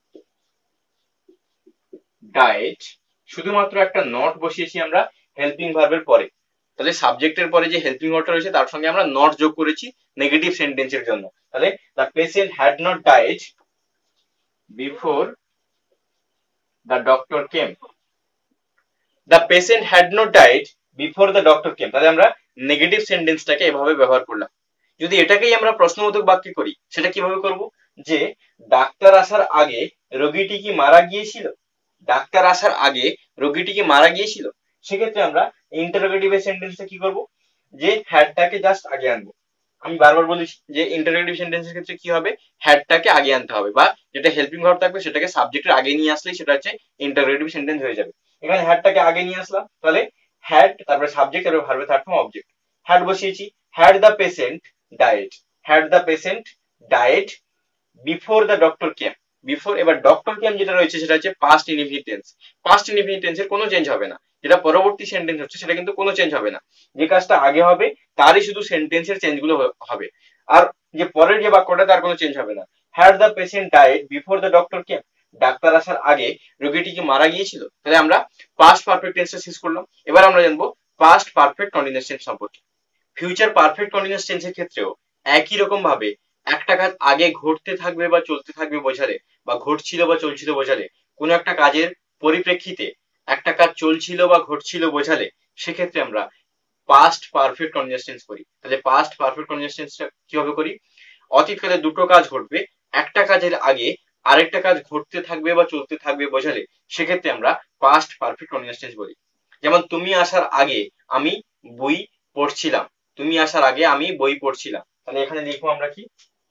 died, শুধুমাত্র একটা নট বসিয়েছি আমরা হেল্পিং ভার্বের পরে। তাহলে সাবজেক্টের পরে যে হেল্পিং ভার্বটা রয়েছে তার সঙ্গে আমরা নট যোগ করেছি নেগেটিভ সেন্টেন্সের জন্য। তাহলে the patient had not died before the doctor came, the patient had not died before the doctor came. তাহলে আমরা নেগেটিভ সেন্টেন্সটাকে এভাবে ব্যবহার করলাম। যদি এটাকেই আমরা প্রশ্নবোধক বাক্যে করি, সেটা কিভাবে করব, যে ডাক্তার আসার আগে রোগীটি কি মারা গিয়েছিল, ডাক্তার আসার আগে রোগীটি কি মারা গিয়েছিল। সেক্ষেত্রে আমরা ইন্টারোগেটিভ সেন্টেন্সে কি করব, যে হ্যাডটাকে জাস্ট আগে আনবো। আমি বারবার বলি যে ইন্টারোগেটিভ সেন্টেন্সের ক্ষেত্রে কি হবে, হ্যাডটাকে আগে আনতে হবে, বা যেটা হেল্পিং ভার্ব থাকবে সেটাকে সাবজেক্টের আগে নিয়ে আসলেই সেটা হচ্ছে ইন্টারোগেটিভ সেন্টেন্স হয়ে যাবে। এখানে হ্যাডটাকে আগে নিয়ে আসলাম, তাহলে হ্যাড তারপরে সাবজেক্ট তারপরে ভার্বের থার্ড ফর্ম অবজেক্ট। হ্যাড বসিয়েছি, had the patient died, had the patient died before the doctor came. Before, এবার ডক্টর কেম যেটা রয়েছে সেটা হচ্ছে past indefinite tense. Past indefinite টেন্সের কোনো চেঞ্জ হবে না, যেটা পরবর্তী সেন্টেন্স হচ্ছে সেটা কিন্তু কোনো চেঞ্জ হবে না। যে কাজটা আগে হবে তারই শুধু সেন্টেন্সের চেঞ্জ গুলো হবে, আর যে পরের যে বাক্যটা তার কোনো চেঞ্জ হবে না। Had the patient died before the doctor came, ডাক্তার আসার আগে রোগীটি কি মারা গিয়েছিল। তাহলে আমরা পাস্ট পারফেক্ট টেন্সটা শেষ করলাম। এবার আমরা জানবো পাস্ট পারফেক্ট কন্টিনিউয়াস টেন্স সম্পর্কে। ফিউচার পারফেক্ট কন্টিনিউয়াস টেন্সের ক্ষেত্রেও একই রকম ভাবে একটা কাজ আগে ঘটতে থাকবে বা চলতে থাকবে বোঝালে, বা ঘটছিল বা চলছিল বোঝালে, কোন একটা কাজের পরিপ্রেক্ষিতে একটা কাজ চলছিল বা ঘটছিল বোঝালে, সেক্ষেত্রে আমরা পাস্ট পারফেক্ট কন্টিনিউয়াস টেন্স করি। তাহলে পাস্ট পারফেক্ট কন্টিনিউয়াস টেন্সটা কিভাবে করি, অতীতকালে দুটো কাজ ঘটবে, একটা কাজের আগে আরেকটা কাজ ঘটতে থাকবে বা চলতে থাকবে বোঝালে, সেক্ষেত্রে আমরা পাস্ট পারফেক্ট কন্টিনিউয়াস টেন্স বলি। যেমন তুমি আসার আগে আমি বই পড়ছিলাম, তুমি আসার আগে আমি বই পড়ছিলাম। তাহলে এখানে লিখবো আমরা কি,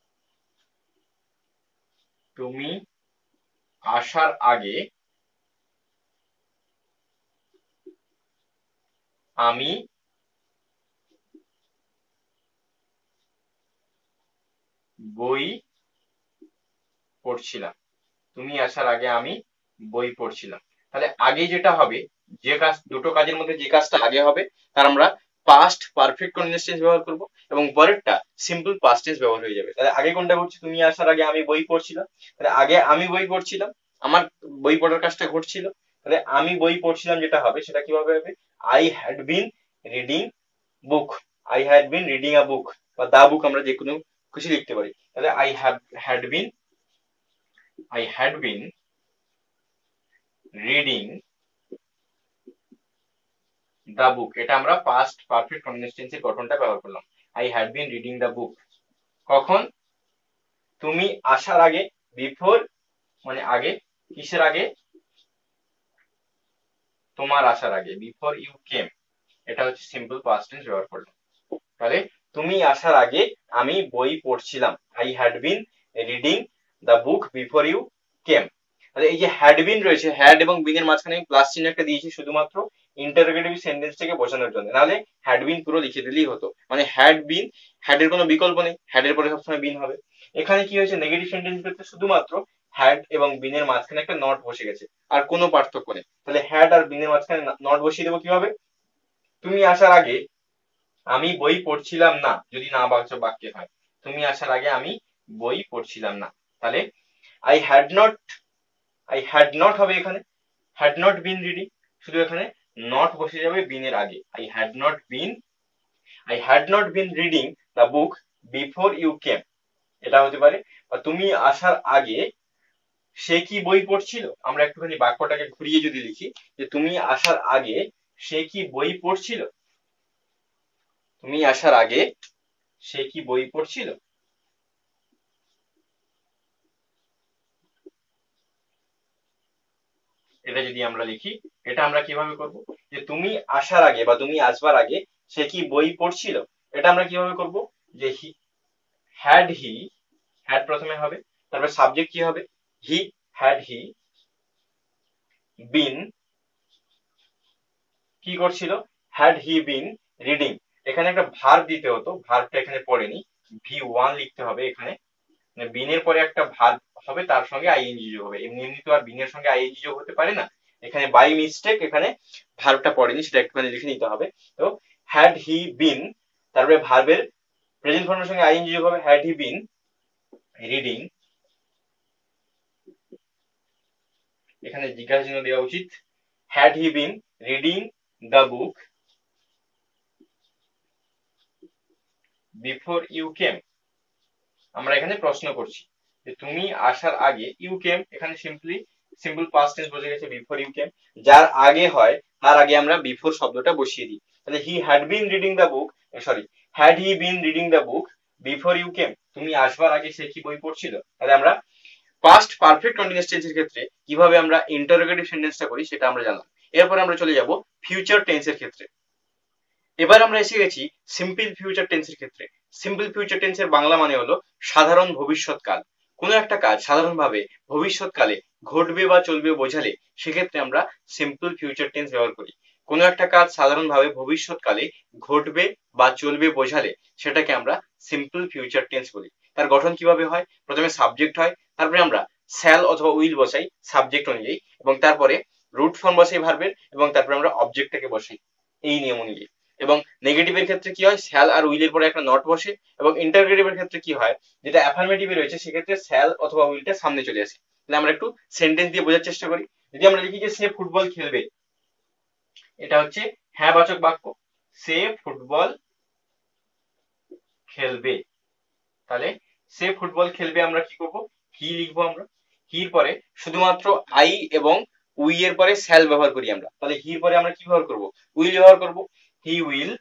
তুমি আসার আগে আমি বই পড়ছিলাম, তুমি আসার আগে আমি বই পড়ছিলাম। তাহলে আগে যেটা হবে, যে কাজ, দুটো কাজের মধ্যে যে কাজটা আগে হবে তার আমরা পাস্ট পারফেক্ট কন্টিনিউয়াস টেন্স ব্যবহার করব, এবং পরেরটা সিম্পল পাস্ট টেন্স ব্যবহার হয়ে যাবে। তাহলে আগে কোনটা ঘটছে, তুমি আসার আগে আমি বই পড়ছিলাম, তাহলে আগে আমি বই পড়ছিলাম, আমার বই পড়ার কাজটা ঘটছিল। তাহলে আমি বই পড়ছিলাম যেটা হবে সেটা কিভাবে হবে, I had been reading book, I had been reading a book, বা দা বুক আমরা যে কোনো কিছু লিখতে পারি। তাহলে I had been reading the book, এটা আমরা পাস্ট পারফেক্ট কন্টিনিউয়াস টেন্সের গঠনটা ব্যবহার করলাম। I had been reading the book, কখন? তুমি আসার আগে, বিফোর মানে আগে, কিসের আগে? তোমার আসার আগে, বিফোর ইউ কেম, এটা হচ্ছে সিম্পল পাস্ট টেন্স ব্যবহার করলাম। তাহলে তুমি আসার আগে আমি বই পড়ছিলাম, I had been reading the book before you came. তাহলে এই যে হ্যাড বিন রয়েছে, হ্যাড এবং বিন এর মাঝখানে আমি প্লাস চিহ্ন একটা দিয়েছি শুধুমাত্র ইন্টারোগেটিভ সেন্টেন্সটাকে বোঝানোর জন্য, নাহলে হ্যাড বিন পুরো লিখে দিলেই হতো। মানে হ্যাড বিন, হ্যাড এর কোনো বিকল্প নেই, হ্যাড এর পরে সবসময় বিন হবে। এখানে কি হয়েছে, নেগেটিভ সেন্টেন্স ক্ষেত্রে শুধুমাত্র হ্যাড এবং বিন এর মাঝখানে একটা নট বসে গেছে, আর কোনো পার্থক্য নেই। তাহলে হ্যাড আর বিন এর মাঝখানে নট বসিয়ে দেবো কিভাবে? তুমি আসার আগে আমি বই পড়ছিলাম না, যদি না বাচক বাক্যে হয়, তুমি আসার আগে আমি বই পড়ছিলাম না। তাহলে আই হ্যাড নট হবে এখানে, হ্যাড নট বিন রিডিং, শুধু এখানে নট বসে যাবে বিন এর আগে। I had not been reading the book before you came, এটা হতে পারে। বা তুমি আসার আগে সে কি বই পড়ছিল, আমরা একটুখানি বাক্যটাকে ঘুরিয়ে যদি লিখি, যে তুমি আসার আগে সে কি বই পড়ছিল, তুমি আসার আগে সে কি বই পড়ছিল। এটা যদি আমরা লিখি, এটা আমরা কিভাবে করব, যে তুমি আসার আগে বা তুমি আসবার আগে সে কি বই পড়ছিল, এটা আমরা কিভাবে করব, যে হ্যাড প্রথমে হবে, তারপর সাবজেক্ট কি হবে, হ্যাড হি বিন, কি করছিল, হ্যাড হি বিন রিডিং। এখানে একটা ভার্ব দিতে হতো, ভার্বটা এখানে পড়েনি, V1 লিখতে হবে এখানে, বিনের পরে একটা ভার্ব হবে, তার সঙ্গে আইএনজি যোগ হবে। এমনি এমনি তো আর বিনের সঙ্গে আইএনজি যোগ হতে পারে না, এখানে বাই মিস্টেক এখানে ভার্বটা পড়েনি, সেটা একটুখানি লিখে নিতে হবে। তো হ্যাড হি বিন, তারপরে ভার্বের প্রেজেন্ট ফর্মের সঙ্গে আইএনজি যোগ হবে, হ্যাড হি বিন রিডিং, এখানে জিজ্ঞাসা চিহ্ন দেওয়া উচিত, had he been reading the book before you came. আমরা এখানে প্রশ্ন করছি যে তুমি আসার আগে, ইউ কেম এখানে সিম্পল পাস্ট টেন্স বসে গেছে, বিফোর ইউ কেম, যার আগে হয় তার আগে আমরা বিফোর শব্দটা বসিয়ে দিই। তাহলে he had been reading the book, sorry, had he been reading the book before you came, তুমি আসবার আগে সে কি বই পড়ছিল। তাহলে আমরা পাস্ট পারফেক্ট কন্টিনিউয়াস টেন্সের ক্ষেত্রে কিভাবে আমরা ইন্টারোগেটিভ সেন্টেন্সটা করি সেটা আমরা জানলাম। এরপর আমরা চলে যাব ফিউচার টেন্সের ক্ষেত্রে। এবার আমরা এসে গেছি সিম্পল ফিউচার টেন্সের ক্ষেত্রে। সিম্পল ফিউচার টেন্সের বাংলা মানে হলো সাধারণ ভবিষ্যৎকাল। কোনো একটা কাজ সাধারণভাবে ভবিষ্যৎকালে ঘটবে বা চলবে বোঝালে সেক্ষেত্রে আমরা সিম্পল ফিউচার টেন্স ব্যবহার করি। কোনো একটা কাজ সাধারণভাবে ভবিষ্যৎকালে ঘটবে বা চলবে বোঝালে সেটাকে আমরা সিম্পল ফিউচার টেন্স বলি। তার গঠন কিভাবে হয়, প্রথমে সাবজেক্ট হয়, তারপরে আমরা শ্যাল অথবা উইল বসাই সাবজেক্ট অনুযায়ী, এবং তারপরে রুট ফর্ম বসাই ভার্বের, এবং তারপরে আমরা অবজেক্টটাকে বসাই এই নিয়ম অনুযায়ী। এবং নেগেটিভের ক্ষেত্রে কি হয়, শ্যাল আর উইলের পরে একটা নট বসে, এবং ইন্টারোগেটিভের ক্ষেত্রে কি হয়, যেটা অ্যাফার্মেটিভে রয়েছে সেক্ষেত্রে শ্যাল অথবা উইলটা সামনে চলে আসে। তাহলে আমরা একটু সেন্টেন্স দিয়ে বোঝার চেষ্টা করি। যদি আমরা লিখি যে সে ফুটবল খেলবে, এটা হচ্ছে হ্যাঁ বাচক বাক্য, সে ফুটবল খেলবে। তাহলে সে ফুটবল খেলবে, আমরা কি করব, হি লিখবো আমরা, হির পরে শুধুমাত্র আই এবং উই এর পরে শ্যাল ব্যবহার করি আমরা। তাহলে হির পরে আমরা কি ব্যবহার করব, উইল ব্যবহার করব, হি উইল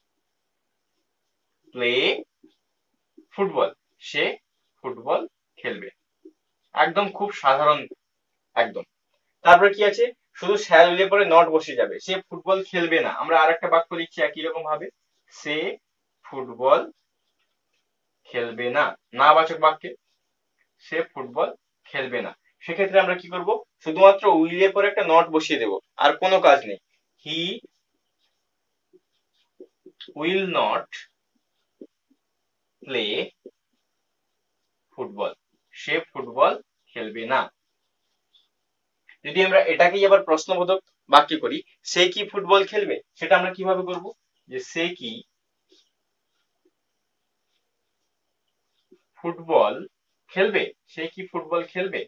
প্লে ফুটবল, সে ফুটবল খেলবে। একদম খুব সাধারণ, একদম। তারপরে কি আছে, শুধু শ্যাল উইলের পরে নট বসে যাবে, সে ফুটবল খেলবে না। আমরা আর একটা বাক্য লিখছি একই রকম ভাবে, সে ফুটবল খেলবে না, না বাচক বাক্যে, সে ফুটবল খেলবে না। সেক্ষেত্রে আমরা কি করব, শুধুমাত্র উইলের পরে একটা নট বসিয়ে দেব, আর কোনো কাজ নেই, he will not play football, সে ফুটবল খেলবে না। যদি আমরা এটাকেই আবার প্রশ্নবোধক বাক্য করি, সে কি ফুটবল খেলবে, সেটা আমরা কিভাবে করব, যে সে কি ফুটবল খেলবে, সে কি ফুটবল খেলবে।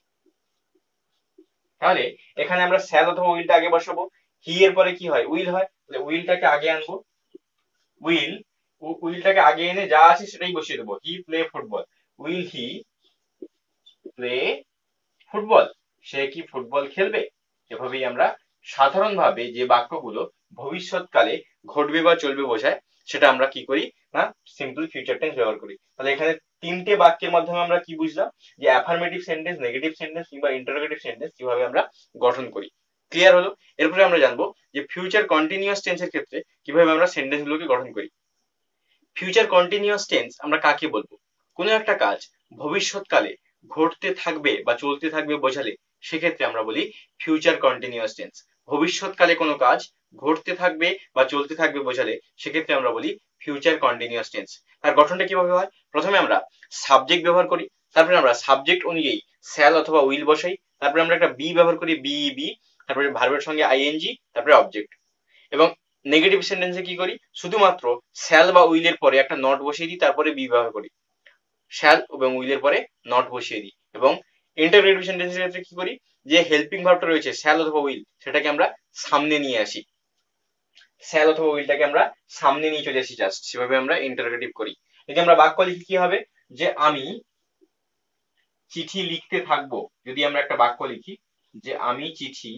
তাহলে এখানে আমরা শ্যাল অথবা উইলটা আগে বসাবো, হি এর পরে কি হয়, উইল হয়, তাহলে উইলটাকে আগে আনবো, উইল উইলটাকে আগে এনে যা আছে সেটাই বসিয়ে দেবো। He play football, will he play football, সে কি ফুটবল খেলবে। এভাবেই আমরা সাধারণভাবে যে বাক্যগুলো ভবিষ্যৎকালে ঘটবে বা চলবে বোঝায় সেটা আমরা কি করি না সিম্পল ফিউচার টেন্স ব্যবহার করি। তাহলে এখানে তিনটে বাক্যের মাধ্যমে আমরা কি বুঝলাম যে অ্যাফার্মেটিভ সেন্টেন্স, নেগেটিভ সেন্টেন্স কিংবা ইন্টারোগেটিভ সেন্টেন্স কিভাবে আমরা গঠন করি। ক্লিয়ার হলো? এরপরে আমরা জানবো যে ফিউচার কন্টিনিউয়াস টেন্সের ক্ষেত্রে কিভাবে আমরা সেন্টেন্স গুলোকে গঠন করি। ফিউচার কন্টিনিউয়াস টেন্স আমরা কাকে বলবো? কোনো একটা কাজ ভবিষ্যৎকালে ঘটতে থাকবে বা চলতে থাকবে বোঝালে সেক্ষেত্রে আমরা বলি ফিউচার কন্টিনিউয়াস টেন্স। ভবিষ্যৎকালে কোনো কাজ ঘটতে থাকবে বা চলতে থাকবে বোঝালে সেক্ষেত্রে আমরা বলি ফিউচার কন্টিনিউয়াস টেন্স। তার গঠনটা কিভাবে হয়? প্রথমে আমরা সাবজেক্ট ব্যবহার করি, তারপরে আমরা সাবজেক্ট অনুযায়ী শ্যাল অথবা উইল বসাই, তারপরে আমরা একটা বি ব্যবহার করি, বি, তারপরে ভার্বের সঙ্গে আইএনজি, তারপরে অবজেক্ট। এবং নেগেটিভ সেন্টেন্সে কি করি? শুধুমাত্র শ্যাল বা উইলের পরে একটা নট বসিয়ে দিই, তারপরে বি ব্যবহার করি। শ্যাল এবং উইলের পরে নট বসিয়ে দিই। এবং ইন্টারোগেটিভ সেন্টেন্সের ক্ষেত্রে কি করি? যে হেল্পিং ভার্বটা রয়েছে শ্যাল অথবা উইল সেটাকে আমরা সামনে নিয়ে আসি, শ্যাল অথবা উইলটাকে আমরা সামনে নিয়ে চলে আসি জাস্ট, সেভাবে আমরা ইন্টারোগেটিভ করি। যদি আমরা বাক্য লিখি কি হবে? যে আমি চিঠি লিখতে থাকবো। যদি আমরা একটা বাক্য লিখি যে আমি চিঠি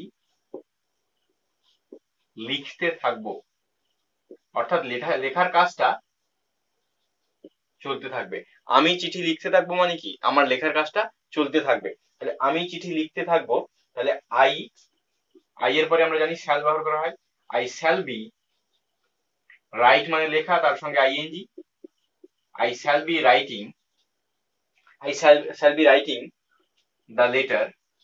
লিখতে থাকবো, অর্থাৎ লেখার কাজটা চলতে থাকবে। আমি চিঠি লিখতে থাকবো মানে কি? আমার লেখার কাজটা চলতে থাকবে। তাহলে আমি চিঠি লিখতে থাকবো, তাহলে আই এর পরে আমরা জানি শ্যাল ব্যবহার করা হয়। আই শ্যাল বি, রাইট মানে লেখা, তার সঙ্গে ING, I shall be writing, I shall be writing the letter,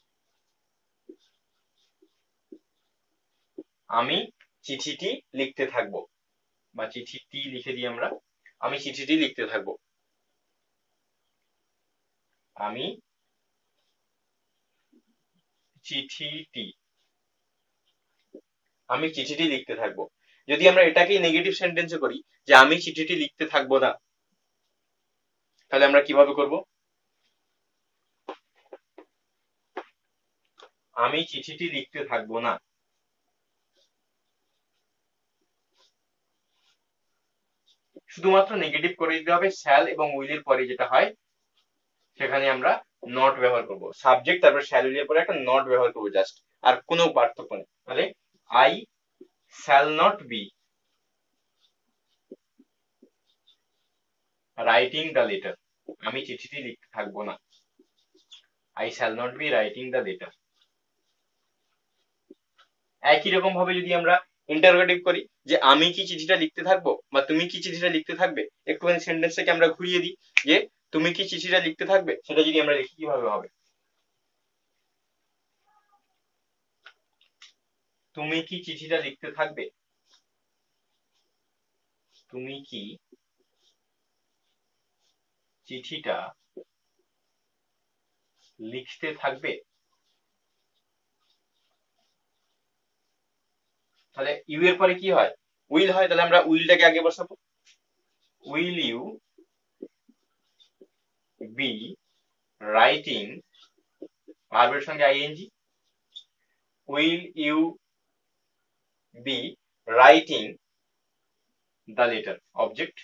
আমি চিঠিটি লিখতে থাকবো, বা চিঠিটি লিখে দিই আমরা, আমি চিঠিটি লিখতে থাকবো, আমি চিঠিটি আমি চিঠিটি লিখতে থাকবো। যদি আমরা এটাকেই নেগেটিভ সেন্টেন্সে করি যে আমি চিঠিটি লিখতে থাকবো না, তাহলে আমরা কিভাবে করব? আমি চিঠিটি লিখতে থাকবো না, শুধুমাত্র নেগেটিভ করে দিতে হবে। শ্যাল এবং উইলের পরে যেটা হয় সেখানে আমরা নট ব্যবহার করব, সাবজেক্ট তারপর শ্যাল উইলের পরে একটা নট ব্যবহার করবো জাস্ট, আর কোনো পার্থক্য নেই। তাহলে I shall not be writing the letter, আমি চিঠিটি লিখতে থাকবো না, I shall not be writing the letter. একই রকম ভাবে যদি আমরা ইন্টারোগেটিভ করি যে আমি কি চিঠিটা লিখতে থাকবো বা তুমি কি চিঠিটা লিখতে থাকবে, একটুখানি সেন্টেন্সটাকে আমরা ঘুরিয়ে দিই যে তুমি কি চিঠিটা লিখতে থাকবে, সেটা যদি আমরা লিখি কিভাবে হবে? তুমি কি চিঠিটা লিখতে থাকবে, তুমি কি চিঠিটা লিখতে থাকবে। তাহলে ইউ এর পরে কি হয়? উইল হয়, তাহলে আমরা উইলটাকে আগে বসাবো, উইল ইউ বি রাইটিং, ভার্বের সঙ্গে ING, will you be writing the letter, object,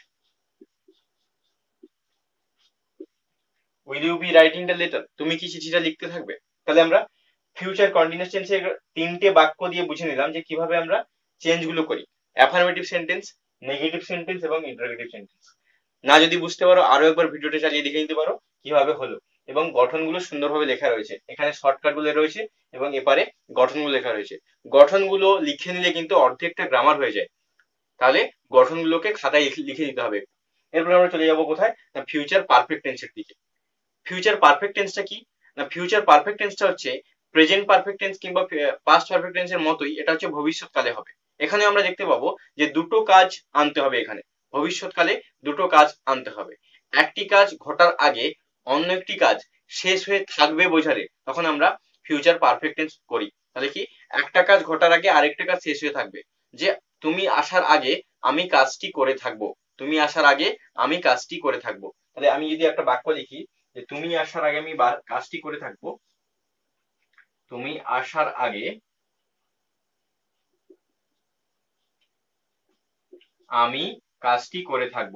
will you be writing the letter, তুমি কি চিঠিটা লিখতে থাকবে। তাহলে আমরা ফিউচার কন্টিনিউয়াস টেন্সের তিনটে বাক্য দিয়ে বুঝে নিলাম যে কিভাবে আমরা চেঞ্জ গুলো করি, অ্যাফার্মেটিভ সেন্টেন্স, নেগেটিভ সেন্টেন্স এবং ইন্টারোগেটিভ সেন্টেন্স। না যদি বুঝতে পারো আরো একবার ভিডিওটা চালিয়ে দেখে নিতে পারো কিভাবে হলো, এবং গঠনগুলো সুন্দরভাবে লেখা রয়েছে, এখানে শর্টকাট গুলো রয়েছে এবং এপারে গঠনগুলো লেখা রয়েছে। গঠনগুলো লিখে নিলে কিন্তু অর্ধেকটা গ্রামার হয়ে যায়। তাহলে গঠনগুলোকে খাতায় লিখে দিতে হবে। এরপর আমরা চলে যাবো কোথায়? না ফিউচার পারফেক্ট টেন্সের দিকে। ফিউচার পারফেক্ট টেন্সটা কি? না ফিউচার পারফেক্ট টেন্সটা হচ্ছে প্রেজেন্ট পারফেক্ট টেন্স কিংবা পাস্ট পারফেক্ট টেন্সের মতোই, এটা হচ্ছে ভবিষ্যৎকালে হবে। এখানে আমরা দেখতে পাবো যে দুটো কাজ আনতে হবে, এখানে ভবিষ্যৎকালে দুটো কাজ আনতে হবে। একটি কাজ ঘটার আগে অন্য একটি কাজ শেষ হয়ে থাকবে বোঝালে তখন আমরা ফিউচার পারফেক্ট টেন্স করি। তাহলে কি? একটা কাজ ঘটার আগে আরেকটা কাজ শেষ হয়ে থাকবে, যে তুমি আসার আগে আমি কাজটি করে থাকবো, তুমি আসার আগে আমি কাজটি করে থাকবো। তাহলে আমি যদি একটা বাক্য লিখি যে তুমি আসার আগে আমি কাজটি করে থাকবো, তুমি আসার আগে আমি কাজটি করে থাকবো।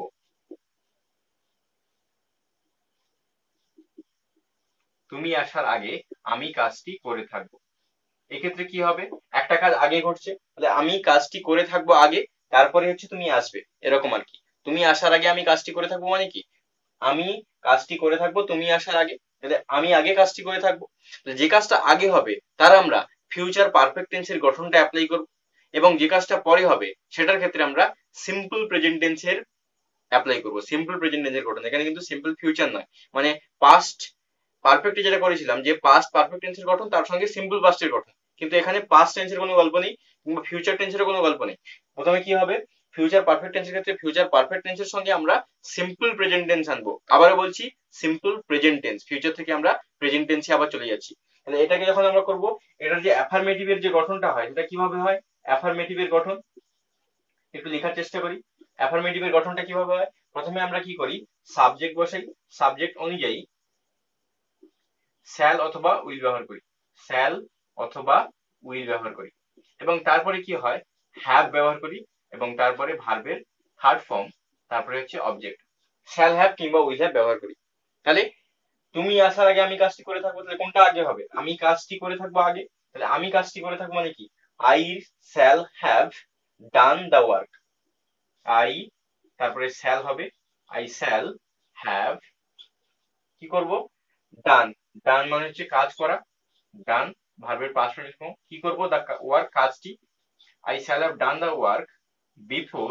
তুমি আসার আগে আমি কাজটি করে থাকবো। এক্ষেত্রে কি হবে, একটা কাজ আগে ঘটছে, তাহলে আমি কাজটি করে থাকবো আগে, তারপরে হচ্ছে তুমি আসবে, এরকম আর কি। তুমি আসার আগে আমি কাজটি করে থাকবো মানে কি, আমি কাজটি করে থাকবো তুমি আসার আগে, তাহলে আমি আগে কাজটি করে থাকবো। যে কাজটা আগে হবে তার আমরা ফিউচার পারফেক্ট টেন্সের গঠনটা অ্যাপ্লাই করব, এবং যে কাজটা পরে হবে সেটার ক্ষেত্রে আমরা সিম্পল প্রেজেন্ট টেন্সের অ্যাপ্লাই করব। সিম্পল প্রেজেন্ট টেন্সের গঠন, এখানে কিন্তু সিম্পল ফিউচার নয়, মানে পাস্ট পারফেক্টে যেটা করেছিলাম যে পাস্ট পারফেক্ট টেন্সের গঠন তার সঙ্গে সিম্পল পাস্টের গঠন, কিন্তু এখানে পাস্ট টেন্সের কোনো গল্প নেই কিংবা ফিউচার টেন্সের কোনো গল্প নেই। প্রথমে কি হবে, ফিউচার পারফেক্ট টেন্সের ক্ষেত্রে ফিউচার পারফেক্ট টেন্সের সঙ্গে আমরা সিম্পল প্রেজেন্ট টেন্স আনবো। আবারও বলছি, সিম্পল প্রেজেন্ট টেন্স, ফিউচার থেকে আমরা প্রেজেন্ট টেন্সে আবার চলে যাচ্ছি। তাহলে এটাকে যখন আমরা করব, এটার যে অ্যাফার্মেটিভের যে গঠনটা হয় সেটা কিভাবে হয়, অ্যাফার্মেটিভের গঠন একটু লেখার চেষ্টা করি। অ্যাফার্মেটিভের গঠনটা কিভাবে হয়, প্রথমে আমরা কি করি, সাবজেক্ট বসাই, সাবজেক্ট অনুযায়ী শ্যাল অথবা উইল ব্যবহার করি, শ্যাল অথবা উইল ব্যবহার করি, এবং তারপরে কি হয়, হ্যাভ ব্যবহার করি, এবং তারপরে ভার্বের থার্ড ফর্ম, তারপরে হচ্ছে অবজেক্ট, শ্যাল হ্যাভ কিংবা উইল হ্যাভ ব্যবহার করি। তাহলে তুমি আসার আগে আমি কাজটি করে থাকবো, তাহলে কোনটা আগে হবে, আমি কাজটি করে থাকবো আগে, তাহলে আমি কাজটি করে থাকবো মানে কি, I shall have done the work, I তারপরে শ্যাল হবে, আই শ্যাল হ্যাভ কি করব, ডান, ডান মানে হচ্ছে কাজ করা, ডান ভার্বের পাস্ট পারফেক্ট ফর্ম, কি করব, দা ওয়ার্ক কাজটি, I shall have done the work before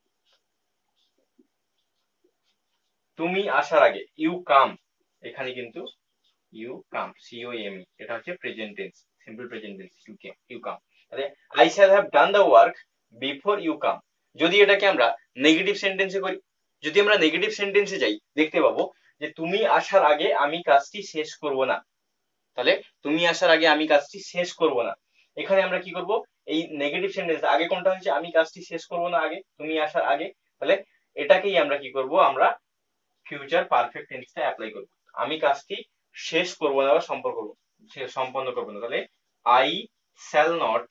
তুমি আসার আগে, ইউ কাম, এখানে কিন্তু ইউ কাম, সিওএম, এটা হচ্ছে present tense, simple present tense, you come. তাহলে I shall have done the work before you come. যদি এটাকে আমরা নেগেটিভ সেন্টেন্সে করি, যদি আমরা নেগেটিভ সেন্টেন্সে যাই, দেখতে পাবো যে তুমি আসার আগে আমি কাজটি শেষ করব না, তাহলে তুমি আসার আগে আমি কাজটি শেষ করব না, এখানে আমরা কি করব, এই নেগেটিভ সেন্টেন্স আগে কোনটা হয়েছে, আমি কাজটি শেষ করব না আগে, তুমি আসার আগে, তাহলে এটাকেই আমরা কি করব, আমরা ফিউচার পারফেক্ট টেন্সটা অ্যাপ্লাই করব। আমি কাজটি শেষ করব না বা সম্পন্ন করব না, তাহলে আই শ্যাল নট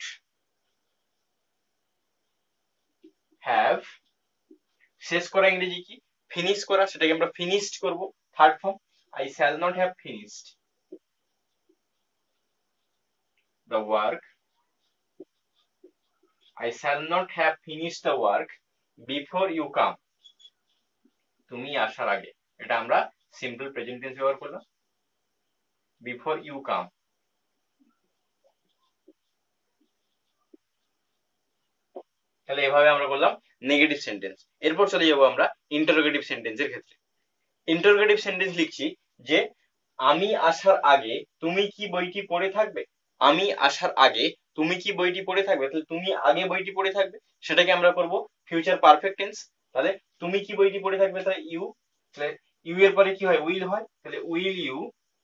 হ্যাভ, শেষ করা ইংরেজি কি, ফিনিশ করা, সেটাকে আমরা ফিনিশড করব, third form, I shall not have finished the work, I shall not have finished the work before you come, তুমি আসার আগে, এটা আমরা সিম্পল প্রেজেন্ট টেন্স ব্যবহার করলাম, বিফোর ইউ কাম। তাহলে এভাবে আমরা করলাম নেগেটিভ সেন্টেন্স। এরপর চলে যাবো আমরা ইন্টারোগেটিভ সেন্টেন্সের ক্ষেত্রে। ইন্টারোগেটিভ সেন্টেন্স লিখছি যে আমি আসার আগে তুমি কি বইটি পড়ে থাকবে, আমি আসার আগে তুমি কি বইটি পড়ে থাকবে, তাহলে তুমি আগে বইটি পড়ে থাকবে, সেটাকে আমরা করব ফিউচার পারফেক্ট টেন্স। তাহলে তুমি কি বইটি পড়ে থাকবে, তাহলে ইউ, তাহলে ইউ এর পরে কি হয়, উইল হয়, তাহলে উইল ইউ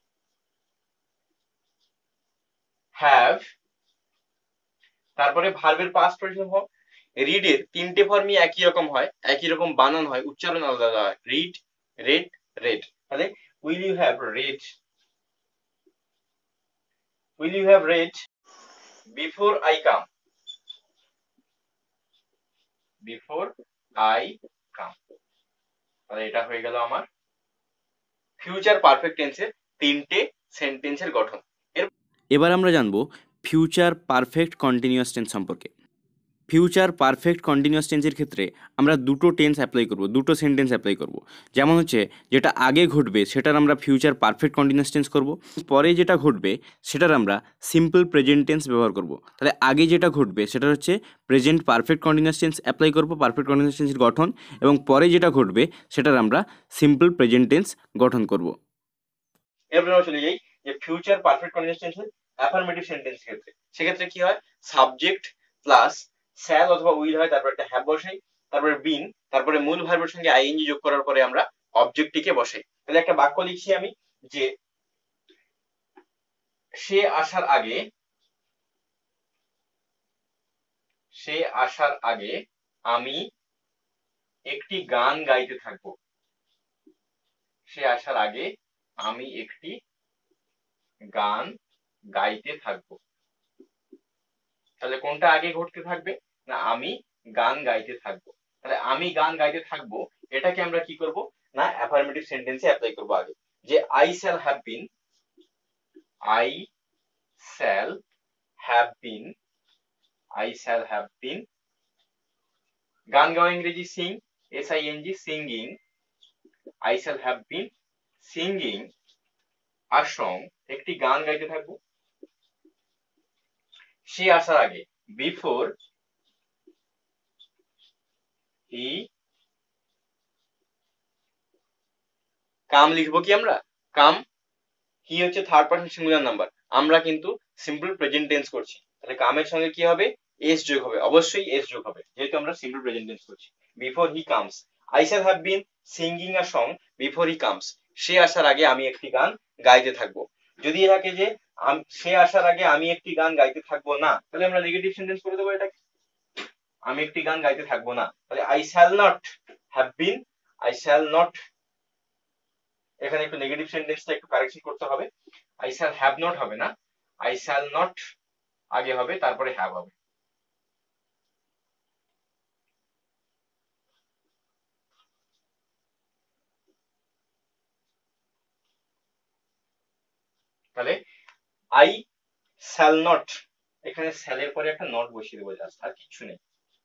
হ্যাভ, তারপরে ভার্বের পাস্ট প্রেজেন্ট ফর্ম, রিড এর তিনটে ফর্মই একই রকম হয়, একই রকম বানান হয়, উচ্চারণ আলাদা আলাদা হয়, রিড, রেড, রেড। তাহলে will you have read, will you have read before I come, before I come. তাহলে এটা হয়ে গেল আমার ফিউচার পারফেক্ট টেন্সের তিনটে সেন্টেন্সের গঠন। এবার আমরা জানবো ফিউচার পারফেক্ট কন্টিনিউয়াস টেন্স সম্পর্কে। ফিউচার পারফেক্ট কন্টিনিউয়াস টেন্সের ক্ষেত্রে আমরা দুটো টেন্স অ্যাপ্লাই করব, দুটো সেন্টেন্স অ্যাপ্লাই করব। যেমন হচ্ছে যেটা আগে ঘটবে সেটার আমরা ফিউচার পারফেক্ট কন্টিনিউয়াস টেন্স করব, পরে যেটা ঘটবে সেটার আমরা সিম্পল প্রেজেন্ট টেন্স ব্যবহার করব। তাহলে আগে যেটা ঘটবে সেটা হচ্ছে present perfect continuous tense apply করব, পারফেক্ট কন্টিনিউয়াস টেন্সের গঠন, এবং পরে যেটা ঘটবে সেটার আমরা সিম্পল প্রেজেন্ট টেন্স গঠন করব। এরপর আমরা চলে যাই যে ফিউচার পারফেক্ট কন্টিনিউয়াস টেন্সের অ্যাফার্মেটিভ সেন্টেন্সের ক্ষেত্রে। সেক্ষেত্রে কি হয়, সাবজেক্ট প্লাস শ্যাল অথবা উইল হয়, তারপর একটা হ্যাভ বসাই, তারপরে বিন, তারপরে মূল ভার্বের সঙ্গে আইএনজি যোগ করার পরে আমরা অবজেক্টটিকে বসাই। তাহলে একটা বাক্য লিখছি আমি যে সে আসার আগে, সে আসার আগে আমি একটি গান গাইতে থাকবো, সে আসার আগে আমি একটি গান গাইতে থাকবো। তাহলে কোনটা আগে ঘটতে থাকবে, না আমি গান গাইতে থাকবো। তাহলে আমি গান গাইতে থাকবো, এটাকে আমরা কি করব না অ্যাফার্মেটিভ সেন্টেন্সে অ্যাপ্লাই করব আগে। যে I shall have been, I shall have been, I shall have বিন, গান গাওয়া ইংরেজি Singh, SING, singing, I shall have been singing a song, একটি গান গাইতে থাকবো। সে আসার আগে বিফোর হি কাম লিখবো কি আমরা, কাম, হি হচ্ছে থার্ড পারসন সিঙ্গুলার নাম্বার, আমরা কিন্তু সিম্পল প্রেজেন্ট টেন্স করছি, তাহলে কামের সঙ্গে কি হবে, এস যোগ হবে, অবশ্যই এস যোগ হবে যেহেতু আমরা সিম্পল প্রেজেন্ট টেন্স করছি। Before he comes, I shall have been singing a song before he comes, সে আসার আগে আমি একটি গান গাইতে থাকবো। যদি থাকে যে সে আসার আগে আমি একটি গান গাইতে থাকবো না, তাহলে আমরা নেগেটিভ সেন্টেন্স করে দেবো এটাকে, আমি একটি গান গাইতে থাকবো না, তাহলে I shall not have been, I shall not, এখানে একটু নেগেটিভ সেন্টেন্সটা একটু কারেকশন করতে হবে, আই শ্যাল হ্যাভ নট হবে না, আই শ্যাল নট আগে হবে তারপরে হ্যাভ হবে। তাহলে আই শ্যাল নট, এখানে শ্যালের পরে একটা নট বসিয়ে দেবো জাস্ট, আর কিছু নেই।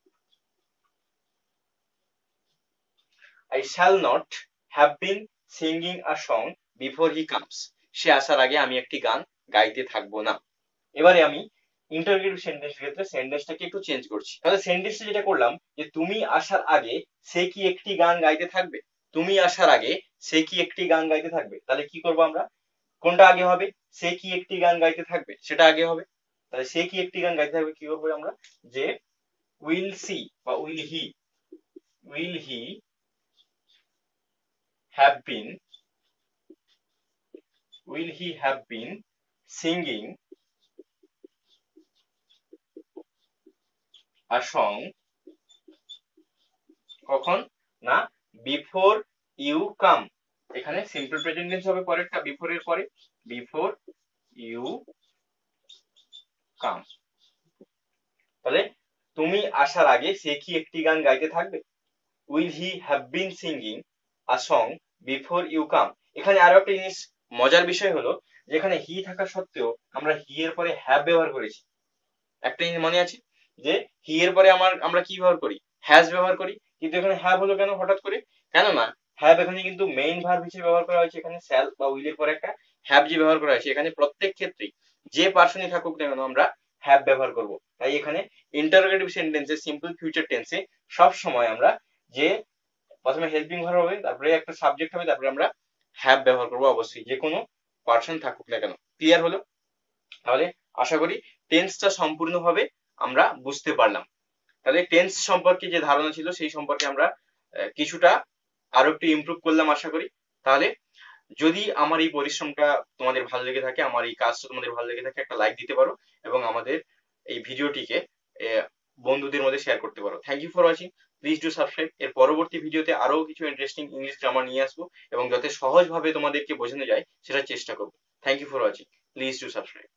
I shall not have been singing a song before he comes, সে আসার আগে আমি একটি গান গাইতে থাকবো না। এবারে আমি ইন্টারোগেটিভ সেন্টেন্সের ক্ষেত্রে সেন্টেন্সটাকে একটু চেঞ্জ করছি। তাহলে সেন্টেন্সটা যেটা করলাম যে তুমি আসার আগে সে কি একটি গান গাইতে থাকবে, তুমি আসার আগে সে কি একটি গান গাইতে থাকবে, তাহলে কি করবো আমরা, কোনটা আগে হবে, সে কি একটি গান গাইতে থাকবে সেটা আগে হবে, তাহলে সে কি একটি গান গাইতে থাকবে কি করবো আমরা, যে উইল সি বা will he have been, will he have been singing a song, কখন না বিফোর ইউ কাম, এখানে সিম্পল প্রেজেন্ট টেন্স হবে পরেরটা বিফোর এর পরে, বিফোর ইউ কাম, তাহলে তুমি আসার আগে সে কি একটি গান গাইতে থাকবে, will he have been singing a song before you come। এখানে আরো একটা জিনিস মজার বিষয় হলো যেখানে হি থাকা সত্ত্বেও আমরা হি এর পরে হ্যাভ ব্যবহার করেছি, একটা জিনিস মনে আছে যে হি এর পরে আমরা কি ব্যবহার করি, হ্যাজ ব্যবহার করি, কিন্তু এখানে হ্যাভ হলো কেন হঠাৎ করে, কেননা হ্যাভ এখানে কিন্তু মেইন ভার্ব হিসেবে ব্যবহার করা হয়েছে, এখানে শ্যাল বা উইল এর পরে একটা হ্যাভ যে ব্যবহার করা হয়েছে, এখানে প্রত্যেক ক্ষেত্রেই যে পার্সনই থাকুক না কেন আমরা হ্যাভ ব্যবহার করব। তাই এখানে ইন্টারোগেটিভ সেন্টেন্সে সিম্পল ফিউচার টেন্সে সব সময় আমরা যে প্রথমে হেল্পিং ভার্ব হবে, তারপরে একটা সাবজেক্ট হবে, তারপরে আমরা হ্যাভ ব্যবহার করবো অবশ্যই, যে কোনো পার্সন থাকুক না কেন। ক্লিয়ার হলো? তাহলে আশা করি টেন্সটা সম্পূর্ণভাবে আমরা বুঝতে পারলাম। তাহলে টেন্স সম্পর্কে যে ধারণা ছিল সেই সম্পর্কে আমরা কিছুটা আরো একটু ইমপ্রুভ করলাম আশা করি। তাহলে যদি আমার এই পরিশ্রমটা তোমাদের ভালো লেগে থাকে, আমার এই কাজটা তোমাদের ভালো লেগে থাকে, একটা লাইক দিতে পারো এবং আমাদের এই ভিডিওটিকে বন্ধুদের মধ্যে শেয়ার করতে পারো। Thank you for watching, please do subscribe. এর পরবর্তী ভিডিওতে আরো কিছু ইন্টারেস্টিং ইংলিশ গ্রামার নিয়ে আসবো এবং যাতে সহজভাবে তোমাদেরকে বোঝানো যায় সেটা চেষ্টা করবো। Thank you for watching, please do subscribe.